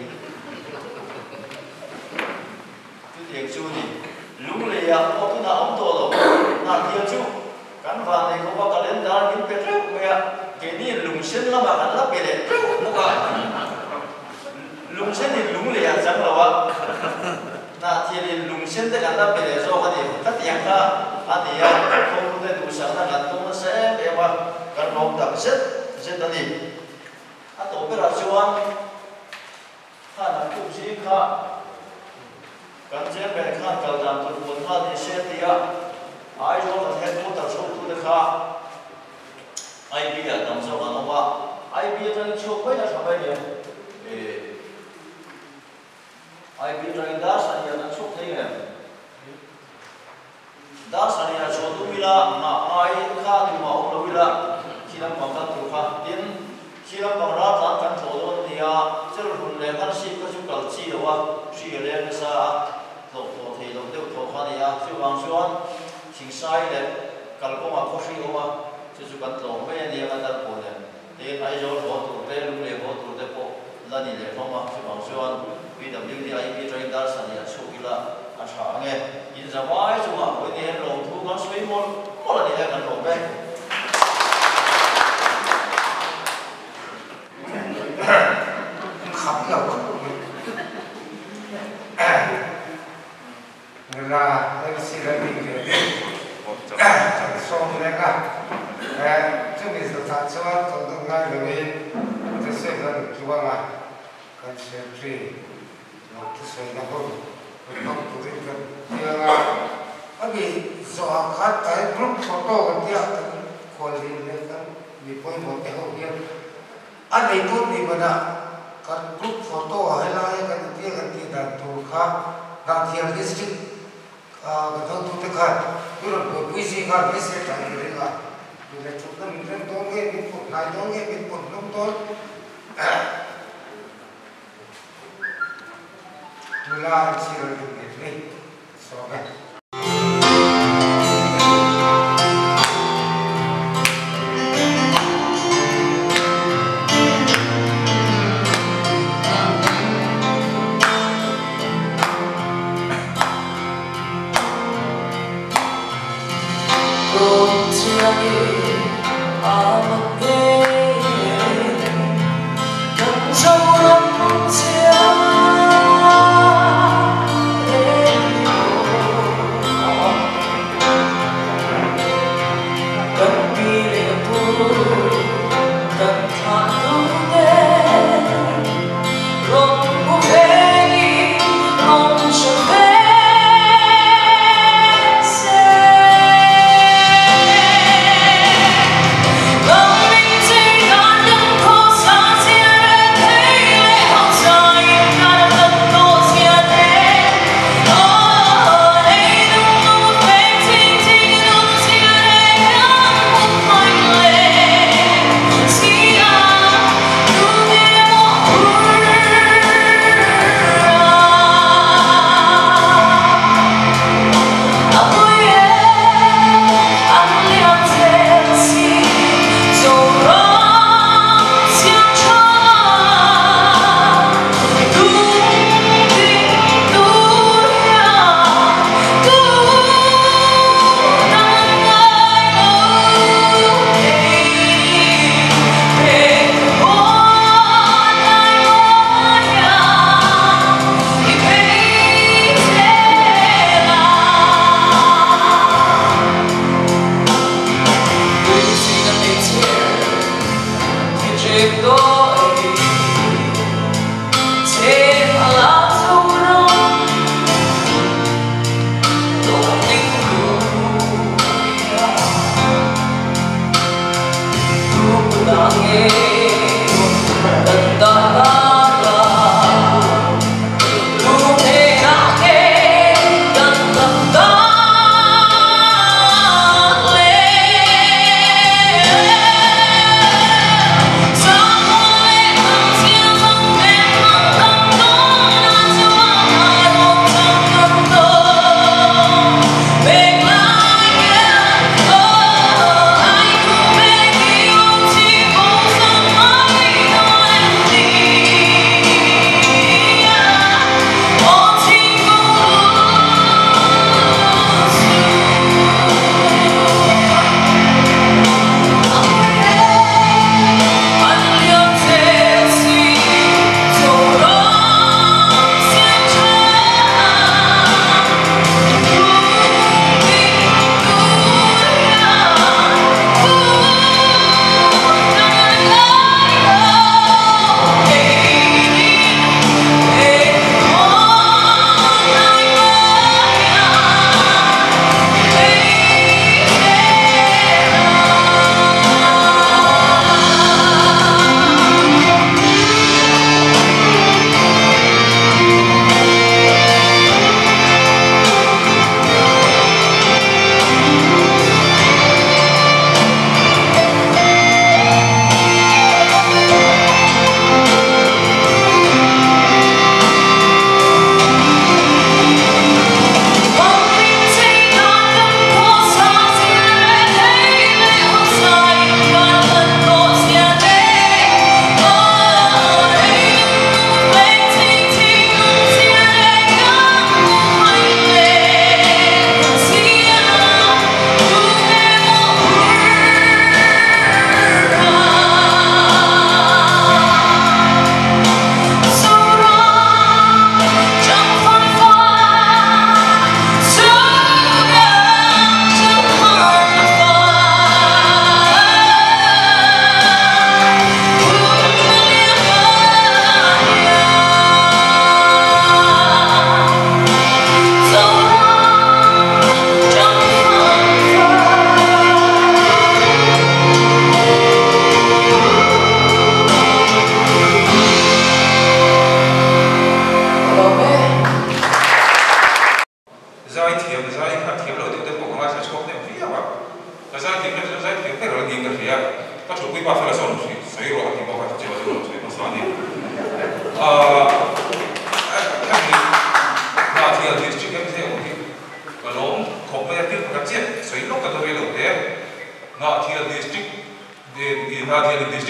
cái tiếng chú đi lúc này có cái nào ông tổ rồi là thiệt chứ cán vàng này không có cả lên đàn những cái rau mẹ cái này lùng sen là mà cán lấp cái này đúng không lùng sen thì lùng này chẳng là vậy là thì lùng sen thì cán lấp cái này do cái gì tất nhiên là anh thì không có thể đủ sáng là cán tung nó sẽ để mà cán nộp đặc chất là gì tổ cái là chuan là cũng gì cả kan je be khan kal dam tu bun ha ni se tia ai jo kan he ko ta so tu de kha ai bi ya dam so kan wa ai bi ta chu ko ya sa ba ni ai bi ta da sa ya na chu thei ne da sa ya so tu mila ma ai kha tu ma om lo ila khi lam pang ta tu kha tin khi lam pang ra ta kan tho don tia chel hun le kan si ko chu kal chi lo wa si le na sa thổ thì đồng tiêu thổ khoa này chú Hoàng Xuân chính sai đấy cần có mà có suy không à chú cần thổ mấy anh em ăn đặt bộ này thì ai rồi thổ thủ tế lúc này thổ thủ tế bộ là gì đấy không à chú Hoàng Xuân vì đồng tiêu thì ai biết rồi ta sản xuất số kia là ăn sáng nghe nhìn ra ngoài chú Hoàng với này lồng thu nó suy môn mỗi lần này cần lồng đây khắp là là em xin là mình xong rồi cả chúng mình sẽ tham gia trong tương lai của mình sẽ sẽ là kỳ vọng à cần sẽ truy nó sẽ là không không tụi mình cần nhưng mà vì do khác cái group photo cái tiệc còn gì nữa kan vì કોઈ મોટે હો ગયા આ નહીં તો નહીં બના kan group photo highlight kan tiệc kan tiệc dan tu kha Nathian district cái thằng tu tiệc kha rồi quý sĩ kha quý sĩ tại đây là vì là chúng ta mình rất tốt cái mình phục lại tốt cái mình phục lúc tốt là chỉ là được cái này so với Hãy subscribe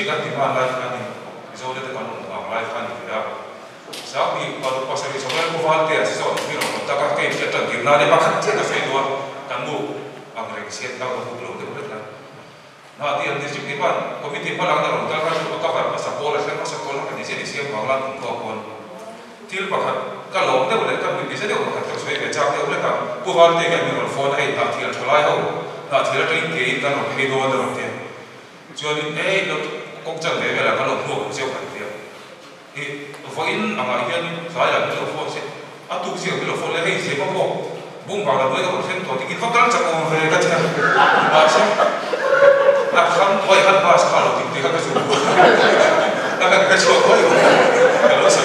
district at the man life planning is only the life planning sao bị vào được pasal itu sebenarnya kuvalti ya sesuatu yang kita pakai kita gimana dia pakai kita sesuatu kamu agar kita tahu aku belum betul kan nah dia district ni pan komite palang dalam kalau kita cover pasal pola kan di sini siap banglan untuk kon til pakai kalau dia boleh kan bisa dia pakai terus sebagai cak dia boleh kan kuvalti kan mikrofon ai tak til tolai ho tak til tu ingin kan orang ini dua orang dia jadi lo kok jangan dia lah kalau buat siapa dia Foin ang iyan saya bilo fo se atu siya bilo fo le se ko ko bung ba la do ko sen to tikin fakal sa ko re ka cha ba sa na kham oi han ba sa lo tik tik ka su na ka so ko yo ka lo sa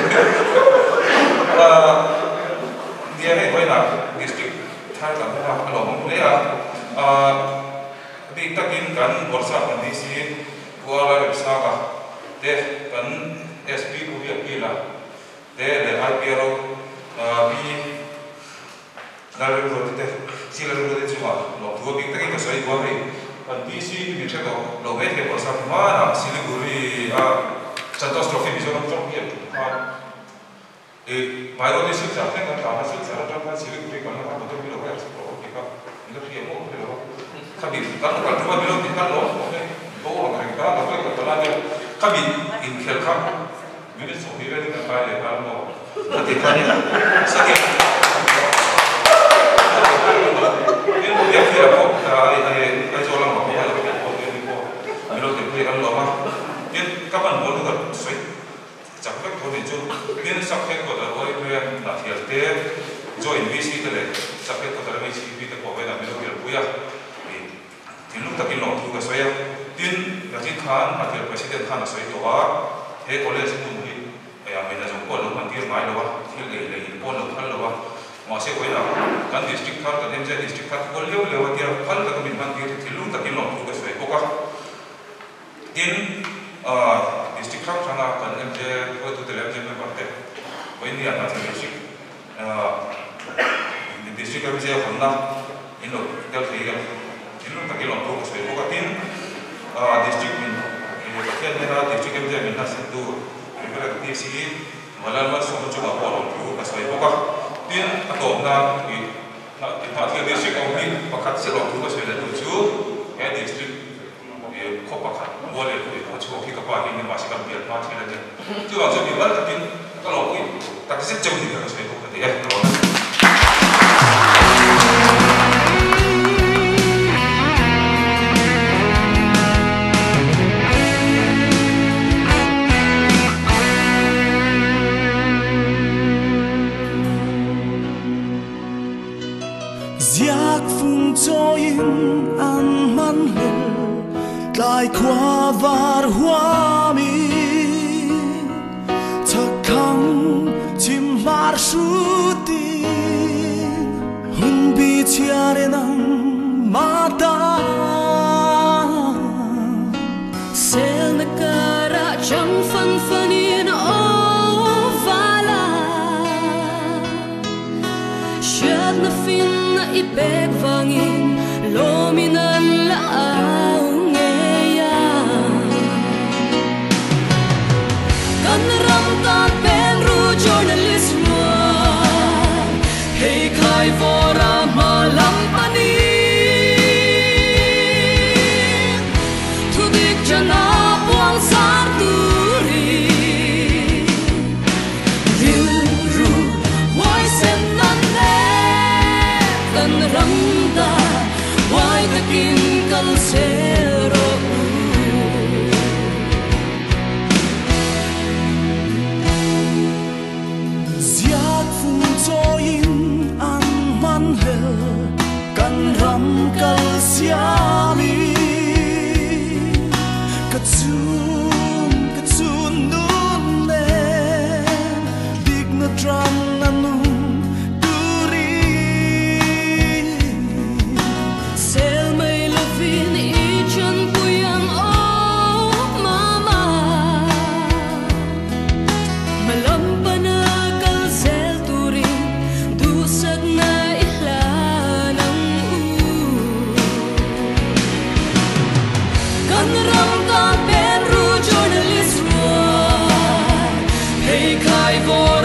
dia he ko na district thar ka ba lo mo le di takin kan borsa kan di si kuala sa ka de kan SP को भी अपील आ दे ले IPRO भी नारे रोते सीलर रोते चुमा लोग दो बिक तक के सही हुआ है पर DC भी मिलके तो लोग हैं के परसा माना सिलीगुड़ी संतोष ट्रॉफी भी जो हम ट्रॉफी है बाइरो ने सिर्फ जाते हैं काम सिर्फ सारा ट्रॉफी सिलीगुड़ी करना का मतलब भी लोग हैं ऐसे ट्रॉफी का इधर भी हम लोग कभी करना का ट्रॉफी भी लोग निकाल लो तो वो करेंगे का मतलब करना है कभी इन खेल का Minit so hivi ni kaya kamo katikani sakit ini dia kira kok ai jolang mau ya lebih kok ini kok bilo de kan lama ini kapan mau juga soi capek kok itu ini sakit kok ada oi pe na fiarte join visi tele sakit kok ada visi vite kok beda bilo ya buya ini tak kilo juga saya tin Najib Khan atau Presiden Khan soi toa he college pun ya kita jumpa lo mandir mai lo thil le pon lo thal lo ma se koi na kan district thar kan MJ district thar ko le dia phal ka min mandir thilung ta kin lo thu ka sai ko ka in district thar thanga kan MJ ko tu tele MJ me barte ko ni ana ta district MJ honna in lo del thega thilung ta kin lo thu ka sai ko ka tin district min ke mera district MJ min na sendu Mereka TFC malam semua coba polong tu pasal itu kah tin atau nak kita district kami pakat selong tu pasal itu tu ya district kau pakat boleh tu coba kita pakai ini masih kan biar macam ni tu langsung biar tapi kalau ini tak sejauh ni pasal itu tadi ya cho in an man le lai qua var hoa mi thật khăng chim mar su ti hun bi chia ne nang ma ta sel na kara cham fan fanin o vala shed na fin ibeg vangin lominan laang ngeya kan ram ta pen ru journalist mo hey khai vora malam pani vår